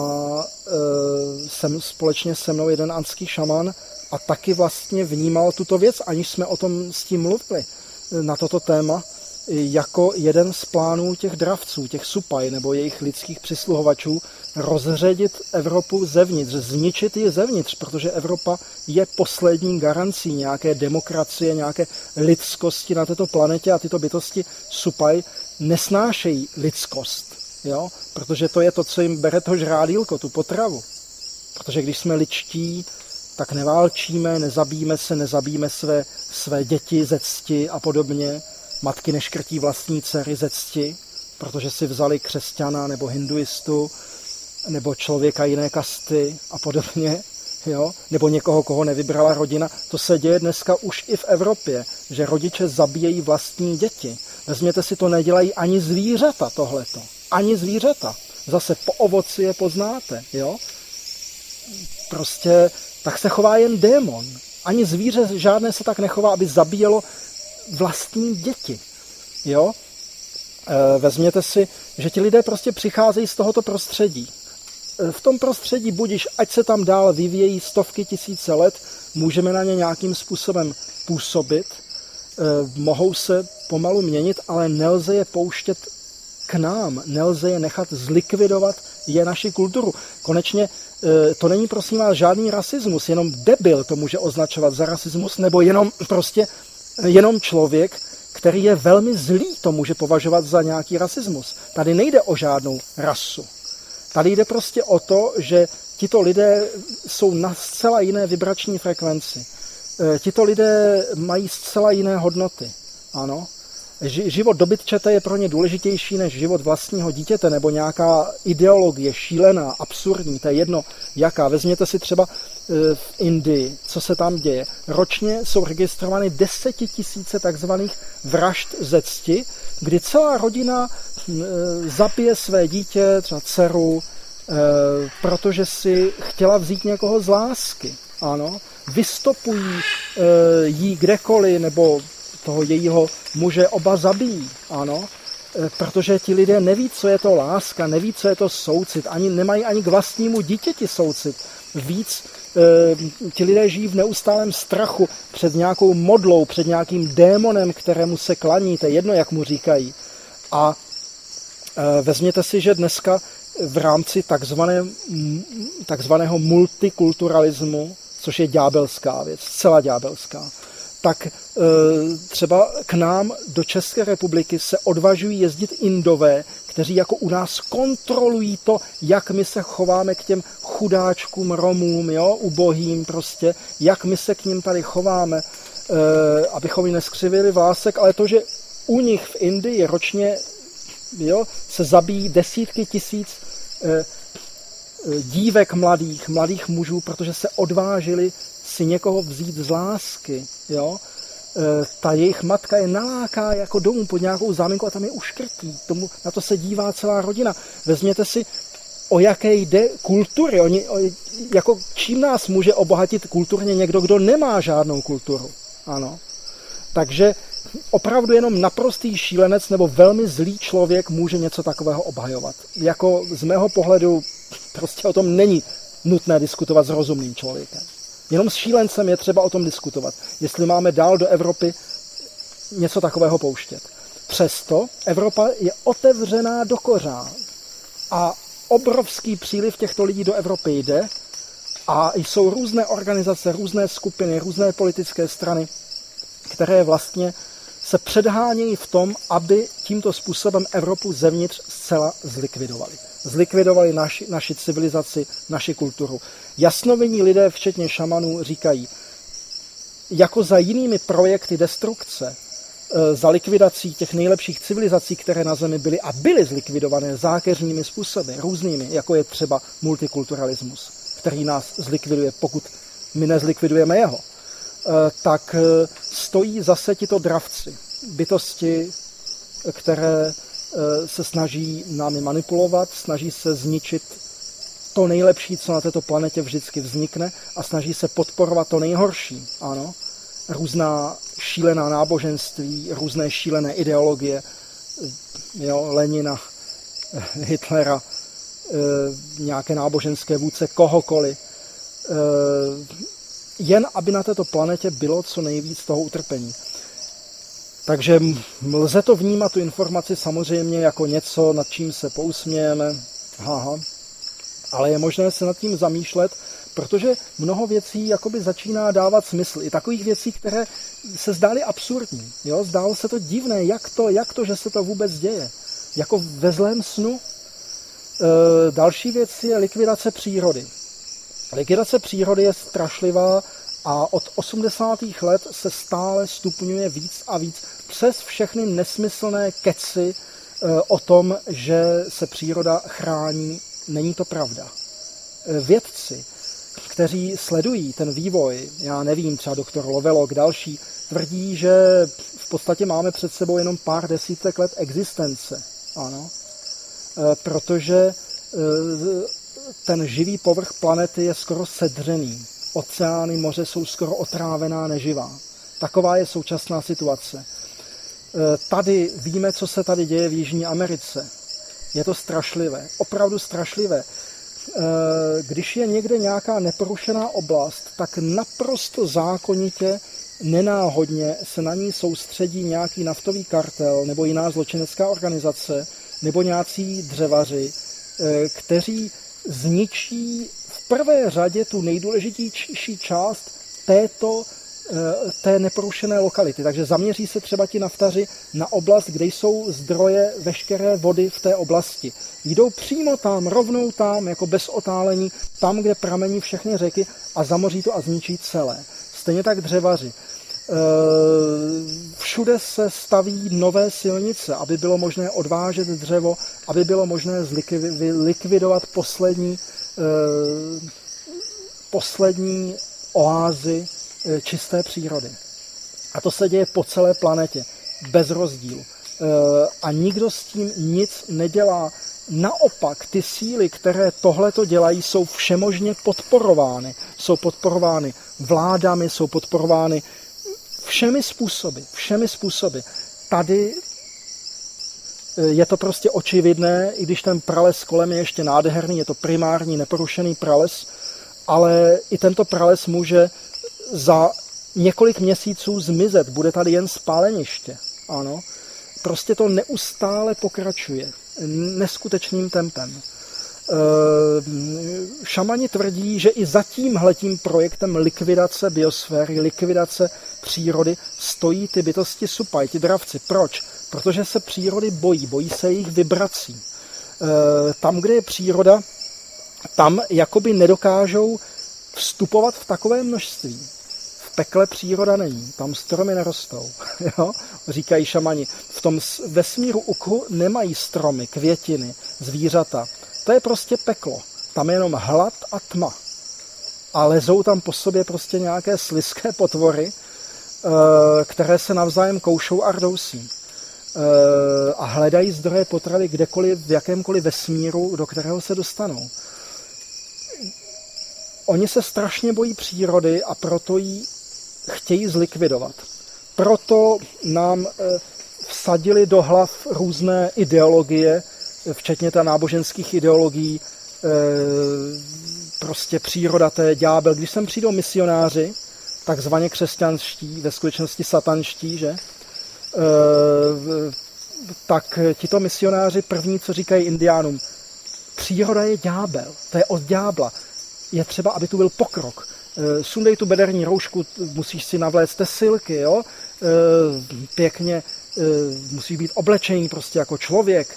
A: jsem společně se mnou jeden andský šaman a taky vlastně vnímal tuto věc, aniž jsme o tom s tím mluvili na toto téma, jako jeden z plánů těch dravců, těch supaj nebo jejich lidských přisluhovačů, rozředit Evropu zevnitř, zničit ji zevnitř, protože Evropa je poslední garancí nějaké demokracie, nějaké lidskosti na této planetě a tyto bytosti supaj nesnášejí lidskost, jo? Protože to je to, co jim bere to žrádýlko, tu potravu. Protože když jsme lidští, tak neválčíme, nezabijíme se, nezabijíme své, své děti ze cti a podobně. Matky neškrtí vlastní dcery ze cti, protože si vzali křesťana nebo hinduistu, nebo člověka jiné kasty a podobně, jo? Nebo někoho, koho nevybrala rodina. To se děje dneska už i v Evropě, že rodiče zabíjejí vlastní děti. Vezměte si, to nedělají ani zvířata tohleto. Ani zvířata. Zase po ovoci je poznáte, jo? Prostě tak se chová jen démon. Ani zvíře žádné se tak nechová, aby zabíjelo vlastní děti. Jo? E, vezměte si, že ti lidé prostě přicházejí z tohoto prostředí. E, v tom prostředí budiš, ať se tam dál vyvíjejí stovky tisíce let, můžeme na ně nějakým způsobem působit, e, mohou se pomalu měnit, ale nelze je pouštět k nám, nelze je nechat zlikvidovat je naši kulturu. Konečně e, to není prosím vás žádný rasismus, jenom debil to může označovat za rasismus, nebo jenom prostě jenom člověk, který je velmi zlý, to může považovat za nějaký rasismus. Tady nejde o žádnou rasu. Tady jde prostě o to, že tito lidé jsou na zcela jiné vibrační frekvenci. Tito lidé mají zcela jiné hodnoty. Ano. život dobytčete je pro ně důležitější než život vlastního dítěte nebo nějaká ideologie šílená, absurdní, to je jedno jaká. Vezměte si třeba v Indii, co se tam děje. Ročně jsou registrovány desetitisíce takzvaných vražd ze cti, kdy celá rodina zabije své dítě, třeba dceru, protože si chtěla vzít někoho z lásky. Ano, vystopují jí kdekoliv, nebo toho jejího muže oba zabijí, ano, protože ti lidé neví, co je to láska, neví, co je to soucit, ani nemají ani k vlastnímu dítěti soucit. Víc e, ti lidé žijí v neustálém strachu před nějakou modlou, před nějakým démonem, kterému se klaní, to je jedno, jak mu říkají. A e, vezměte si, že dneska v rámci takzvané, takzvaného multikulturalismu, což je ďábelská věc, zcela ďábelská, tak třeba k nám do České republiky se odvažují jezdit Indové, kteří jako u nás kontrolují to, jak my se chováme k těm chudáčkům, Romům, jo, ubohým prostě, jak my se k ním tady chováme, abychom ji neskřivili vlásek, ale to, že u nich v Indii ročně jo, se zabíjí desítky tisíc dívek mladých, mladých mužů, protože se odvážili si někoho vzít z lásky, jo. E, ta jejich matka je naláká jako domů pod nějakou záminkou a tam je uškrtí. Tomu, na to se dívá celá rodina. Vezměte si, o jaké jde kultury. Oni, o, jako, čím nás může obohatit kulturně někdo, kdo nemá žádnou kulturu. Ano. Takže opravdu jenom naprostý šílenec nebo velmi zlý člověk může něco takového obhajovat. Jako z mého pohledu prostě o tom není nutné diskutovat s rozumným člověkem. Jenom s šílencem je třeba o tom diskutovat, jestli máme dál do Evropy něco takového pouštět. Přesto Evropa je otevřená do kořán a obrovský příliv těchto lidí do Evropy jde a jsou různé organizace, různé skupiny, různé politické strany, které vlastně se předhánějí v tom, aby tímto způsobem Evropu zevnitř zcela zlikvidovali. Zlikvidovali naši, naši civilizaci, naši kulturu. Jasnovidní lidé, včetně šamanů, říkají, jako za jinými projekty destrukce, za likvidací těch nejlepších civilizací, které na Zemi byly a byly zlikvidované zákeřnými způsoby, různými, jako je třeba multikulturalismus, který nás zlikviduje, pokud my nezlikvidujeme jeho, tak stojí zase tito dravci, bytosti, které se snaží námi manipulovat, snaží se zničit to nejlepší, co na této planetě vždycky vznikne a snaží se podporovat to nejhorší. Ano, různá šílená náboženství, různé šílené ideologie, jo, Lenina, Hitlera, nějaké náboženské vůdce, kohokoliv. Jen aby na této planetě bylo co nejvíc toho utrpení. Takže lze to vnímat, tu informaci samozřejmě jako něco, nad čím se pousmějeme, haha, ale je možné se nad tím zamýšlet, protože mnoho věcí jakoby začíná dávat smysl. I takových věcí, které se zdály absurdní. Jo? Zdálo se to divné, jak to, jak to, že se to vůbec děje. Jako ve zlém snu. E, další věc je likvidace přírody. Likvidace přírody je strašlivá a od osmdesátých let se stále stupňuje víc a víc přes všechny nesmyslné keci o tom, že se příroda chrání. Není to pravda. Vědci, kteří sledují ten vývoj, já nevím, třeba doktor Lovelock, další, tvrdí, že v podstatě máme před sebou jenom pár desítek let existence. Ano. Protože ten živý povrch planety je skoro sedřený. Oceány, moře jsou skoro otrávená, neživá. Taková je současná situace. Tady víme, co se tady děje v Jižní Americe. Je to strašlivé, opravdu strašlivé. Když je někde nějaká neporušená oblast, tak naprosto zákonitě, nenáhodně se na ní soustředí nějaký naftový kartel nebo jiná zločinecká organizace nebo nějací dřevaři, kteří zničí v prvé řadě tu nejdůležitější část této té neporušené lokality. Takže zaměří se třeba ti naftaři na oblast, kde jsou zdroje veškeré vody v té oblasti. Jdou přímo tam, rovnou tam, jako bez otálení, tam, kde pramení všechny řeky a zamoří to a zničí celé. Stejně tak dřevaři. Všude se staví nové silnice, aby bylo možné odvážet dřevo, aby bylo možné zlikvidovat poslední, poslední oázy čisté přírody. A to se děje po celé planetě, bez rozdílu. A nikdo s tím nic nedělá. Naopak, ty síly, které tohleto dělají, jsou všemožně podporovány. Jsou podporovány vládami, jsou podporovány všemi způsoby, všemi způsoby. Tady je to prostě očividné, i když ten prales kolem je ještě nádherný, je to primární, neporušený prales, ale i tento prales může za několik měsíců zmizet, bude tady jen spáleniště. Ano, prostě to neustále pokračuje neskutečným tempem. Šamani tvrdí, že i za tímhletím projektem likvidace biosféry, likvidace přírody stojí ty bytosti supaj, ti dravci. Proč? Protože se přírody bojí, bojí se jejich vibrací. Tam, kde je příroda, tam jakoby nedokážou vstupovat v takové množství. V pekle příroda není, tam stromy nerostou, jo? Říkají šamani. V tom vesmíru Ukhu nemají stromy, květiny, zvířata. To je prostě peklo. Tam je jenom hlad a tma. A lezou tam po sobě prostě nějaké slizké potvory, které se navzájem koušou a rdousí. A hledají zdroje potravy kdekoliv, v jakémkoliv vesmíru, do kterého se dostanou. Oni se strašně bojí přírody a proto ji chtějí zlikvidovat. Proto nám vsadili do hlav různé ideologie, včetně ta náboženských ideologií, prostě příroda, to je ďábel. Když sem přijdou misionáři, takzvaně křesťanští, ve skutečnosti satanští, že? Tak tito misionáři první, co říkají indiánům, příroda je ďábel, to je od ďábla. Je třeba, aby tu byl pokrok. Sundej tu bederní roušku, musíš si navléct tesilky, jo? Pěkně musíš být oblečený prostě jako člověk.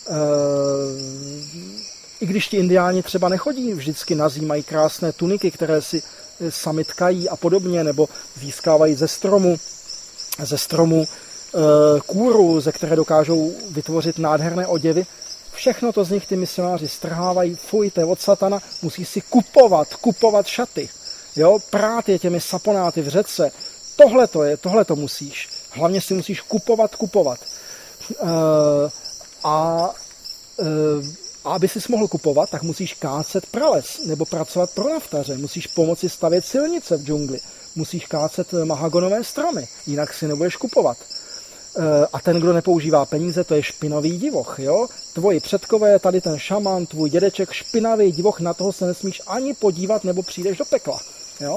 A: I když ti indiáni třeba nechodí vždycky nazí, mají krásné tuniky, které si sami tkají a podobně, nebo získávají ze stromu, ze stromu kůru, ze které dokážou vytvořit nádherné oděvy. Všechno to z nich ty misionáři strhávají, fuj, to je od satana, musí si kupovat, kupovat šaty, jo, prát je těmi saponáty v řece, tohle to je, tohle to musíš, hlavně si musíš kupovat, kupovat. Uh, a, uh, a aby jsi mohl kupovat, tak musíš kácet prales, nebo pracovat pro naftaře, musíš pomoci stavět silnice v džungli, musíš kácet mahagonové stromy, jinak si nebudeš kupovat. A ten, kdo nepoužívá peníze, to je špinavý divoch, jo? Tvoji předkové, tady ten šaman, tvůj dědeček, špinavý divoch, na toho se nesmíš ani podívat, nebo přijdeš do pekla, jo?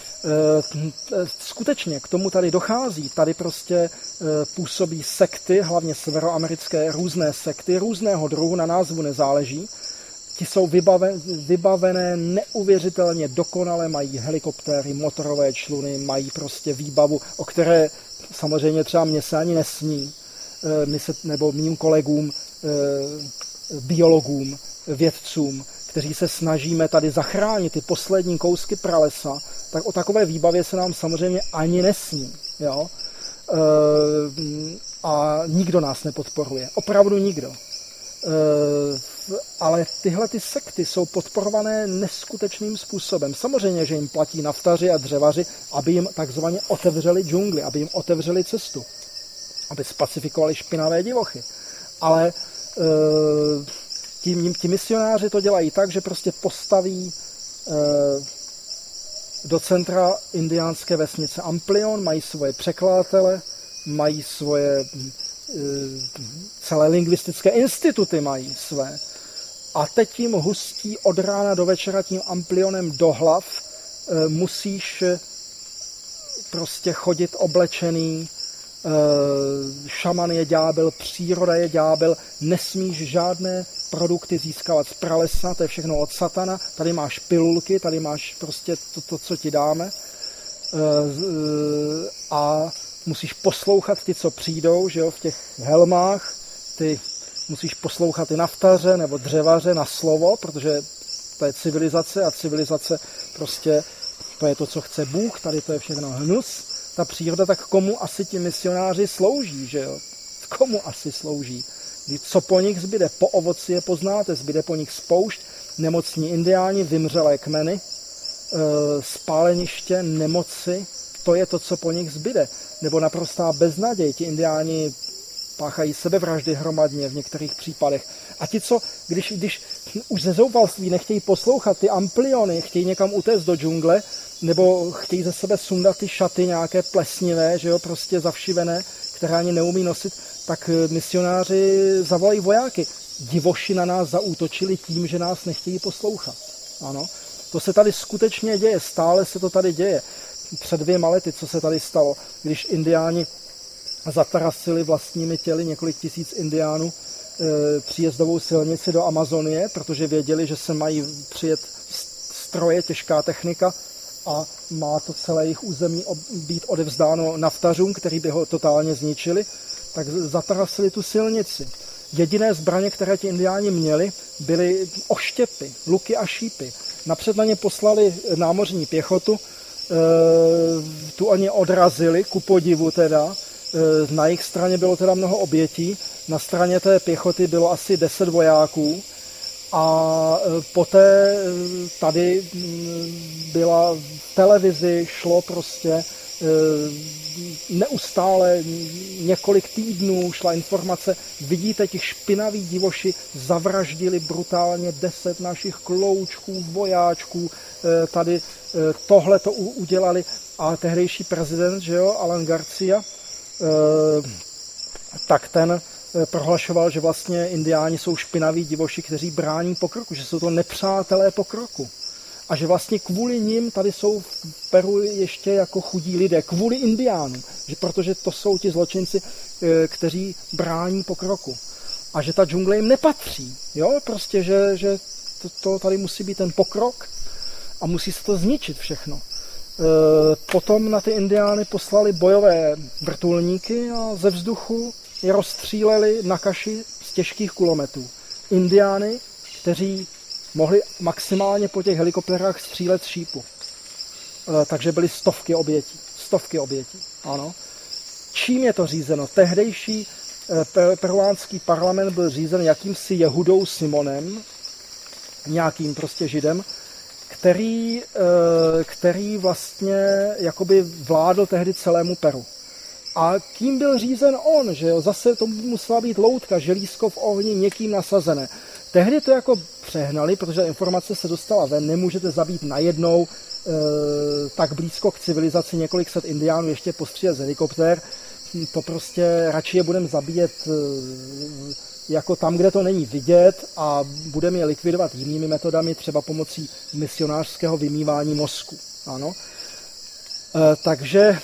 A: Skutečně k tomu tady dochází, tady prostě působí sekty, hlavně severoamerické různé sekty, různého druhu, na názvu nezáleží. Ti jsou vybaven, vybavené neuvěřitelně dokonale, mají helikoptéry, motorové čluny, mají prostě výbavu, o které samozřejmě třeba mě se ani nesní, my se, nebo mým kolegům, biologům, vědcům, kteří se snažíme tady zachránit ty poslední kousky pralesa, tak o takové výbavě se nám samozřejmě ani nesní. Jo? A nikdo nás nepodporuje. Opravdu nikdo. Ale tyhle ty sekty jsou podporované neskutečným způsobem. Samozřejmě, že jim platí naftaři a dřevaři, aby jim takzvaně otevřeli džungli, aby jim otevřeli cestu, aby spacifikovali špinavé divochy. Ale ti, ti misionáři to dělají tak, že prostě postaví do centra indiánské vesnice Amplion, mají svoje překladatele, mají svoje celé lingvistické instituty mají své. A teď jim hustí od rána do večera tím Amplionem do hlav. Musíš prostě chodit oblečený, šaman je ďábel, příroda je ďábel, nesmíš žádné produkty získávat z pralesa, to je všechno od satana, tady máš pilulky, tady máš prostě to, to co ti dáme. A musíš poslouchat ty, co přijdou, že jo, v těch helmách, ty musíš poslouchat i naftaře nebo dřevaře na slovo, protože to je civilizace a civilizace prostě to je to, co chce Bůh, tady to je všechno hnus, ta příroda, tak komu asi ti misionáři slouží, že jo? Komu asi slouží? Co po nich zbyde? Po ovoci je poznáte, zbyde po nich spoušť, nemocní indiáni, vymřelé kmeny, spáleniště, nemoci, to je to, co po nich zbyde. Nebo naprostá beznaděj, ti indiáni páchají sebevraždy hromadně v některých případech. A ti, co, když, když už ze zoufalství nechtějí poslouchat ty ampliony, chtějí někam utéct do džungle, nebo chtějí ze sebe sundat ty šaty nějaké plesnivé, že jo, prostě zavšivené, které ani neumí nosit, tak misionáři zavolají vojáky. Divoši na nás zaútočili tím, že nás nechtějí poslouchat. Ano, to se tady skutečně děje, stále se to tady děje. Před dvěma lety, co se tady stalo, když indiáni zatarasili vlastními těly několik tisíc indiánů e, příjezdovou silnici do Amazonie, protože věděli, že se mají přijet stroje, těžká technika a má to celé jejich území být odevzdáno naftařům, který by ho totálně zničili, tak zatarasili tu silnici. Jediné zbraně, které ti indiáni měli, byly oštěpy, luky a šípy. Napřed na ně poslali námořní pěchotu, e, tu oni odrazili, ku podivu teda. E, na jejich straně bylo teda mnoho obětí, na straně té pěchoty bylo asi deset vojáků a e, poté e, tady byla v televizi, šlo prostě e, neustále několik týdnů šla informace, vidíte, ti špinaví divoši zavraždili brutálně deset našich kloučků, vojáčků, tady tohle to udělali a tehdejší prezident, že jo, Alan Garcia, tak ten prohlašoval, že vlastně indiáni jsou špinaví divoši, kteří brání pokroku, že jsou to nepřátelé pokroku. A že vlastně kvůli nim tady jsou v Peru ještě jako chudí lidé, kvůli indiánům, že protože to jsou ti zločinci, kteří brání pokroku. A že ta džungle jim nepatří, jo, prostě, že, že to, to tady musí být ten pokrok a musí se to zničit všechno. Potom na ty indiány poslali bojové vrtulníky a ze vzduchu je rozstříleli na kaši z těžkých kulometů. Indiány, kteří mohli maximálně po těch helikopterách střílet z šípu. Takže byly stovky obětí. Stovky obětí, ano. Čím je to řízeno? Tehdejší peruánský parlament byl řízen jakýmsi Jehudou Simonem, nějakým prostě židem, který, který vlastně jakoby vládl tehdy celému Peru. A kým byl řízen on, že jo? Zase to musela být loutka, želízko v ohni, někým nasazené. Tehdy to jako přehnali, protože informace se dostala ven, nemůžete zabít najednou e, tak blízko k civilizaci několik set indiánů, ještě postřílet z helikoptér. To prostě radši je budeme zabíjet e, jako tam, kde to není vidět a budeme je likvidovat jinými metodami, třeba pomocí misionářského vymývání mozku. Ano. E, takže e,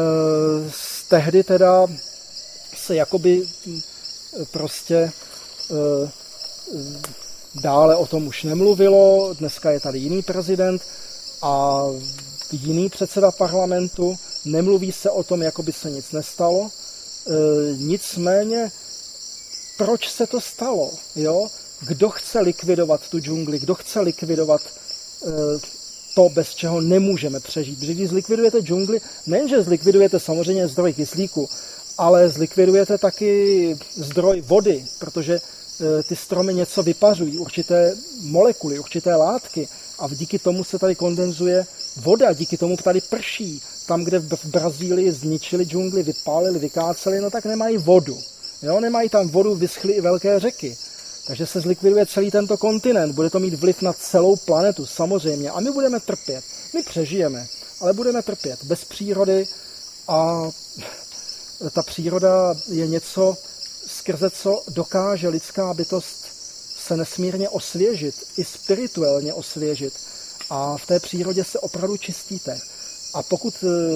A: z tehdy teda se jakoby prostě e, dále o tom už nemluvilo, dneska je tady jiný prezident a jiný předseda parlamentu, nemluví se o tom, jako by se nic nestalo. E, nicméně, proč se to stalo? Jo? Kdo chce likvidovat tu džungli, kdo chce likvidovat e, to, bez čeho nemůžeme přežít? Protože když zlikvidujete džungli, nejenže zlikvidujete samozřejmě zdroj kyslíku, ale zlikvidujete taky zdroj vody, protože ty stromy něco vypařují, určité molekuly, určité látky a díky tomu se tady kondenzuje voda, díky tomu tady prší. Tam, kde v Brazílii zničili džungli, vypálili, vykáceli, no tak nemají vodu. Jo, nemají tam vodu, vyschly i velké řeky. Takže se zlikviduje celý tento kontinent, bude to mít vliv na celou planetu, samozřejmě. A my budeme trpět. My přežijeme, ale budeme trpět. Bez přírody a ta příroda je něco, skrze co dokáže lidská bytost se nesmírně osvěžit, i spirituálně osvěžit. A v té přírodě se opravdu čistíte. A pokud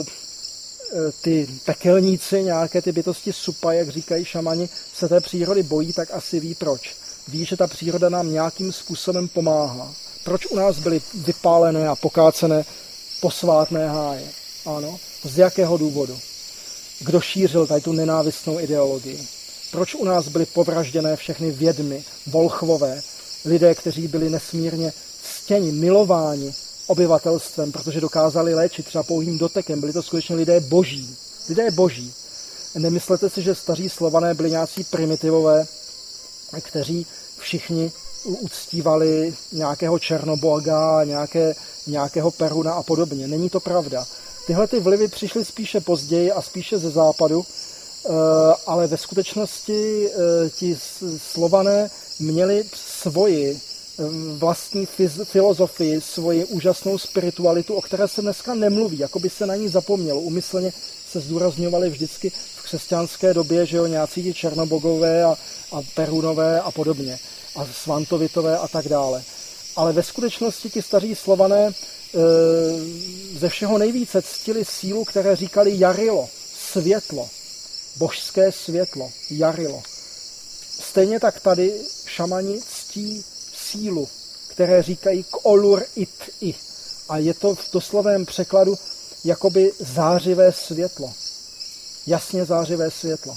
A: ty pekelníci, nějaké ty bytosti supa, jak říkají šamani, se té přírody bojí, tak asi ví proč. Ví, že ta příroda nám nějakým způsobem pomáhá. Proč u nás byly vypálené a pokácené posvátné háje? Ano, z jakého důvodu? Kdo šířil tady tu nenávistnou ideologii? Proč u nás byly povražděné všechny vědmy, volchvové, lidé, kteří byli nesmírně ctěni, milováni obyvatelstvem, protože dokázali léčit třeba pouhým dotekem. Byli to skutečně lidé boží. Lidé boží. Nemyslete si, že staří Slované byli nějací primitivové, kteří všichni uctívali nějakého černoboga, nějaké, nějakého Peruna a podobně. Není to pravda. Tyhle ty vlivy přišly spíše později a spíše ze západu, ale ve skutečnosti ti Slované měli svoji vlastní filozofii, svoji úžasnou spiritualitu, o které se dneska nemluví, jako by se na ní zapomnělo. Umyslně se zdůrazňovali vždycky v křesťanské době, že jo, nějací ti černobogové a, a Perunové a podobně, a Svantovitové a tak dále. Ale ve skutečnosti ti staří Slované e, ze všeho nejvíce ctili sílu, které říkali Jarilo, světlo, božské světlo, Jarilo. Stejně tak tady šamani ctí sílu, které říkají Kolur it i. A je to v doslovném překladu jakoby zářivé světlo. Jasně zářivé světlo.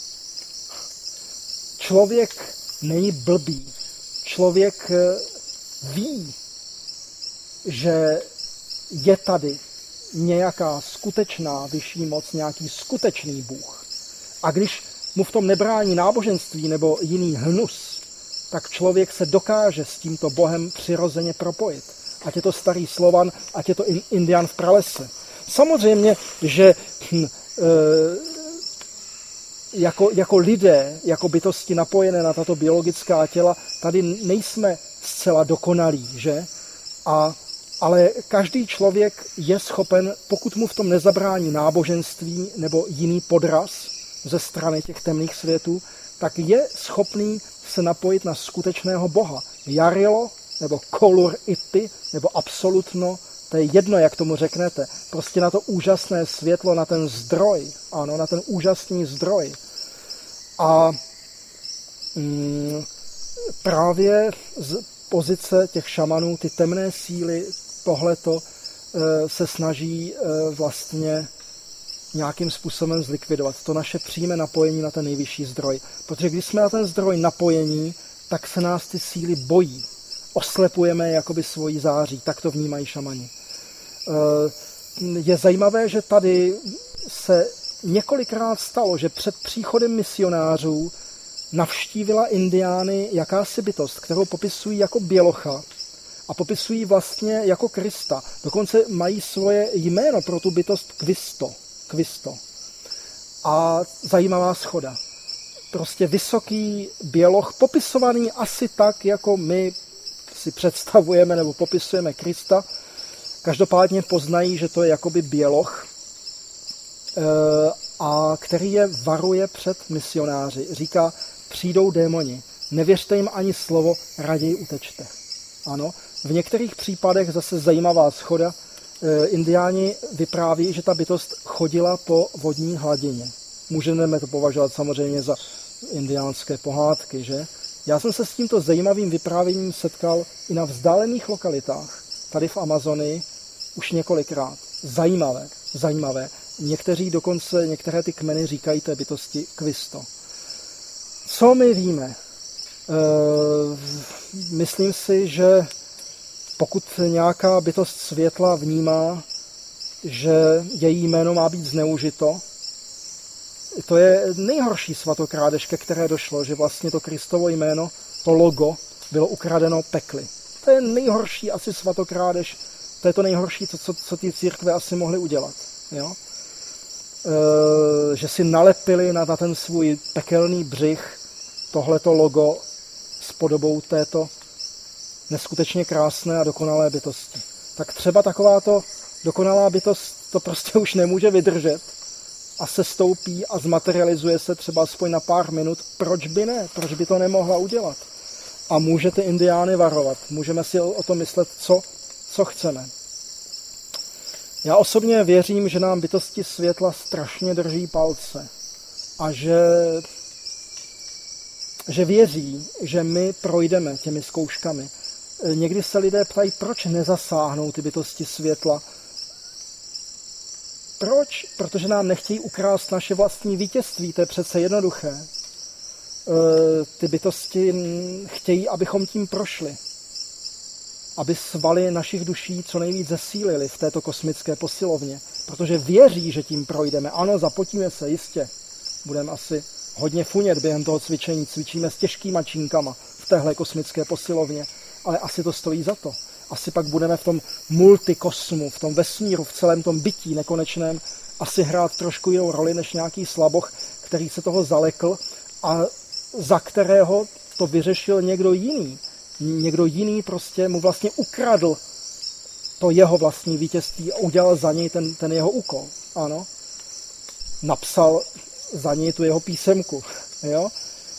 A: Člověk není blbý. Člověk ví, že je tady nějaká skutečná vyšší moc, nějaký skutečný Bůh. A když mu v tom nebrání náboženství nebo jiný hnus, tak člověk se dokáže s tímto Bohem přirozeně propojit. Ať je to starý Slovan, ať je to Indián v pralese. Samozřejmě, že hm, e, jako, jako lidé, jako bytosti napojené na tato biologická těla, tady nejsme zcela dokonalí, že? A, ale každý člověk je schopen, pokud mu v tom nezabrání náboženství nebo jiný podraz ze strany těch temných světů, tak je schopný se napojit na skutečného Boha. Jarilo, nebo Kolur ity, nebo absolutno, to je jedno, jak tomu řeknete. Prostě na to úžasné světlo, na ten zdroj, ano, na ten úžasný zdroj. A mm, právě z pozice těch šamanů, ty temné síly, tohleto e, se snaží e, vlastně nějakým způsobem zlikvidovat. To naše přímé napojení na ten nejvyšší zdroj. Protože když jsme na ten zdroj napojení, tak se nás ty síly bojí. Oslepujeme jakoby svoji září. Tak to vnímají šamani. Je zajímavé, že tady se několikrát stalo, že před příchodem misionářů navštívila Indiány jakási bytost, kterou popisují jako bělocha a popisují vlastně jako Krista. Dokonce mají svoje jméno pro tu bytost Kvisto. Kvisto. A zajímavá schoda. Prostě vysoký běloch, popisovaný asi tak, jako my si představujeme nebo popisujeme Krista. Každopádně poznají, že to je jakoby běloch, a který je varuje před misionáři. Říká, přijdou démoni, nevěřte jim ani slovo, raději utečte. Ano, v některých případech zase zajímavá schoda. Indiáni vypráví, že ta bytost chodila po vodní hladině. Můžeme to považovat samozřejmě za indiánské pohádky, že? Já jsem se s tímto zajímavým vyprávěním setkal i na vzdálených lokalitách, tady v Amazonii, už několikrát. Zajímavé, zajímavé. Někteří dokonce, některé ty kmeny říkají té bytosti Kvisto. Co my víme? E, myslím si, že pokud nějaká bytost světla vnímá, že její jméno má být zneužito, to je nejhorší svatokrádež, ke které došlo, že vlastně to Kristovo jméno, to logo, bylo ukradeno pekly. To je nejhorší asi svatokrádež, to je to nejhorší, co, co, co ty církve asi mohly udělat. Jo? E, že si nalepili na, na ten svůj pekelný břih tohleto logo s podobou této neskutečně krásné a dokonalé bytosti. Tak třeba takováto dokonalá bytost to prostě už nemůže vydržet a se stoupí a zmaterializuje se třeba aspoň na pár minut. Proč by ne? Proč by to nemohla udělat? A může ty Indiány varovat. Můžeme si o, o tom myslet, co, co chceme. Já osobně věřím, že nám bytosti světla strašně drží palce a že, že věří, že my projdeme těmi zkouškami. Někdy se lidé ptají, proč nezasáhnou ty bytosti světla. Proč? Protože nám nechtějí ukrást naše vlastní vítězství, to je přece jednoduché. Ty bytosti chtějí, abychom tím prošli. aby svaly našich duší co nejvíc zesílily v této kosmické posilovně, protože věří, že tím projdeme. Ano, zapotíme se, jistě. Budeme asi hodně funět během toho cvičení, cvičíme s těžkýma činkama v téhle kosmické posilovně, ale asi to stojí za to. Asi pak budeme v tom multikosmu, v tom vesmíru, v celém tom bytí nekonečném asi hrát trošku jinou roli než nějaký slaboch, který se toho zalekl a za kterého to vyřešil někdo jiný. Někdo jiný prostě mu vlastně ukradl to jeho vlastní vítězství a udělal za něj ten, ten jeho úkol. Ano. Napsal za něj tu jeho písemku. Jo?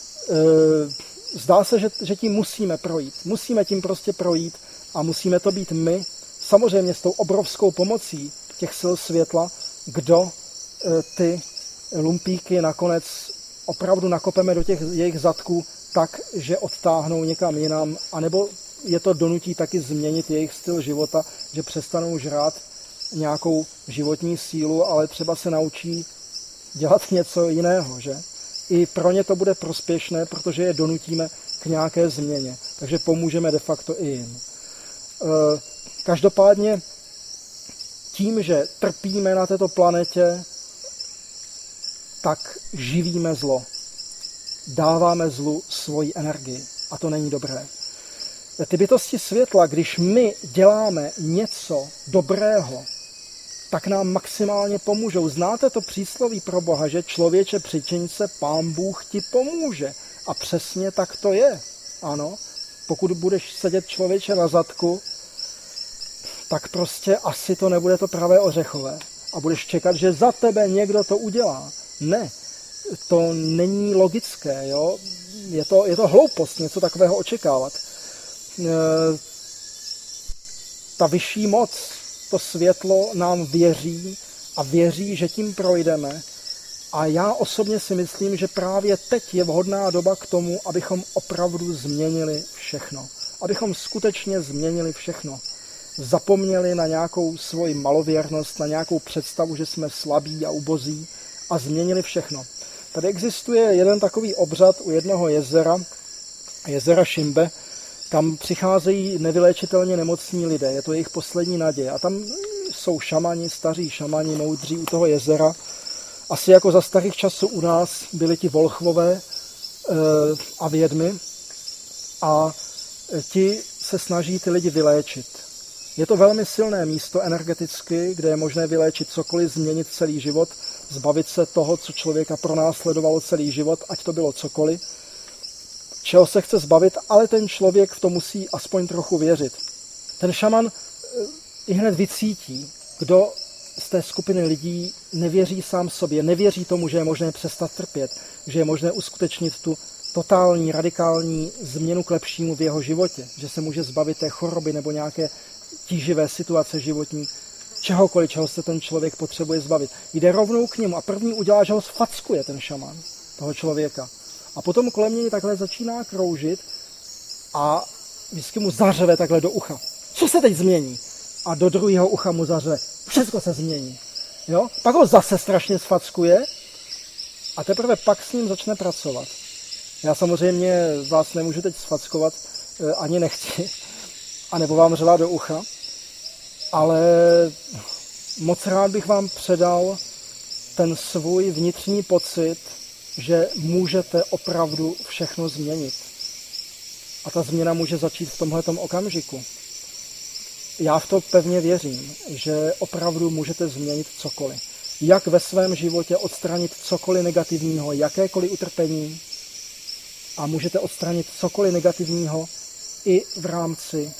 A: Zdá se, že, že tím musíme projít. Musíme tím prostě projít a musíme to být my, samozřejmě s tou obrovskou pomocí těch sil světla, kdo ty lumpíky nakonec opravdu nakopeme do těch jejich zadků tak, že odtáhnou někam jinam, anebo je to donutí taky změnit jejich styl života, že přestanou žrát nějakou životní sílu, ale třeba se naučí dělat něco jiného, že? I pro ně to bude prospěšné, protože je donutíme k nějaké změně. Takže pomůžeme de facto i jim. Každopádně tím, že trpíme na této planetě, tak živíme zlo. Dáváme zlu svoji energii. A to není dobré. Ty bytosti světla, když my děláme něco dobrého, tak nám maximálně pomůžou. Znáte to přísloví pro Boha, že člověče přičiň se, Pán Bůh ti pomůže. A přesně tak to je. Ano, pokud budeš sedět člověče na zadku, tak prostě asi to nebude to pravé ořechové. A budeš čekat, že za tebe někdo to udělá. Ne, to není logické. Jo? Je to, je to hloupost něco takového očekávat. E, ta vyšší moc, to světlo nám věří a věří, že tím projdeme. A já osobně si myslím, že právě teď je vhodná doba k tomu, abychom opravdu změnili všechno. Abychom skutečně změnili všechno. Zapomněli na nějakou svoji malověrnost, na nějakou představu, že jsme slabí a ubozí a změnili všechno. Tady existuje jeden takový obřad u jednoho jezera, jezera Šimbe, kam přicházejí nevyléčitelně nemocní lidé, je to jejich poslední naděje. A tam jsou šamani, staří šamani, moudří u toho jezera. Asi jako za starých časů u nás byli ti volchvové e, a vědmy a ti se snaží ty lidi vyléčit. Je to velmi silné místo energeticky, kde je možné vyléčit cokoliv, změnit celý život, zbavit se toho, co člověka pronásledovalo celý život, ať to bylo cokoliv, čeho se chce zbavit, ale ten člověk v to musí aspoň trochu věřit. Ten šaman i hned vycítí, kdo z té skupiny lidí nevěří sám sobě, nevěří tomu, že je možné přestat trpět, že je možné uskutečnit tu totální, radikální změnu k lepšímu v jeho životě, že se může zbavit té choroby nebo nějaké tíživé situace životní, čehokoliv, čeho se ten člověk potřebuje zbavit. Jde rovnou k němu a první udělá, že ho sfackuje ten šaman, toho člověka. A potom kolem něj takhle začíná kroužit a vždycky mu zařeve takhle do ucha. Co se teď změní? A do druhého ucha mu zařve. Všechno se změní. Jo? Pak ho zase strašně sfackuje a teprve pak s ním začne pracovat. Já samozřejmě vás nemůžu teď sfackovat, ani nechci, anebo vám řvát do ucha, ale moc rád bych vám předal ten svůj vnitřní pocit, že můžete opravdu všechno změnit. A ta změna může začít v tomhletom okamžiku. Já v to pevně věřím, že opravdu můžete změnit cokoliv. Jak ve svém životě odstranit cokoliv negativního, jakékoliv utrpení a můžete odstranit cokoliv negativního i v rámci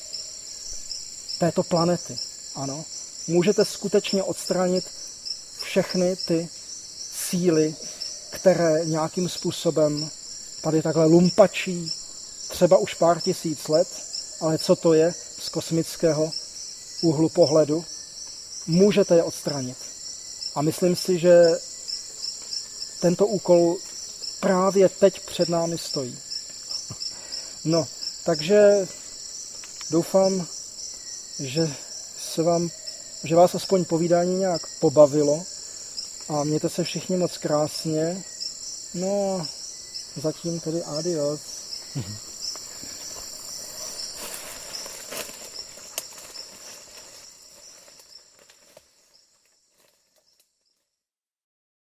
A: této planety. Ano, můžete skutečně odstranit všechny ty síly, které nějakým způsobem tady takhle lumpačí třeba už pár tisíc let, ale co to je z kosmického úhlu pohledu, můžete je odstranit. A myslím si, že tento úkol právě teď před námi stojí. No, takže doufám, že se vám, že vás aspoň povídání nějak pobavilo a mějte se všichni moc krásně. No a zatím tedy adios.